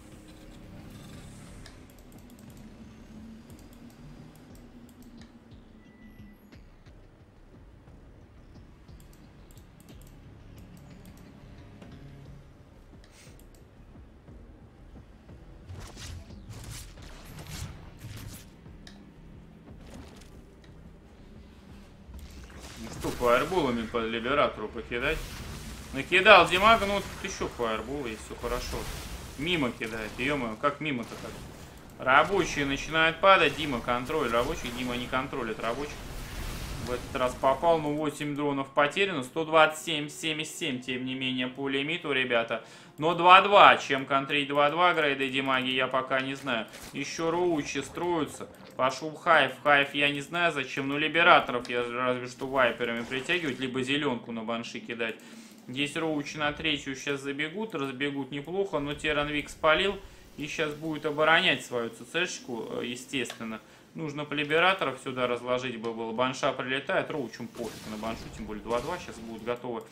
Что, фаерболами по Либератору покидать? Накидал Димага, ну вот еще фаербол есть, все хорошо. Мимо кидает, ё-моё, как мимо-то так? Рабочие начинают падать, Дима контроль рабочих, Дима не контролит рабочих. В этот раз попал, ну восемь дронов потеряно, сто двадцать семь семьдесят семь, тем не менее, по лимиту, ребята. Но два-два, чем контрить два-два грейды Димаги, я пока не знаю. Еще роучи строятся. Пошел хайф. Хайф я не знаю зачем, но Либераторов я разве что вайперами притягивать, либо зеленку на банши кидать. Здесь роучи на третью сейчас забегут, разбегут неплохо, но Тиранвик спалил и сейчас будет оборонять свою ЦЦшечку, естественно. Нужно по Либераторов сюда разложить бы было. Банша прилетает, роучем пофиг на баншу, тем более два-два сейчас будут готовы.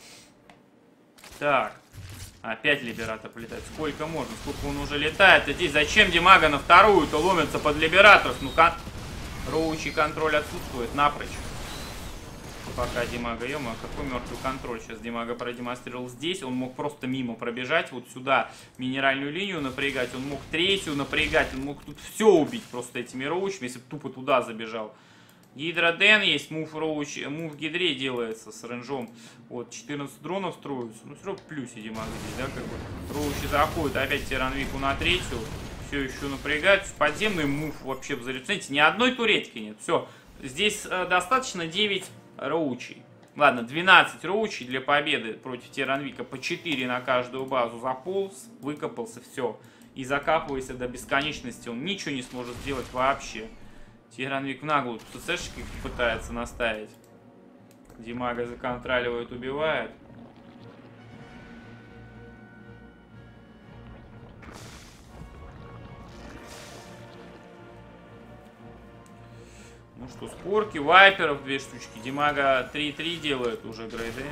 Так. Опять Либератор прилетает. Сколько можно? Сколько он уже летает? И здесь зачем Димага на вторую-то ломится под Либераторов? Ну как? Роучий контроль отсутствует напрочь. Пока Димага, ё-моё, какой мертвый контроль сейчас Димага продемонстрировал здесь. Он мог просто мимо пробежать, вот сюда минеральную линию напрягать. Он мог третью напрягать. Он мог тут все убить просто этими роучами, если бы тупо туда забежал. Гидроден есть, мув роуч, мув гидре делается с рейнджом. Вот, четырнадцать дронов строятся. Ну, все равно в плюсе Димага здесь, да, как бы. Роучи заходят, опять Тиранвику на третью. Все еще напрягают. Подземный мув вообще взорвет. Смотрите, ни одной туретки нет. Все, здесь э, достаточно девять роучей. Ладно, двенадцать роучей для победы против Тиранвика. По четыре на каждую базу заполз, выкопался, все. И закапывайся до бесконечности. Он ничего не сможет сделать вообще. Тиранвик в наглую ЦЦшки пытается наставить. Димага законтроливает, убивает. Ну что, спорки, вайперов две штучки. Димага три-три делает уже грейды.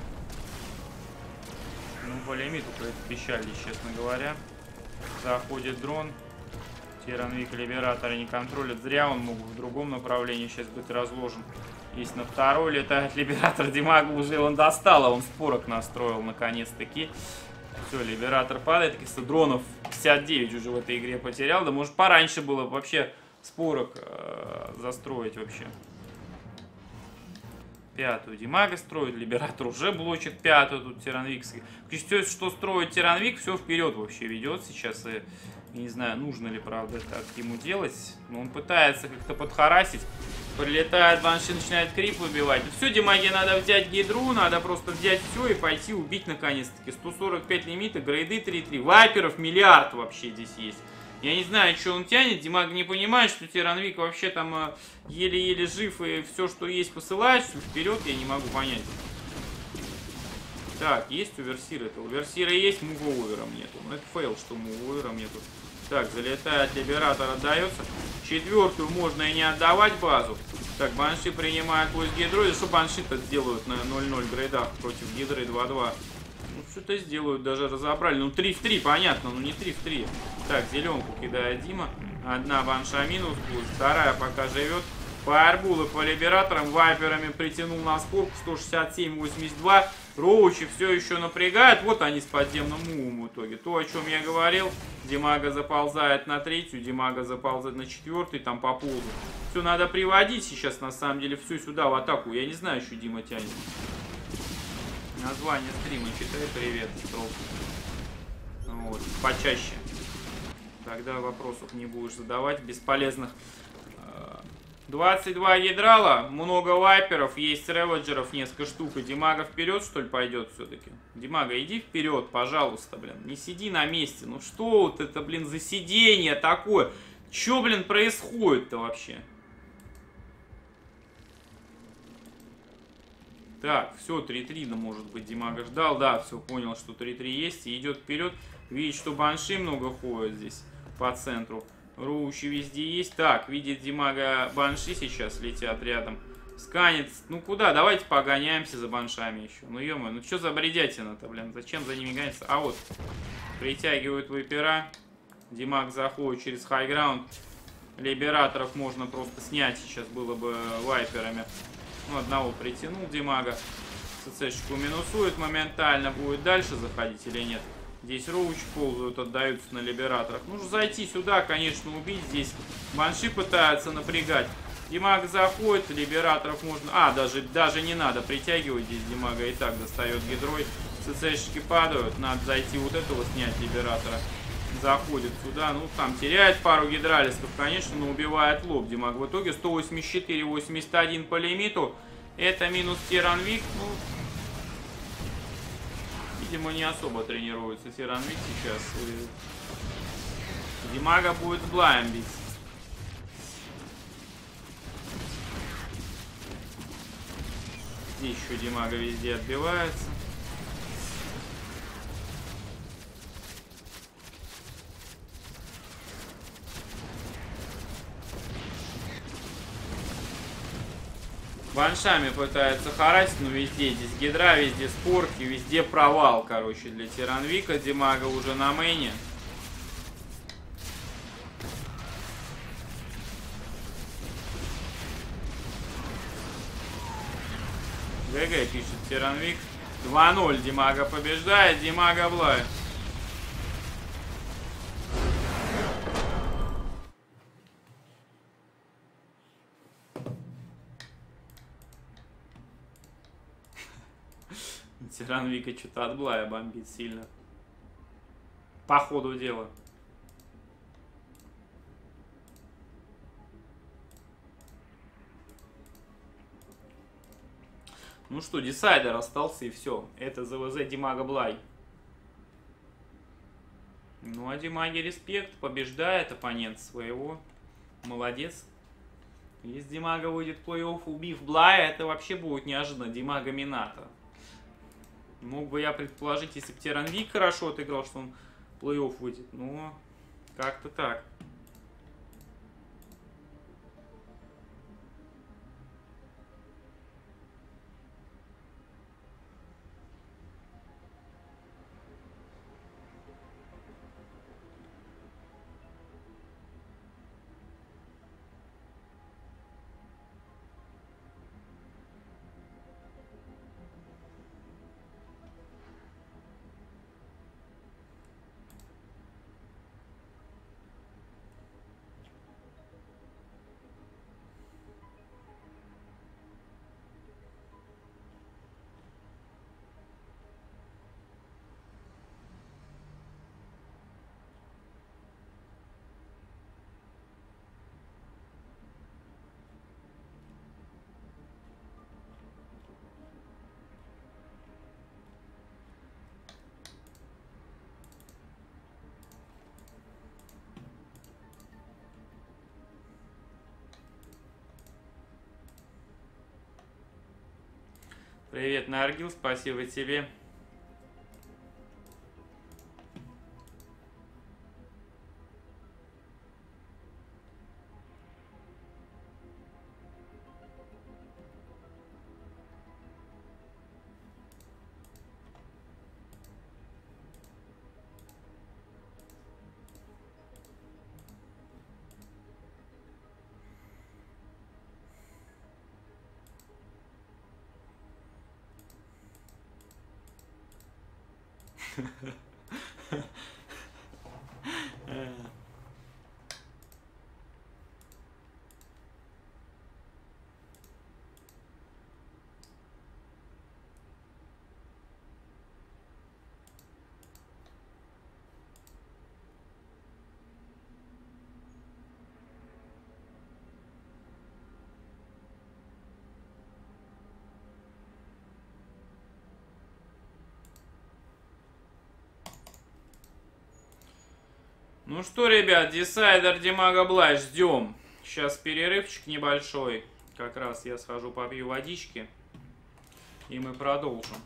Ну, по лимиту пищали, честно говоря. Заходит дрон. Тиранвик Либератора не контролит. Зря он мог в другом направлении сейчас быть разложен. Если на второй летает Либератор, Димага уже он достал, а он спорок настроил наконец-таки. Все, Либератор падает. Если дронов пятьдесят девять уже в этой игре потерял. Да может пораньше было вообще спорок э, застроить вообще. Пятую Димага строит, Либератор уже блочит пятую, тут Тиранвик. Все, что строит Тиранвик, все вперед вообще ведет сейчас. И не знаю, нужно ли, правда, так ему делать. Но он пытается как-то подхарасить. Прилетает Банши, начинает крип выбивать. Все, Димаге надо взять гидру, надо просто взять все и пойти убить наконец-таки. сто сорок пять лимита, грейды три-три. Вайперов миллиард вообще здесь есть. Я не знаю, что он тянет. Димаг не понимает, что Тиранвик вообще там еле-еле жив и все, что есть, посылает все вперед. Я не могу понять. Так, есть уверсир. Это уверсира есть, мувовером нету. Ну, это фейл, что мувовером нету. Так, залетает Либератор, отдается. Четвертую можно и не отдавать базу. Так, Банши принимает войс Гидрой. Что Банши-то сделают на ноль-ноль грейдах против Гидры два-два? Ну, что-то сделают, даже разобрали. Ну, три в три, понятно, но не три в три. Так, зеленку кидает Дима. Одна Банша минус будет, вторая пока живет. Фаербулы по Либераторам, вайперами притянул на скорку. сто шестьдесят семь восемьдесят два. Роучи все еще напрягают. Вот они с подземным мувом в итоге. То, о чем я говорил. Димага заползает на третью, Димага заползает на четвертый, там по полу. Все надо приводить сейчас, на самом деле, все сюда в атаку. Я не знаю, что Дима тянет. Название стрима читай, привет, Строк. Вот, почаще. Тогда вопросов не будешь задавать, бесполезных. двадцать два ядрала, много вайперов, есть реводжеров несколько штук. И Димага вперед, что ли, пойдет все-таки? Димага, иди вперед, пожалуйста, блин. Не сиди на месте. Ну что вот это, блин, за сидение такое? Че, блин, происходит-то вообще? Так, все, три-три, да, может быть, Димага ждал. Да, все, понял, что три-три есть. И идет вперед. Видит, что Банши много ходит здесь по центру. Роучи везде есть. Так, видит Димага Банши сейчас летят рядом. Сканет. Ну куда? Давайте погоняемся за Баншами еще. Ну ё-моё, ну что за бредятина-то, блин? Зачем за ними гоняться? А вот, притягивают вайпера. Димаг заходит через хайграунд. Либераторов можно просто снять сейчас было бы вайперами. Ну, одного притянул Димага. ЦЦшечку минусует моментально. Будет дальше заходить или нет? Здесь роучи ползают, отдаются на Либераторах. Нужно зайти сюда, конечно, убить. Здесь Банши пытаются напрягать. Димаг заходит, Либераторов можно... А, даже, даже не надо притягивать здесь Димага. И так достает гидрой. ЦЦшечки падают. Надо зайти вот этого снять Либератора. Заходит сюда. Ну, там теряет пару гидралистов, конечно, но убивает лоб Димаг. В итоге сто восемьдесят четыре восемьдесят один по лимиту. Это минус Тиранвик. Ну... Видимо, не особо тренируется Тиранвик сейчас. И Димага будет с Блаем бить. Здесь еще Димага везде отбивается. Баншами пытается харасить, но везде здесь гидра, везде спорки, везде провал, короче, для Тиранвика. Димага уже на мейне. ГГ пишет Тиранвик. два ноль Димага побеждает, Димага Блай. Тиранвика что-то от Блая бомбит сильно. По ходу дела. Ну что, десайдер остался и все. Это ЗВЗ Димага Блай. Ну а Димаге респект. Побеждает оппонент своего. Молодец. Если Димага выйдет в плей-офф, убив Блая, это вообще будет неожиданно. Димага Минато. Мог бы я предположить, если бы Тиранвик хорошо отыграл, что он в плей-офф выйдет. Но как-то так. Привет, Наргил, спасибо тебе. Ну что, ребят, Десайдер, Димага Блай, ждем. Сейчас перерывчик небольшой. Как раз я схожу попью водички. И мы продолжим.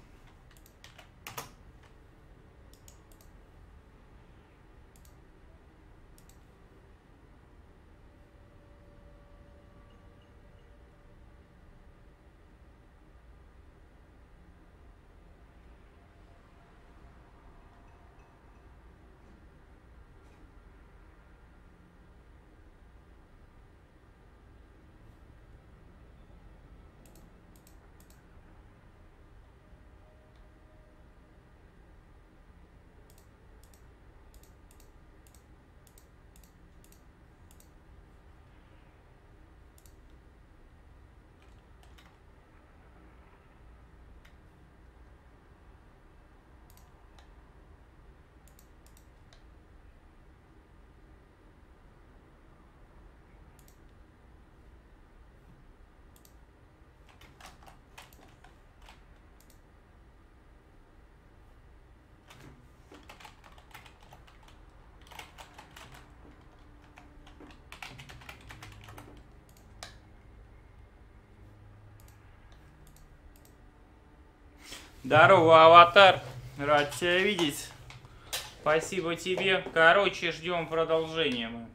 Здорово, Аватар. Рад тебя видеть. Спасибо тебе. Короче, ждем продолжения мы.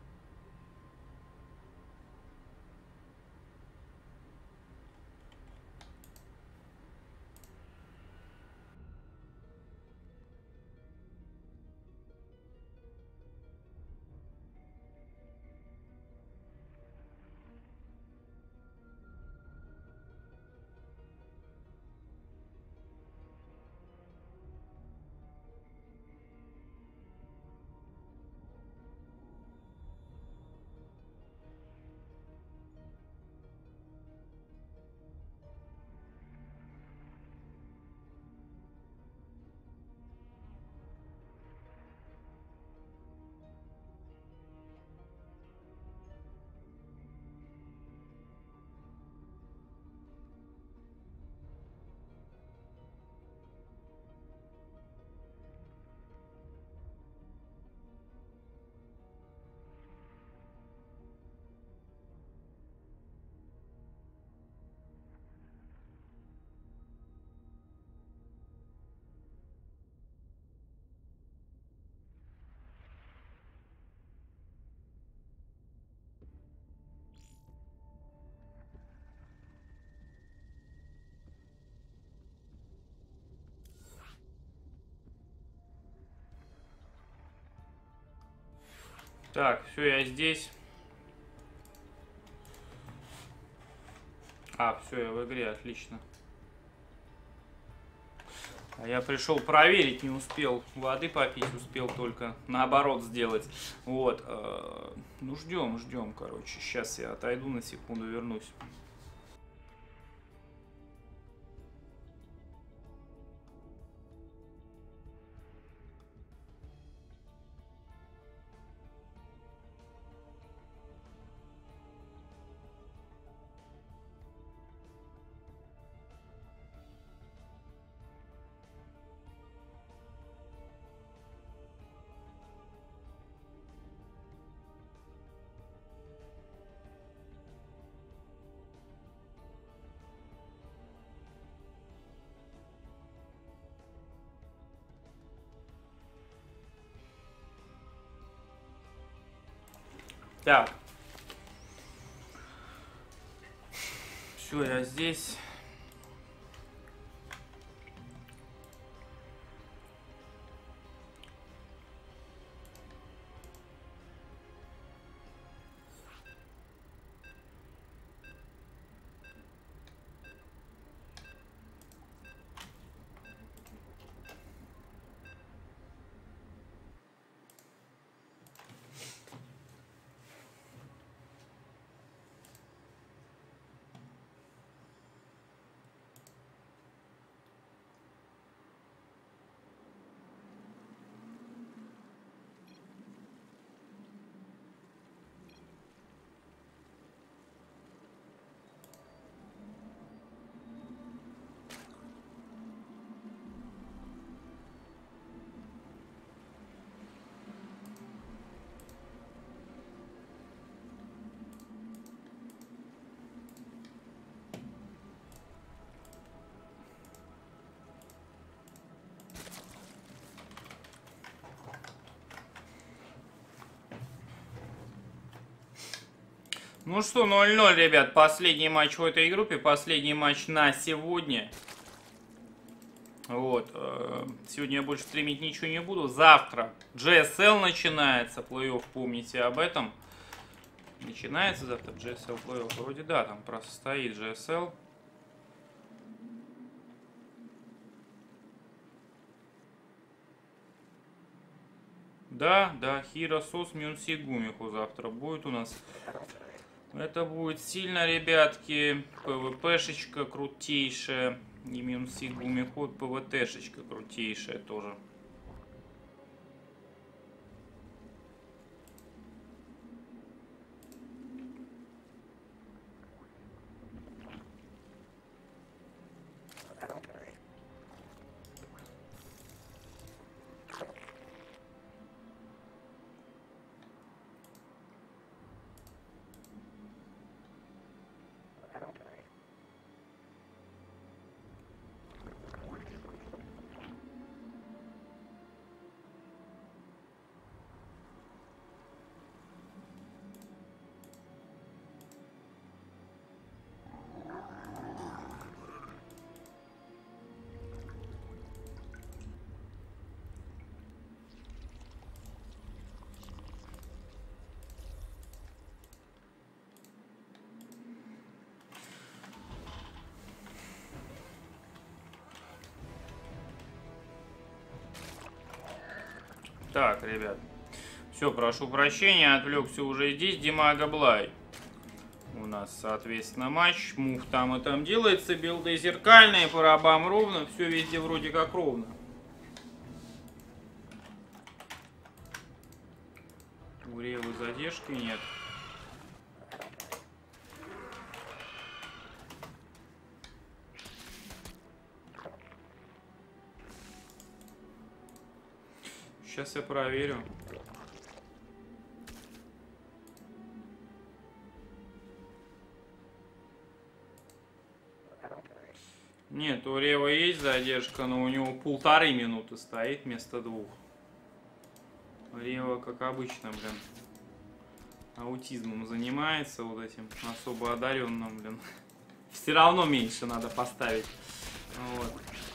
Так, все, я здесь. А, все, я в игре, отлично. А я пришел проверить, не успел воды попить, успел только наоборот сделать. Вот, э, ну ждем, ждем, короче. Сейчас я отойду на секунду, вернусь. Так. Все, я здесь. Ну что, ноль ноль, ребят, последний матч в этой группе, последний матч на сегодня. Вот, сегодня я больше стримить ничего не буду. Завтра джи эс эл начинается, плей-офф, помните об этом. Начинается завтра джи эс эл плей-офф, вроде да, там просто стоит джи эс эл. Да, да, Хиросос Мюнсигумиху завтра будет у нас. Это будет сильно, ребятки. ПВПшечка крутейшая. И Мюнсигумиху, ПВТшечка крутейшая тоже. Так, ребят. Все, прошу прощения, отвлекся уже здесь. Димага Блай. У нас, соответственно, матч. Мув там и там делается. Билды зеркальные, по рабам ровно. Все везде вроде как ровно. У Ревы задержки нет. Сейчас я проверю. Нет, у Рева есть задержка, но у него полторы минуты стоит вместо двух. Рева, как обычно, блин, аутизмом занимается, вот этим особо одаренным, блин. Все равно меньше надо поставить. Вот.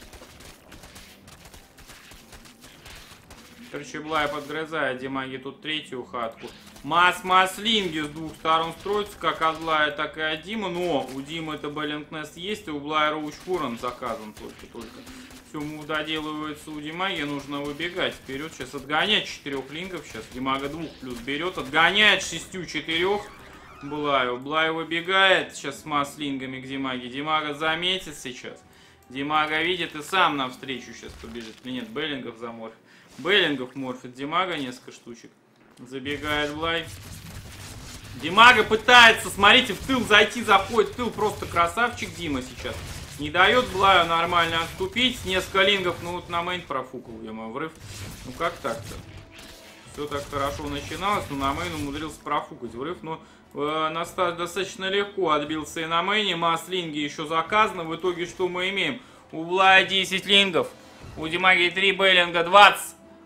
Короче, Блай подгрызает Димаги тут третью хатку. Мас-маслинги с двух сторон строятся, как от Блая, так и от Димы. Но у Димы это Беллингнест есть, и у Блая Роуч Хурон заказан только-только. Все, мув доделывается у Димаги, нужно выбегать вперед. Сейчас отгонять четырех лингов. Сейчас Димага двух плюс берет, отгоняет шестью четырех. Блаю. Блай выбегает сейчас с маслингами к Димаге. Димага заметит сейчас. Димага видит и сам навстречу сейчас побежит. Или нет, Беллингов заморфит. Беллингов морфит Димага несколько штучек. Забегает Блай. Димага пытается, смотрите, в тыл зайти, заходит в тыл. Просто красавчик Дима сейчас. Не дает Блаю нормально отступить. Несколько лингов, ну вот на мейн профукал ему врыв. Ну как так-то? Все так хорошо начиналось, но на мейн умудрился профукать врыв. Но э, достаточно легко отбился и на мейне. Маслинги еще заказано. В итоге что мы имеем? У Блая десять лингов. У Димаги три Беллинга двадцать.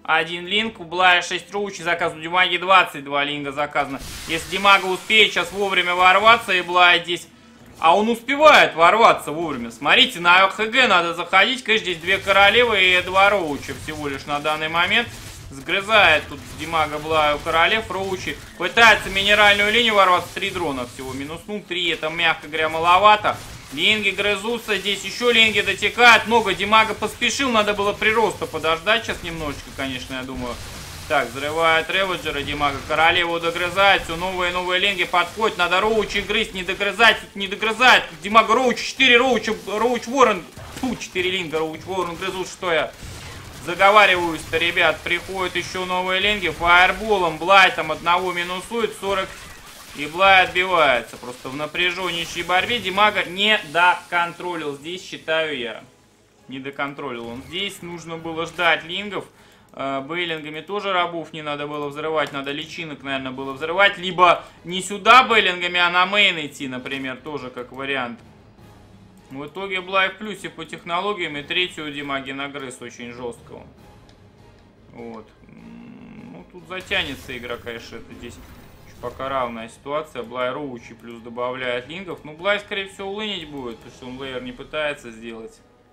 один линк, у Блая шесть роучей заказано, у Димаги двадцать два линга заказано. Если Димага успеет сейчас вовремя ворваться, и Блай здесь... А он успевает ворваться вовремя. Смотрите, на ХГ надо заходить, конечно, здесь две королевы и два роуча всего лишь на данный момент. Сгрызает тут Димага Блаю королев, роучи. Пытается минеральную линию ворваться, три дрона всего минуснул, три, это, мягко говоря, маловато. Линги грызутся, здесь еще линги дотекают, много. Димага поспешил, надо было прироста подождать сейчас немножечко, конечно, я думаю. Так, взрывает Реводжера, Димага королеву догрызает, все, новые новые линги подходят, надо роучи грызть, не догрызать, тут не догрызает. Димага роуч, четыре роуча, роуч ворон, фу, четыре линга, роуч ворон грызут, что я заговариваюсь-то, ребят. Приходят еще новые линги, фаерболом, Блай там одного минусует, сорок, и Блай отбивается. Просто в напряженнейшей борьбе Димага не доконтролил, здесь считаю я, не доконтролил он. Здесь нужно было ждать лингов. Бейлингами тоже рабов не надо было взрывать, надо личинок, наверное, было взрывать. Либо не сюда бейлингами, а на мейн идти, например, тоже как вариант. В итоге Блай в плюсе по технологиям, и третью Димаги нагрыз очень жесткого. Вот. Ну, тут затянется игра, конечно, это здесь пока равная ситуация. Блай роучи плюс добавляет лингов. Ну, Блай, скорее всего, улынить будет, потому что он лейер не пытается сделать.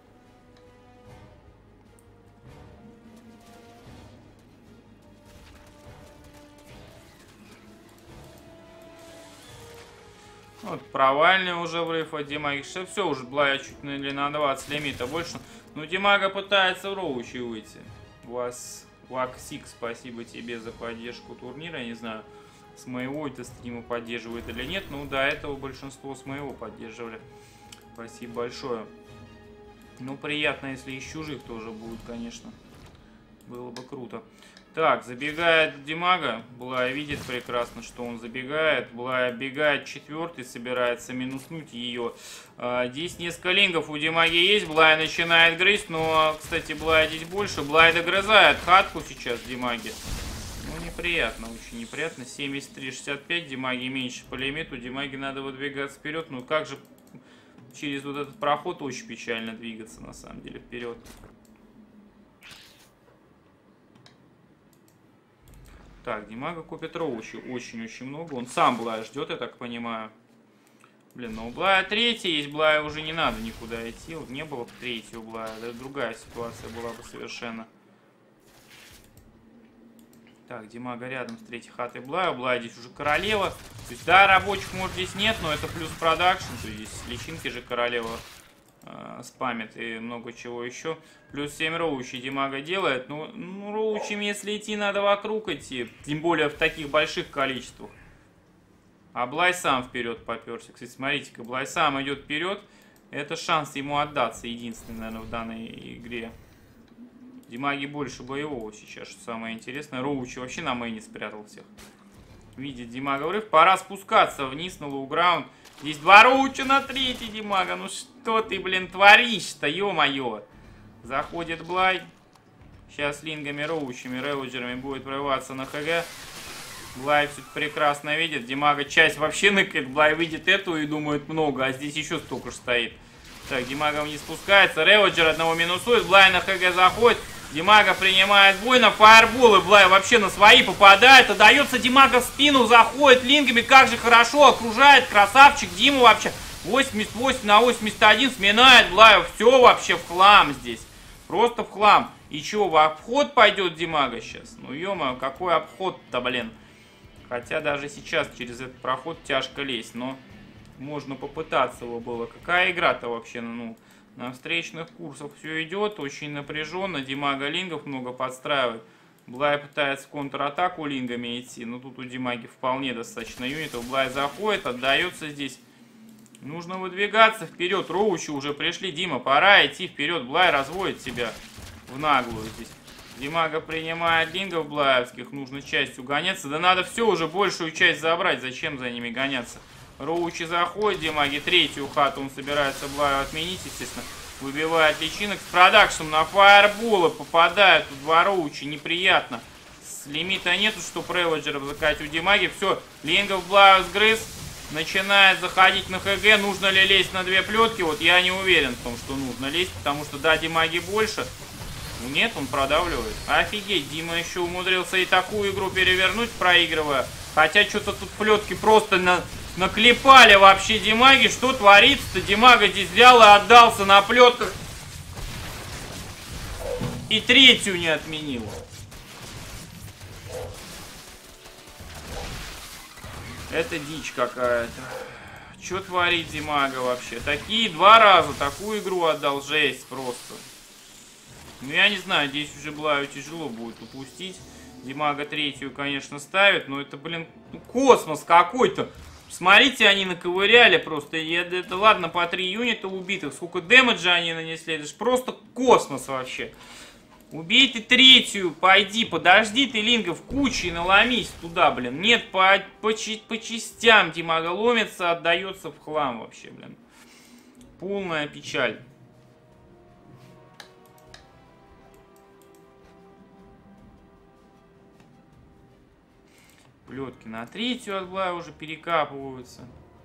Вот, провальный уже врыв от Димаги. Все, уже Блая чуть ли на двадцать лимита больше. Ну, Димага пытается в роучи выйти. Вас, Ваксик, спасибо тебе за поддержку турнира. Я не знаю, с моего это стрима поддерживает или нет. Ну, до этого большинство с моего поддерживали. Спасибо большое. Ну, приятно, если из чужих тоже будет, конечно. Было бы круто. Так, забегает Димага. Блай видит прекрасно, что он забегает. Блай бегает четвертый, собирается минуснуть ее. А, здесь несколько лингов у Димаги есть. Блай начинает грызть, но, кстати, Блай здесь больше. Блай догрызает хатку сейчас Димаги. Ну, неприятно, очень неприятно. семьдесят три шестьдесят пять, Димаги меньше по лимиту. Димаги надо выдвигаться вперед. Ну, как же через вот этот проход очень печально двигаться, на самом деле, вперед. Так, Димага купит роучи очень-очень много. Он сам Блая ждет, я так понимаю. Блин, но у Блая третий есть. Блая уже не надо никуда идти. Вот не было бы третьего Блая. Да, другая ситуация была бы совершенно. Так, Димага рядом с третьей хатой Блая. У Блая здесь уже королева. То есть, да, рабочих, может, здесь нет, но это плюс продакшн. То есть, здесь личинки же королева э, спамит и много чего еще. Плюс семь роучей Димага делает. Ну, ну, роучами, если идти, надо вокруг идти. Тем более в таких больших количествах. А Блай сам вперед поперся. Кстати, смотрите-ка, Блай сам идет вперед. Это шанс ему отдаться единственный, наверное, в данной игре. Димаги больше боевого сейчас, что самое интересное. Роучи вообще на мейне спрятал всех. Видит Димага врыв. Пора спускаться вниз на лоу-граунд. Здесь два роуча на третий, Димага. Ну что ты, блин, творишь-то, ё-моё. Заходит Блай. Сейчас лингами, роучами, реводжерами будет прорываться на ХГ. Блай все прекрасно видит. Димага часть вообще ныкает. Блай видит эту и думает много. А здесь еще столько же стоит. Так, Димага вниз спускается. Реводжер одного минусует. Блай на ХГ заходит. Димага принимает бой на фаерболы. Блай вообще на свои попадает. Отдается Димага в спину. Заходит лингами. Как же хорошо окружает. Красавчик Диму вообще. восемьдесят восемь на восемьдесят один. Сминает Блаю. Все вообще в хлам здесь. Просто в хлам. И чего, в обход пойдет Димага сейчас? Ну, ё-моё, какой обход-то, блин. Хотя даже сейчас через этот проход тяжко лезть. Но можно попытаться его было. Какая игра-то вообще, ну... На встречных курсах все идет, очень напряженно. Димага лингов много подстраивает. Блай пытается в контратаку лингами идти. Но тут у Димаги вполне достаточно юнитов. Блай заходит, отдается здесь. Нужно выдвигаться вперед. Роучи уже пришли. Дима, пора идти вперед. Блай разводит себя в наглую здесь. Димага принимает лингов блаевских. Нужно частью гоняться. Да надо все уже большую часть забрать. Зачем за ними гоняться? Роучи заходит, Димаги третью хату он собирается Блаю отменить, естественно. Выбивает личинок с продакшном на фаерболы. Попадают тут два роучи, неприятно. С лимита нету, что реводжеров закатить у Димаги. Все, лингов Блаю сгрыз. Начинает заходить на ХГ. Нужно ли лезть на две плетки? Вот я не уверен в том, что нужно лезть, потому что да, Димаги больше. Ну нет, он продавливает. Офигеть, Дима еще умудрился и такую игру перевернуть, проигрывая. Хотя что-то тут плетки просто на... наклепали вообще Димаги. Что творится-то? Димага здесь взял и отдался на плетках. И третью не отменил. Это дичь какая-то. Что творит Димага вообще? Такие два раза такую игру отдал. Жесть просто. Ну я не знаю, здесь уже Блаю тяжело будет упустить. Димага третью, конечно, ставит. Но это, блин, космос какой-то. Смотрите, они наковыряли просто. Это ладно, по три юнита убитых. Сколько дэмэджа они нанесли. Это же просто космос вообще. Убей ты третью, пойди, подожди ты, Линга, в куче и наломись туда, блин. Нет, по, по, по частям Димага ломится, отдается в хлам вообще, блин. Полная печаль. Плетки на третью от Блая уже перекапываются.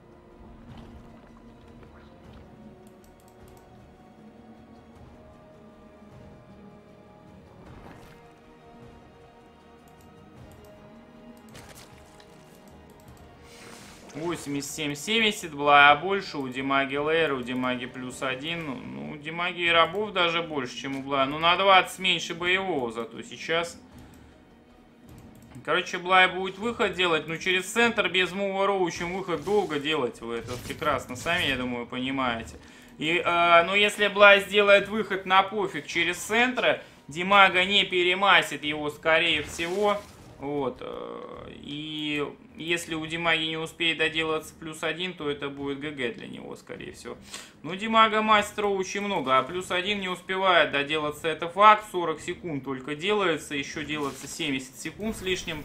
восемьдесят семь семьдесят, Блая больше, у Димаги Лейра, у Димаги плюс один. Ну, у Димаги и рабов даже больше, чем у Блая. Ну, на двадцать меньше боевого, зато сейчас. Короче, Блай будет выход делать, но через центр без мува роучем выход долго делать. Вы это прекрасно сами, я думаю, понимаете. И, э, но если Блай сделает выход на пофиг через центр, Димага не перемасит его, скорее всего. Вот. И если у Димаги не успеет доделаться плюс один, то это будет ГГ для него, скорее всего. Но Димага мастера очень много, а плюс один не успевает доделаться, это факт. сорок секунд только делается, еще делается семьдесят секунд с лишним.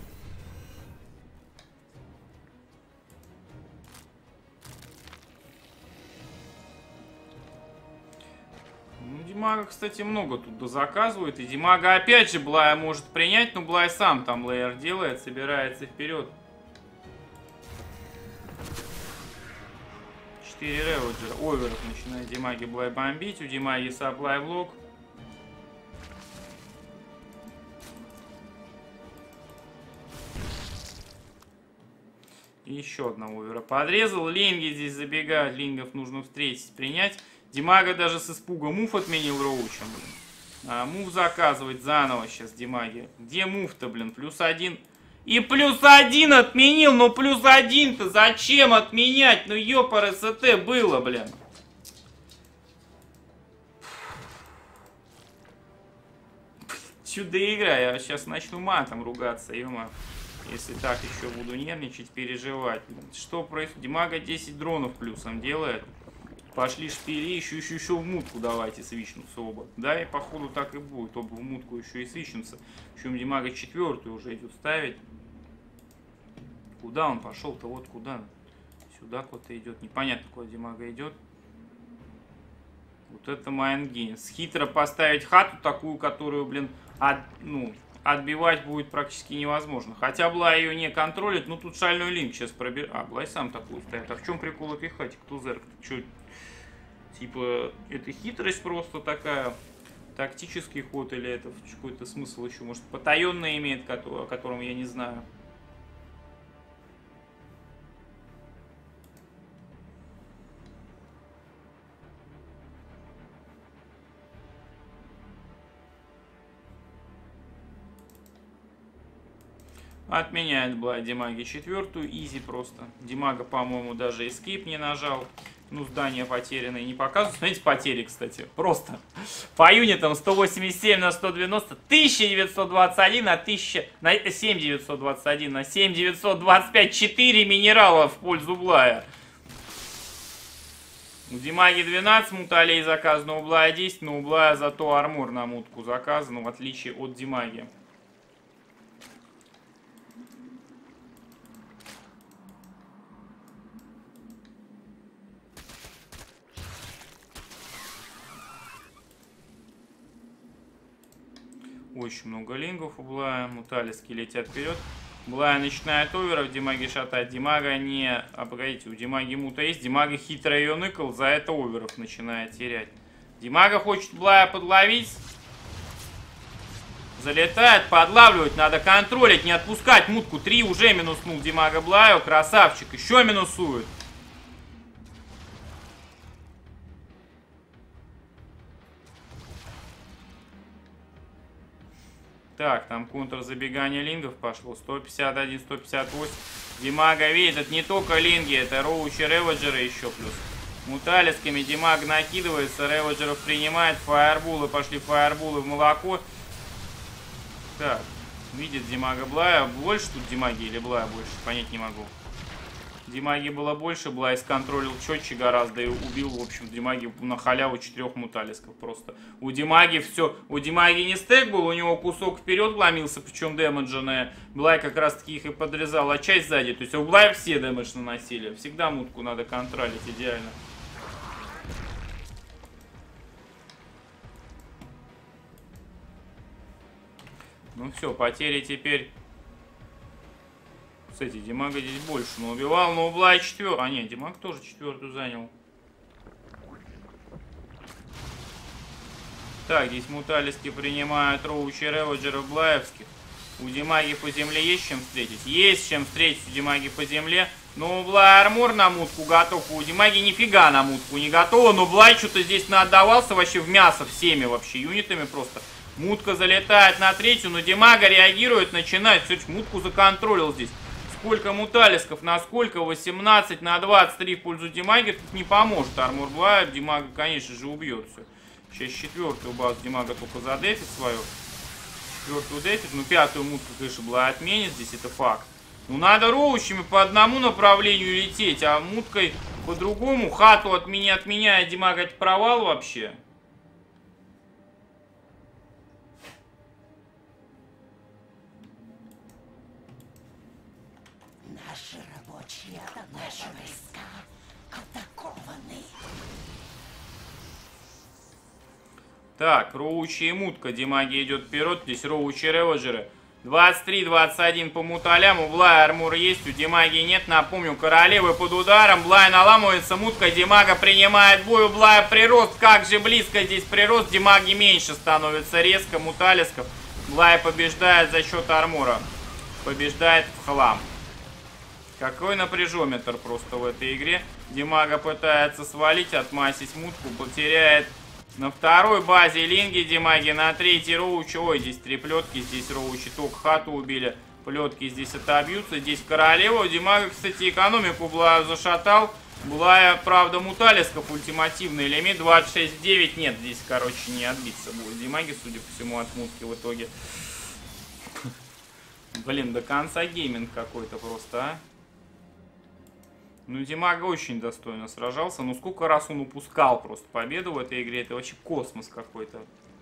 Димага, кстати, много тут дозаказывает. И Димага опять же Блая может принять, но Блай сам там лейер делает, собирается вперед. четыре реуджера. Оверов начинает Димаги Блай бомбить. У Димаги саплай блок. И еще одного овера подрезал. Линги здесь забегают. Лингов нужно встретить, принять. Димага даже с испуга мув отменил роучем, блин. А, мув заказывать заново сейчас Димаги. Где мув-то, блин? Плюс один. И плюс один отменил. Но плюс один-то зачем отменять? Ну ёпар СТ было, блин. Чудо игра. Я сейчас начну матом ругаться, ё-мо. Если так еще буду нервничать, переживать. Блин. Что происходит? Димага десять дронов плюсом делает. Пошли шпили, еще, еще, еще в мутку давайте свичнутся оба. Да, и походу так и будет. Оба в мутку еще и свичнутся. Причем Димага четвертую уже идет ставить. Куда он пошел-то? Вот куда? Сюда куда-то идет. Непонятно, куда Димага идет. Вот это майнгейнс. Хитро поставить хату такую, которую, блин, от, ну, отбивать будет практически невозможно. Хотя Блай ее не контролит. Ну, тут шальной линк сейчас пробирает. А, Блай сам такую ставит. А в чем прикол этой хати? Кто зерк? Что? Типа, это хитрость просто такая, тактический ход, или это какой-то смысл еще, может, потаенный имеет, о котором я не знаю. Отменяет Блай Димаги четвертую, изи просто. Димага, по-моему, даже эскейп не нажал. Ну, здание потерянное не показывают. Смотрите, потери, кстати. Просто. По юнитам сто восемьдесят семь на сто девяносто. тысяча девятьсот двадцать один на тысяча... На семь тысяч девятьсот двадцать один на семь тысяч девятьсот двадцать пять. четыре минерала в пользу Блая. У Димаги двенадцать муталей заказано, у Блая десять. Но у Блая зато армор на мутку заказан, в отличие от Димаги. Очень много лингов у Блая. Муталиски летят вперед. Блая начинает оверов, Димаги шатать. Димага не... А погодите, у Димаги мута есть. Димага хитро ее ныкал, за это оверов начинает терять. Димага хочет Блая подловить. Залетает, подлавливать, надо контролить, не отпускать мутку. Три уже минуснул Димага Блаю, красавчик, еще минусует. Так, там контрзабегание лингов пошло. сто пятьдесят один, сто пятьдесят восемь. Димага видит, это не только линги, это роучи реводжеры еще плюс. Муталисками Димаг накидывается, реводжеров принимает, фаербулы, пошли фаербулы в молоко. Так, видит Димага Блая. Больше тут Димаги или Блая больше? Понять не могу. Димаги было больше, Блай сконтролил четче гораздо и убил, в общем, Димаги на халяву четырех муталисков просто. У Димаги все, у Димаги не стек был, у него кусок вперед ломился, причем дэмэдженная. Блай как раз таки их и подрезал, а часть сзади. То есть у Блая все дэмэдж наносили. Всегда мутку надо контролить идеально. Ну все, потери теперь. Кстати, Димага здесь больше, но убивал, но у Блая четвертую. А нет, Димаг тоже четвертую занял. Так, здесь муталиски принимают роучи реводжеров блаевских. У Димаги по земле есть чем встретить? Есть чем встретить у Димаги по земле. Но у Блая армор на мутку готов. У Димаги нифига на мутку не готово. Но Блай что-то здесь наотдавался вообще в мясо всеми вообще юнитами просто. Мутка залетает на третью, но Димага реагирует, начинает. Все-таки мутку законтролил здесь. Сколько муталисков, насколько? восемнадцать на двадцать три в пользу Димаги. Тут не поможет армор Блая. Димага, конечно же, убьет все. Сейчас четвертую базу Димага только задефит свою. Четвертую дефит. Ну, пятую мутку, конечно, Блай отменит. Здесь это факт. Ну, надо роучами по одному направлению лететь, а муткой по другому. Хату от меня, отменяя Димага, это провал вообще. Наши рабочие, наши войска атакованы. Так, роучи и мутка. Димаги идет вперед. Здесь роучи реводжеры. двадцать три двадцать один по муталям. У Блая армур есть, у Димаги нет. Напомню, королевы под ударом. Блай наламывается, мутка. Димага принимает бой. У Блая прирост. Как же близко здесь прирост. Димаги меньше становится резко. Муталисков. Блай побеждает за счет армура. Побеждает в хлам. Какой напряжометр просто в этой игре. Димага пытается свалить, отмасить мутку. Потеряет на второй базе линги Димаги. На третьей роучи. Ой, здесь три плетки. Здесь роучи только хату убили. Плетки здесь отобьются. Здесь королева. Димага, кстати, экономику Блаю зашатал. Блая, правда, муталисков ультимативный лимит. двадцать шесть девять. Нет, здесь, короче, не отбиться будет Димаги, судя по всему, от мутки в итоге. Блин, до конца гейминг какой-то просто, а. Ну, Димага очень достойно сражался. Ну, сколько раз он упускал просто победу в этой игре. Это вообще космос какой-то.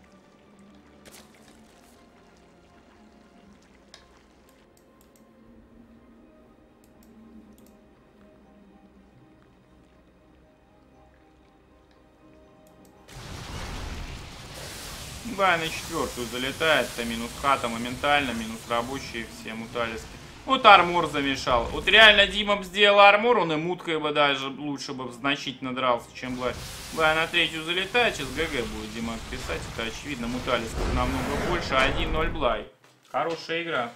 Да, на четвертую залетает. Это минус хата моментально, минус рабочие все муталиски. Вот армор замешал. Вот реально Дима бы сделал армор, он и муткой бы даже лучше бы значительно дрался, чем Блай. Блай на третью залетает, сейчас ГГ будет Дима писать, это очевидно. Муталисков намного больше, один ноль Блай. Хорошая игра.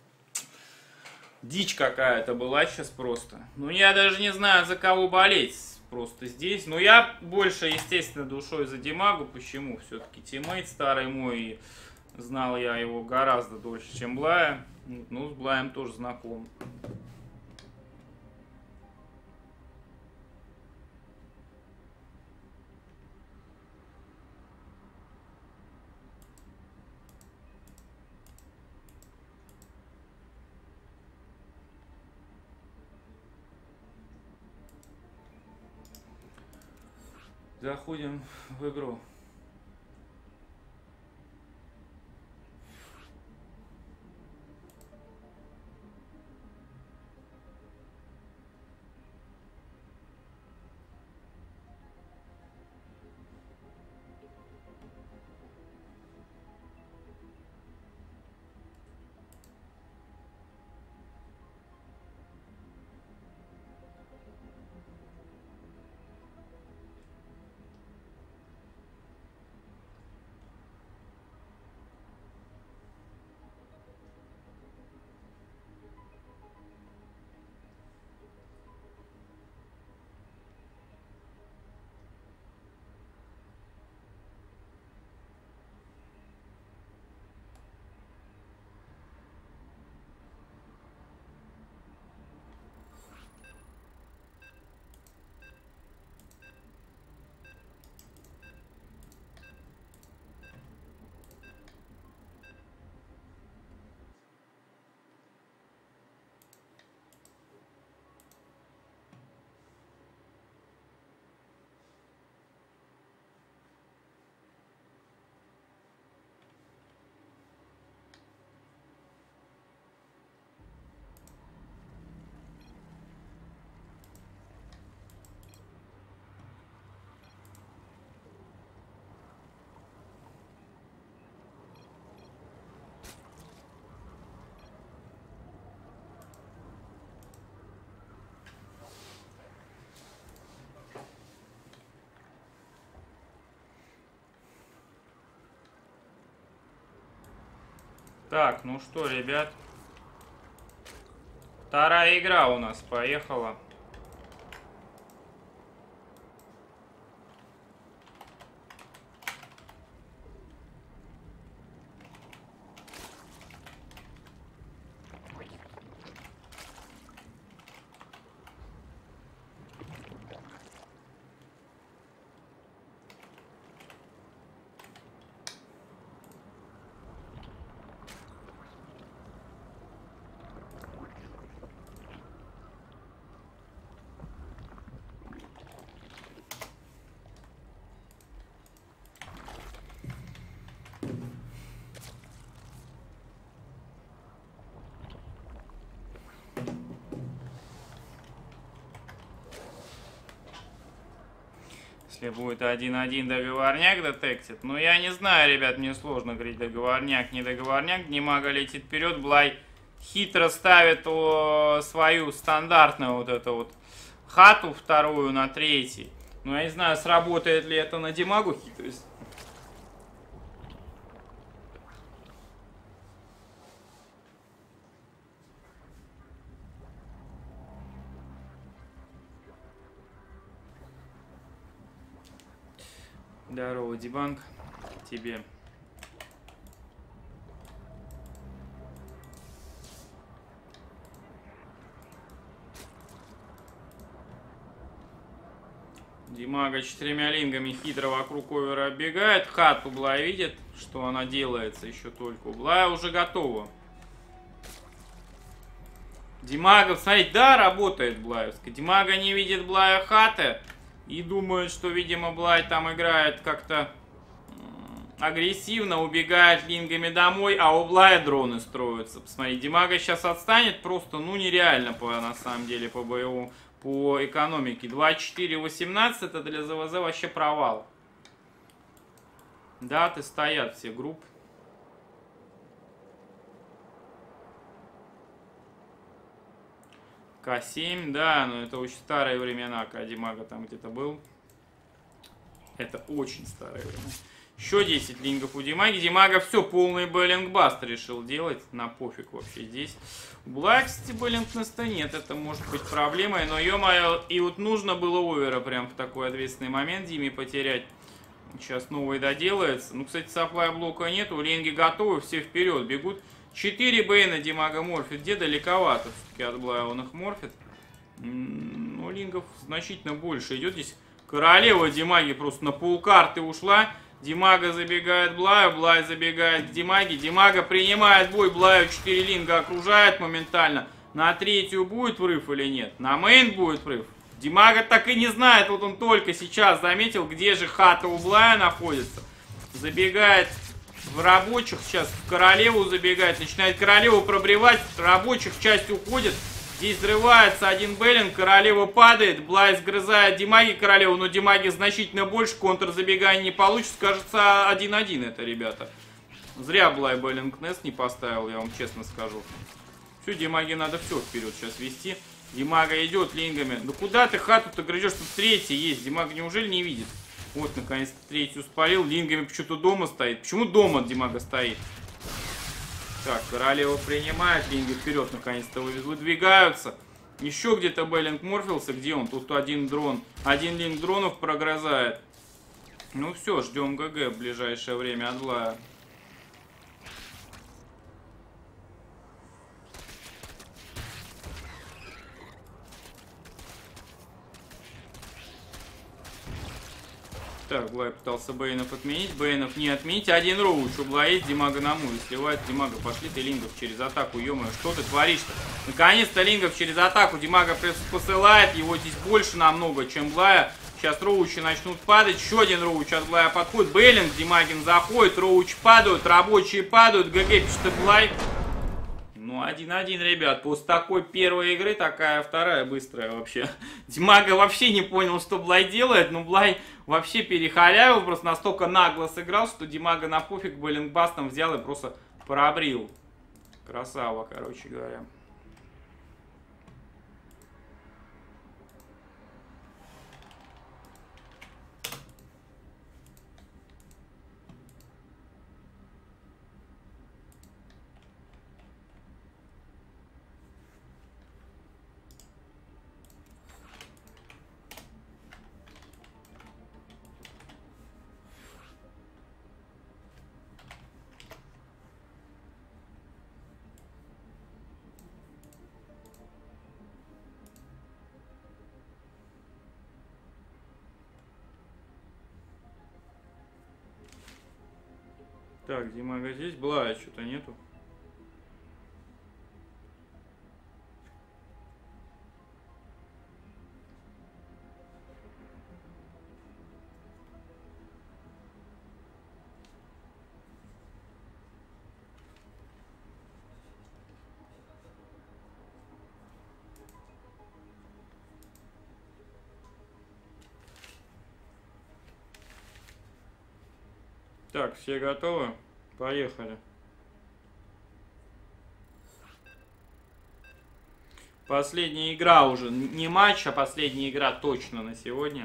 Дичь какая-то была сейчас просто. Ну я даже не знаю, за кого болеть просто здесь. Но я больше, естественно, душой за Димагу. Почему? Все-таки тиммейт старый мой, и знал я его гораздо дольше, чем Блая. Ну, с Блаем тоже знаком. Заходим в игру. Так, ну что, ребят. Вторая игра у нас поехала. Если будет один-один, договорняк детектит. Ну, я не знаю, ребят, мне сложно говорить договорняк, не договорняк. Димага летит вперед, Блай хитро ставит о, свою стандартную вот эту вот хату вторую на третий. Ну, я не знаю, сработает ли это на Димагу хитрость. Здорово, Дибанг. Тебе. Димага четырьмя лингами хитро вокруг овера оббегает. Хату Блай видит, что она делается еще только. У Блая уже готово. Димага, смотрите, да, работает Блаевская. Димага не видит Блая хаты. И думают, что, видимо, Блай там играет как-то агрессивно, убегает лингами домой, а у Блая дроны строятся. Посмотри, Димага сейчас отстанет просто, ну, нереально, по, на самом деле, по боевому, по экономике. двадцать четыре восемнадцать это для ЗВЗ вообще провал. Даты стоят все группы. ка семь, да, но это очень старые времена, когда Димага там где-то был. Это очень старое время. Еще десять лингов у Димаги. Димага все, полный бэллингбаст решил делать. На пофиг вообще здесь. У Блая, кстати, бэллингнеста нет. Это может быть проблемой. Но, ё-моё, и вот нужно было овера прям в такой ответственный момент Диме потерять. Сейчас новый доделается. Ну, кстати, саплай блока нету. Линги готовы, все вперед бегут. четыре Бэйна Димага морфит. Где далековато все-таки от Блая он их морфит. Ну, лингов значительно больше идет. Здесь королева Димаги просто на полкарты ушла. Димага забегает Блаю, Блай забегает к Димаге. Димага принимает бой, Блаю четыре линга окружает моментально. На третью будет врыв или нет? На мейн будет врыв. Димага так и не знает, вот он только сейчас заметил, где же хата у Блая находится. Забегает в рабочих, сейчас в королеву забегает, начинает королеву пробревать, рабочих часть уходит. Здесь взрывается один Беллинг, королева падает, Блай сгрызает Димаги королеву, но Димаги значительно больше, контрзабегание не получится, кажется, один-один это, ребята. Зря Блай Беллинг Нест не поставил, я вам честно скажу. Все, Димаги надо все вперед сейчас вести. Димага идет лингами. Ну куда ты хату-то грызешь, тут третий есть, Димага неужели не видит? Вот, наконец-то третью спалил, лингами почему-то дома стоит. Почему дома Димага стоит? Так, королева принимает, линги вперед наконец-то выдвигаются. Еще где-то Беллинг морфился, где он? Тут один дрон, один линк дронов прогрызает. Ну все, ждем ГГ в ближайшее время от Блая. Так, Блай пытался Бэйнов отменить. Бэйнов не отменить. Один роуч у Блая есть. Димага на муви сливает. Димага, пошли ты лингов через атаку. Ё-моё, что ты творишь-то? Наконец-то лингов через атаку. Димага посылает. Его здесь больше намного, чем Блая. Сейчас роучи начнут падать. Еще один роуч от Блая подходит. Бейлинг, Димагин заходит. Роуч падают. Рабочие падают. ГГ пишет Блай. Ну, один-один, ребят. После такой первой игры, такая вторая быстрая вообще. Димага вообще не понял, что Блай делает. Но Блай вообще перехалявил. Просто настолько нагло сыграл, что Димага на пофиг Бэллингбастом взял и просто пробрил. Красава, короче говоря. Так, Димага здесь. Блая что-то нету. Так, все готовы? Поехали. Последняя игра уже. Не матч, а последняя игра точно на сегодня.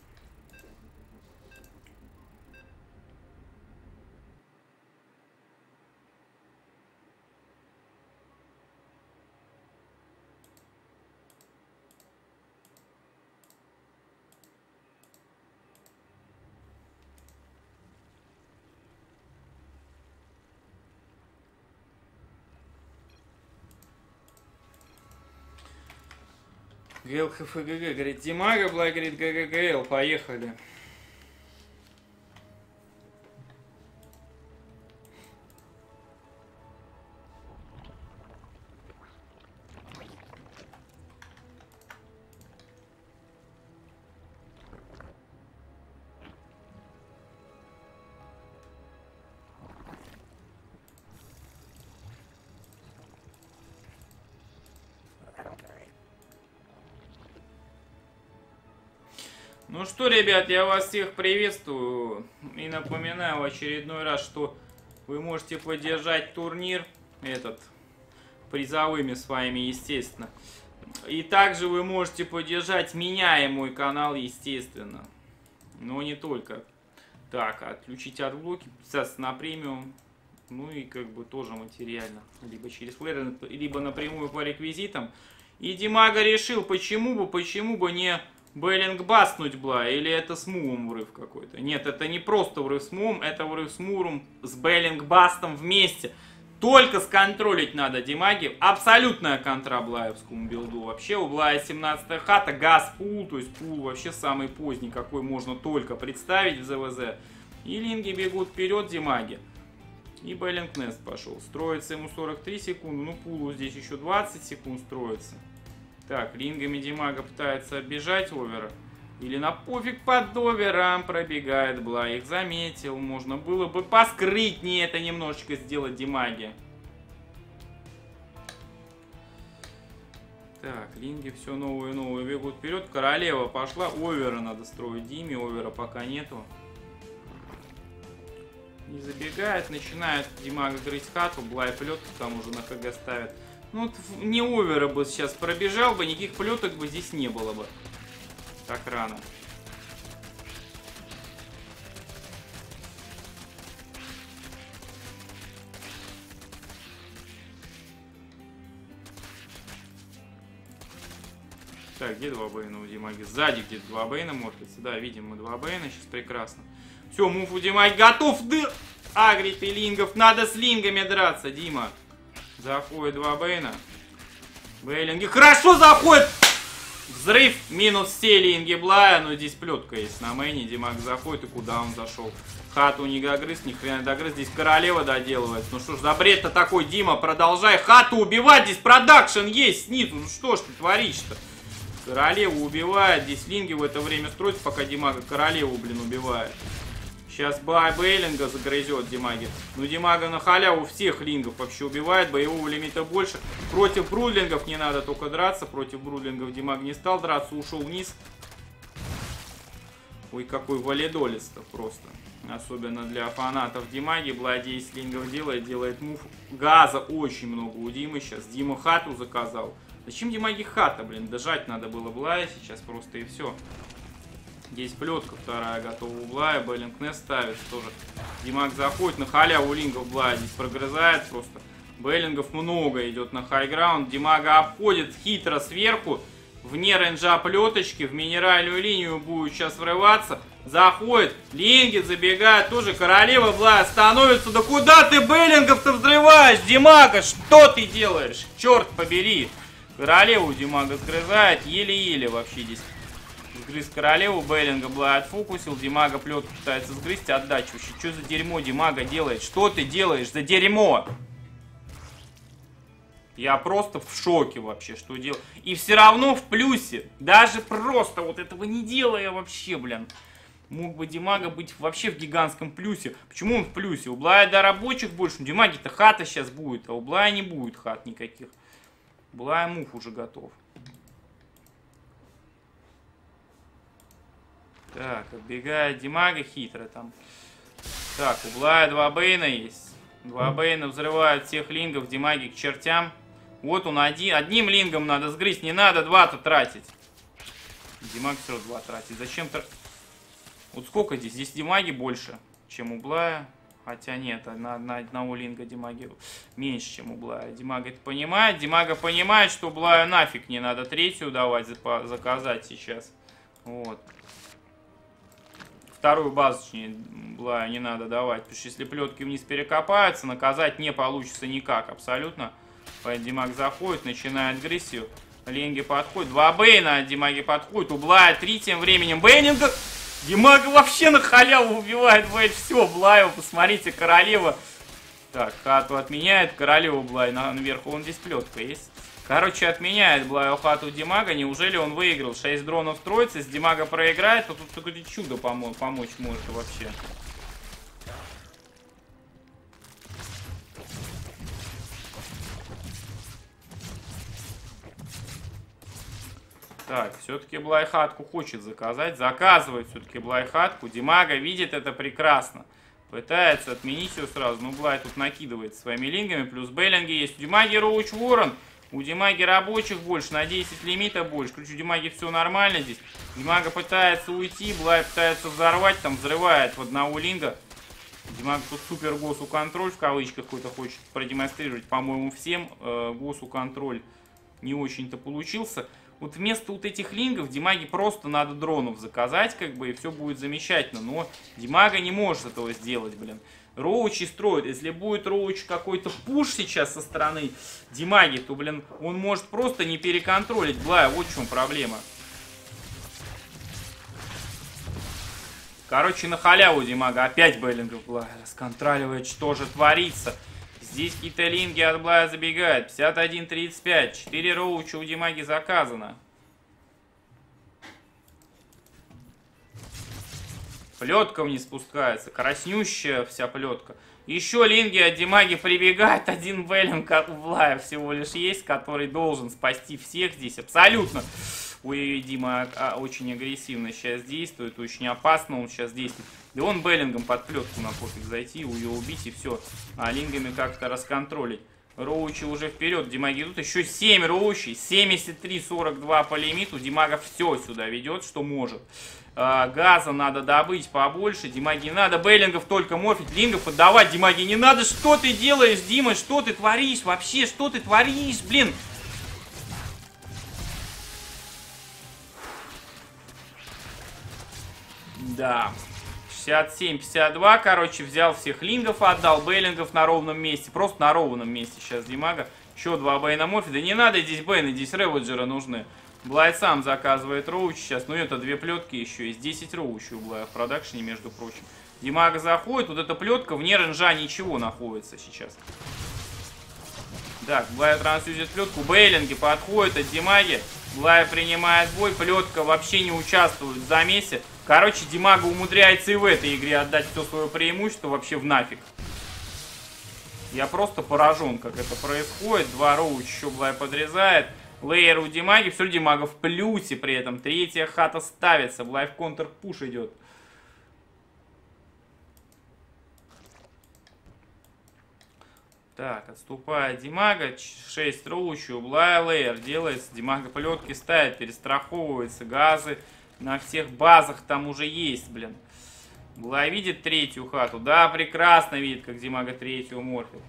ГЛХФГГ, говорит, Димага, Блай, говорит, ГГГЛ, поехали. Ну что, ребят, я вас всех приветствую и напоминаю в очередной раз, что вы можете поддержать турнир этот призовыми своими, естественно. И также вы можете поддержать меня и мой канал, естественно. Но не только. Так, отключить отблоки, подписаться на премиум. Ну и как бы тоже материально. Либо через флэр, либо напрямую по реквизитам. И Димага решил, почему бы, почему бы не... Бейлинг бастнуть, бла, или это с мувом врыв какой-то. Нет, это не просто врыв с мувом, это врыв с муром, с Бейлинг бастом вместе. Только сконтролить надо Димаги. Абсолютная контра блаевскому билду. Вообще у Блая семнадцатая хата, газ пул, то есть пул вообще самый поздний, какой можно только представить в ЗВЗ. И линги бегут вперед Димаги. И Бейлинг Нест пошел. Строится ему сорок три секунды, ну пулу здесь еще двадцать секунд строится. Так, лингами Димага пытается оббежать овера. Или на пофиг под овером пробегает Бла. Их заметил. Можно было бы поскрытнее это немножечко сделать Димаги. Так, линги все новые и новые бегут вперед. Королева пошла. Овера надо строить Диме. Овера пока нету. Не забегает. Начинает Димага грызть хату. Бла и плет там уже на ХГ ставит. Ну, вот не овера бы сейчас пробежал бы, никаких плеток бы здесь не было бы. Так рано. Так, где два бейна у Димаги? Сзади где-то два бейна морфится. Да, видим мы два бейна, сейчас прекрасно. Все, мув у Димаги готов. Дыр! Агрит и лингов. Надо с лингами драться, Дима. Заходит два бейна. Бейлинги хорошо заходит. Взрыв. Минус все линги Блая. Но здесь плетка есть на мейне. Димаг заходит. И куда он зашел? Хату не догрыз. Ни хрена догрыз. Здесь королева доделывается. Ну что ж за бред-то такой, Дима? Продолжай хату убивать. Здесь продакшн есть снизу. Ну что ж ты творишь-то? Королеву убивает. Здесь линги в это время строятся, пока Димага королеву, блин, убивает. Сейчас Бейлинга загрызет Димаги. Ну, Димага на халяву всех лингов вообще убивает. Боевого лимита больше. Против брудлингов не надо только драться. Против брудлингов Димаг не стал драться. Ушел вниз. Ой, какой валидолец-то просто. Особенно для фанатов Димаги. Бла десять лингов делает. Делает мув. Газа очень много у Димы сейчас. Дима хату заказал. Зачем Димаги хата, блин? Дожать надо было Блая сейчас просто и все. Здесь плетка вторая готова у Блая. Бейлинг Нест ставится тоже. Димаг заходит на халяву лингов Блая. Здесь прогрызает просто. Бейлингов много идет на хайграунд. Димага обходит хитро сверху. Вне рейнджа плеточки. В минеральную линию будет сейчас врываться. Заходит. Линги забегает. Тоже королева Блая становится. Да куда ты Бейлингов-то взрываешь, Димага? Что ты делаешь? Черт побери. Королеву Димага сгрызает. Еле-еле вообще здесь. Сгрыз королеву, Беллинга Блай отфокусил, Димага плетку пытается сгрызть, отдачу. Что за дерьмо Димага делает? Что ты делаешь за дерьмо? Я просто в шоке вообще, что делать. И все равно в плюсе. Даже просто вот этого не делая вообще, блин. Мог бы Димага быть вообще в гигантском плюсе. Почему он в плюсе? У Блая до рабочих больше. У Димаги-то хата сейчас будет, а у Блая не будет хат никаких. У Блая мув уже готов. Так, отбегает Димага хитро там. Так, у Блая два бейна есть. Два бейна взрывают всех лингов Димаги к чертям. Вот он один. Одним лингом надо сгрызть. Не надо два-то тратить. Димаг все равно два тратить. Зачем то? Вот сколько здесь? Здесь Димаги больше, чем у Блая. Хотя нет, на, на одного линга Димаги меньше, чем у Блая. Димага это понимает. Димага понимает, что Блаю нафиг не надо третью давать, заказать сейчас. Вот. Вторую базу, точнее, Блаю не надо давать. Потому что если плетки вниз перекопаются, наказать не получится никак абсолютно. Поэтому Димаг заходит, начинает агрессию. Линги подходит. Два бейна от Димаги подходит. У Блая три тем временем. Бейнинга. Димага вообще на халяву убивает. Блядь, все, Блаю, посмотрите, королева. Так, хату отменяет. Королеву Блай наверху. Он здесь плетка есть. Короче, отменяет Блаю хату Димага. Неужели он выиграл? шесть дронов строится. Если Димага проиграет, то тут только чудо помо помочь может вообще. Так, все-таки Блайхатку хочет заказать. Заказывает все-таки Блайхатку. Димага видит это прекрасно. Пытается отменить ее сразу. Но Блай тут накидывает своими лингами. Плюс Беллинги есть. У Димаги Роуч Ворон. У Димаги рабочих больше. На десять лимита больше. Ключ у Димаги все нормально здесь. Димага пытается уйти. Блай пытается взорвать. Там взрывает в одного линга. Димага тут супер госу контроль в кавычках какой-то хочет продемонстрировать. По-моему, всем э, госу контроль не очень-то получился. Вот вместо вот этих лингов Димаге просто надо дронов заказать, как бы, и все будет замечательно. Но Димага не может этого сделать, блин. Роучи строит. Если будет Роуч какой-то пуш сейчас со стороны Димаги, то, блин, он может просто не переконтролить Блая. Вот в чем проблема. Короче, на халяву Димага опять Беллингов Блая расконтроливает, что же творится. Здесь какие-то линги от Блая забегают. пятьдесят один тридцать пять. четыре роуча у Димаги заказано. Плетка вниз спускается. Краснющая вся плетка. Еще линги от Димаги прибегают. Один Беллинг у Блая всего лишь есть, который должен спасти всех здесь. Абсолютно. Ой, Дима очень агрессивно сейчас действует. Очень опасно он сейчас действует. Да он Беллингом под плетку на пофиг зайти, ее убить и все. А лингами как-то расконтролить. Роучи уже вперед. Димаги идут. Еще семь роучей. семьдесят три сорок два по лимиту. Димага все сюда ведет, что может. А, газа надо добыть побольше. Димаги не надо. Беллингов только морфить. Лингов отдавать. Димаги не надо. Что ты делаешь, Дима? Что ты творишь вообще? Что ты творишь, блин? Да. шестьдесят семь пятьдесят два, короче, взял всех лингов, отдал Беллингов на ровном месте. Просто на ровном месте сейчас Димага. Еще два бейна морфи. Да не надо здесь бейна, здесь реводжеры нужны. Блай сам заказывает роуч сейчас. Ну это две плетки еще есть. десять роуч у Блая в продакшене, между прочим. Димага заходит. Вот эта плетка вне ренжа ничего находится сейчас. Так, Блай трансюзит плетку. Бейлинги подходят от Димаги. Блай принимает бой. Плетка вообще не участвует в замесе. Короче, Димага умудряется и в этой игре отдать все свое преимущество вообще в нафиг. Я просто поражен, как это происходит. Два роуч еще Блай подрезает. Лейер у Димаги. Все, Димага в плюсе при этом. Третья хата ставится. Блай в контр-пуш идет. Так, отступает Димага. шесть роучей. У Блая лейер делается. Димага плетки ставит. Перестраховывается. Газы. На всех базах там уже есть, блин. Блай видит третью хату? Да, прекрасно видит, как Димага третью морфит.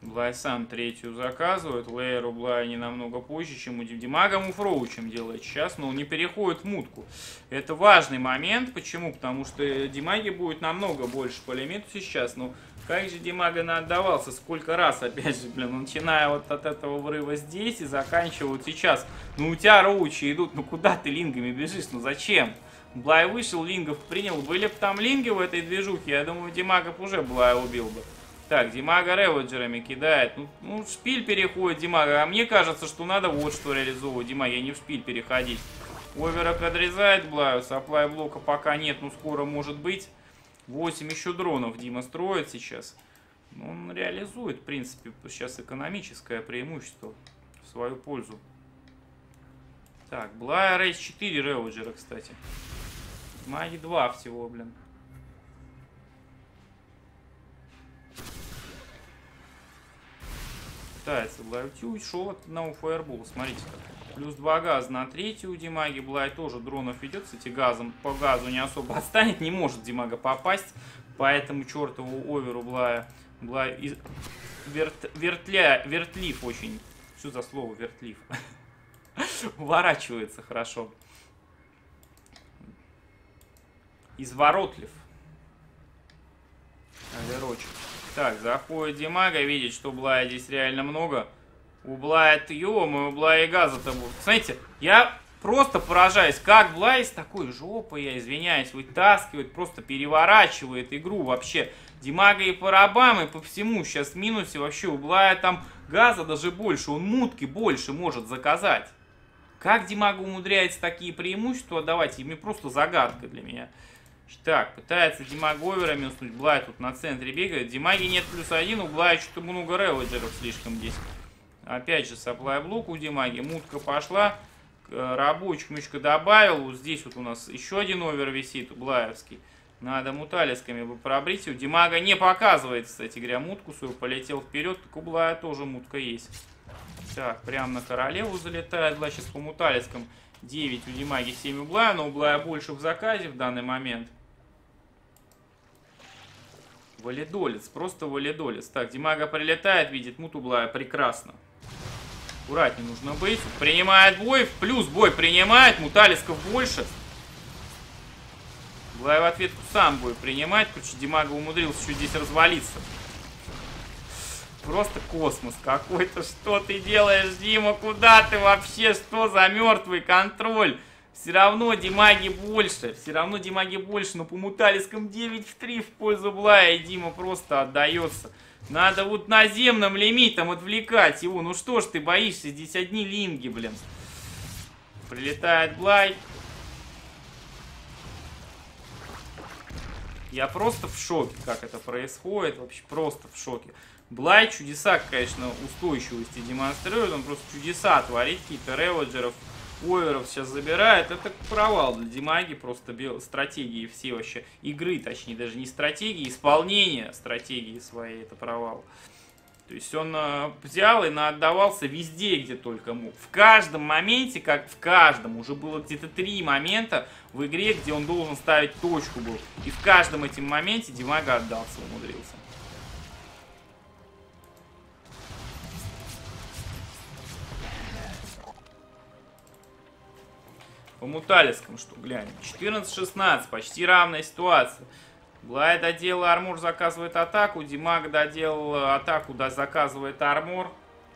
Блай сам третью заказывает. Лейер у Блая не намного позже, чем у Димага. Муфроучем делает сейчас, но он не переходит в мутку. Это важный момент. Почему? Потому что Димаги будет намного больше по лимиту сейчас. Ну, как же Димага наотдавался? Сколько раз, опять же, блин, начиная вот от этого врыва здесь и заканчивая вот сейчас. Ну, у тебя роучи идут. Ну, куда ты лингами бежишь? Ну, зачем? Блай вышел, лингов принял. Были бы там линги в этой движухе, я думаю, Димага уже Блая убил бы. Так, Димага реводжерами кидает. Ну, ну, в шпиль переходит Димага. А мне кажется, что надо вот что реализовывать. Димага, не в шпиль переходить. Оверок подрезает Блаю. Саплай блока пока нет, но скоро может быть. восемь еще дронов Дима строит сейчас. Ну, он реализует, в принципе, сейчас экономическое преимущество в свою пользу. Так, Блая рейс четыре реводжера, кстати. Маги два всего, блин. Пытается Блай уйти, ушел от одного фаербола. Смотрите как. Плюс два газа на третью у Димаги. Блай тоже дронов ведет. Кстати, газом по газу не особо отстанет. Не может Димага попасть. Поэтому чертову оверу Блая. Блай из... Верт... Вертля... Вертлив очень. Что за слово вертлив? Уворачивается хорошо. Изворотлив. Оверочек. Так, заходит Димага, видит, что Блая здесь реально много. У Блая ё-моё, у Блая и газа-то будет. Смотрите, я просто поражаюсь, как Блай с такой жопой, я извиняюсь, вытаскивает, просто переворачивает игру вообще. Димага и по рабам, и по всему сейчас в минусе вообще. У Блая там газа даже больше, он мутки больше может заказать. Как Димага умудряется такие преимущества давать, ими просто загадка для меня. Так, пытается Димага оверами уснуть. Блай тут на центре бегает. Димаги нет плюс один, у Блая что-то много реводжеров слишком здесь. Опять же, саплай блок у Димаги. Мутка пошла. Рабочий мышка добавил. Вот здесь вот у нас еще один овер висит, блаевский. Надо муталисками бы пробрить. У Димага не показывает, кстати говоря, мутку свою. Полетел вперед. Так у Блая тоже мутка есть. Так, прям на королеву залетает. Блай сейчас по муталискам. девять у Димаги, семь у Блая. Но у Блая больше в заказе в данный момент. Валидолец, просто валидолец. Так, Димага прилетает, видит мут у Блая. Прекрасно. Аккуратнее нужно быть. Принимает бой. Плюс бой принимает. Муталисков больше. Блай в ответку сам бой принимать. Короче, Димага умудрился еще здесь развалиться. Просто космос какой-то. Что ты делаешь, Дима? Куда ты вообще? Что за мертвый контроль? Все равно Димаги больше. Все равно Димаги больше. Но по муталискам девять в три в пользу Блая. И Дима просто отдается. Надо вот наземным лимитом отвлекать его. Ну что ж ты боишься? Здесь одни линги, блин. Прилетает Блай. Я просто в шоке, как это происходит. Вообще просто в шоке. Блай чудеса, конечно, устойчивости демонстрирует. Он просто чудеса творит. Какие-то реводжеров, оверов сейчас забирает. Это провал для Димаги. Просто стратегии все вообще. Игры, точнее, даже не стратегии. Исполнение стратегии своей. Это провал. То есть он э, взял и наотдавался везде, где только мог. В каждом моменте, как в каждом, уже было где-то три момента в игре, где он должен ставить точку был. И в каждом этом моменте Димага отдался, умудрился. По муталискам, что глянем. четырнадцать шестнадцать, почти равная ситуация. Блай доделал армор, заказывает атаку. Димага доделал атаку, да, заказывает армор.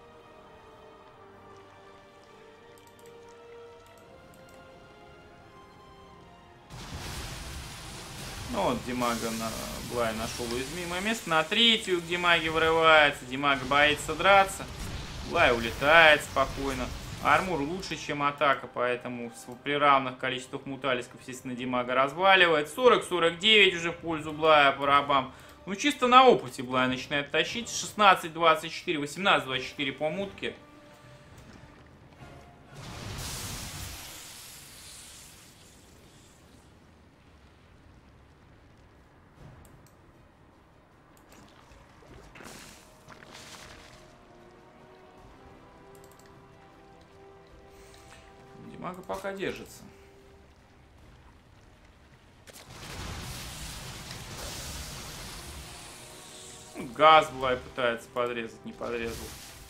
Ну вот Димага на Блай нашел уязвимое место. На третью к Димаге врывается. Димага боится драться. Блай улетает спокойно. Армур лучше, чем атака, поэтому при равных количествах муталисков, естественно, Димага разваливает. сорок сорок девять уже в пользу Блая по рабам. Ну, чисто на опыте Блай начинает тащить. шестнадцать двадцать четыре, восемнадцать двадцать четыре по мутке. Димага пока держится. Газ Блай пытается подрезать, не подрезал.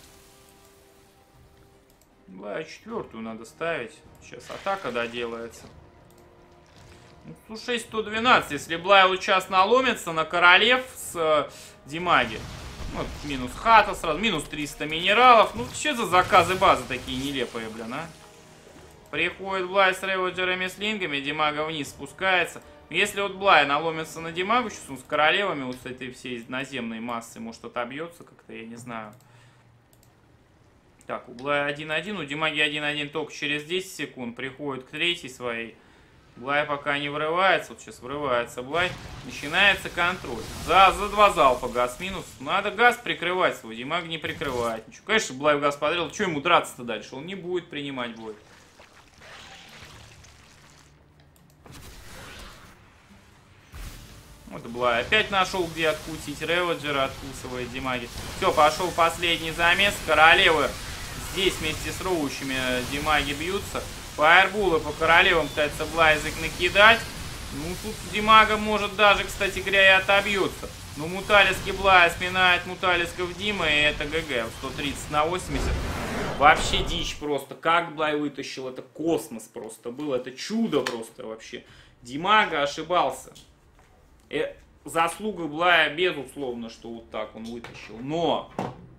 Блай четвертую надо ставить. Сейчас атака доделается. Ну, слушай, сто двенадцать. Если Блай вот сейчас наломится на королев с э, Димаги. Вот, минус хата сразу, минус триста минералов. Ну, что за заказы базы такие нелепые, блин, а? Приходит Блай с реводжерами, с лингами, Димага вниз спускается. Если вот Блай наломится на Димагу, сейчас он с королевами, вот с этой всей наземной массой, может, отобьется как-то, я не знаю. Так, у Блая один один, у Димаги один один только через десять секунд. Приходит к третьей своей. Блай пока не врывается, вот сейчас врывается Блай. Начинается контроль. За, за два залпа газ минус. Надо газ прикрывать свой, Димаг не прикрывает. Ничего. Конечно, Блай в газ подрел, что ему драться-то дальше? Он не будет принимать бой. Вот Блай опять нашел, где откусить. Реводжера откусывает Димаги. Все, пошел последний замес. Королевы здесь вместе с роущими Димаги бьются. Фаербулы по королевам пытается Блайзик накидать. Ну, тут Димага может даже, кстати говоря, и отобьется. Но Муталиски Блая сминает Муталисков Дима, и это ГГ. сто тридцать на восемьдесят. Вообще дичь просто. Как Блай вытащил, это космос просто был. Это чудо просто вообще. Димага ошибался. Э, заслуга Блая, безусловно, что вот так он вытащил. Но...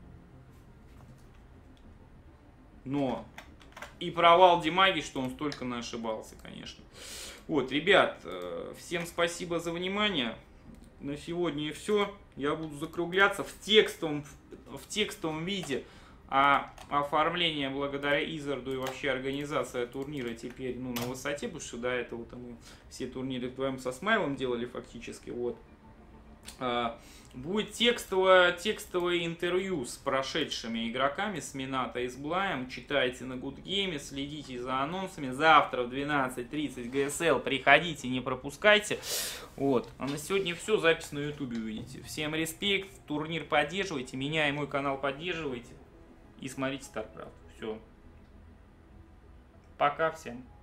Но... И провал Димаги, что он столько не ошибался, конечно. Вот, ребят, всем спасибо за внимание. На сегодня и все. Я буду закругляться в текстовом, в текстовом виде. А оформление благодаря Изарду и вообще организация турнира теперь ну, на высоте, потому что до этого мы все турниры вдвоем со Смайлом делали фактически. Вот. Будет текстовое, текстовое интервью с прошедшими игроками, с Минато и с Блаем. Читайте на Гудгейме, следите за анонсами. Завтра в двенадцать тридцать ГСЛ. Приходите, не пропускайте. Вот. А на сегодня все. Запись на ютубе увидите. Всем респект. Турнир поддерживайте. Меня и мой канал поддерживайте. И смотрите StarCraft. Все. Пока всем.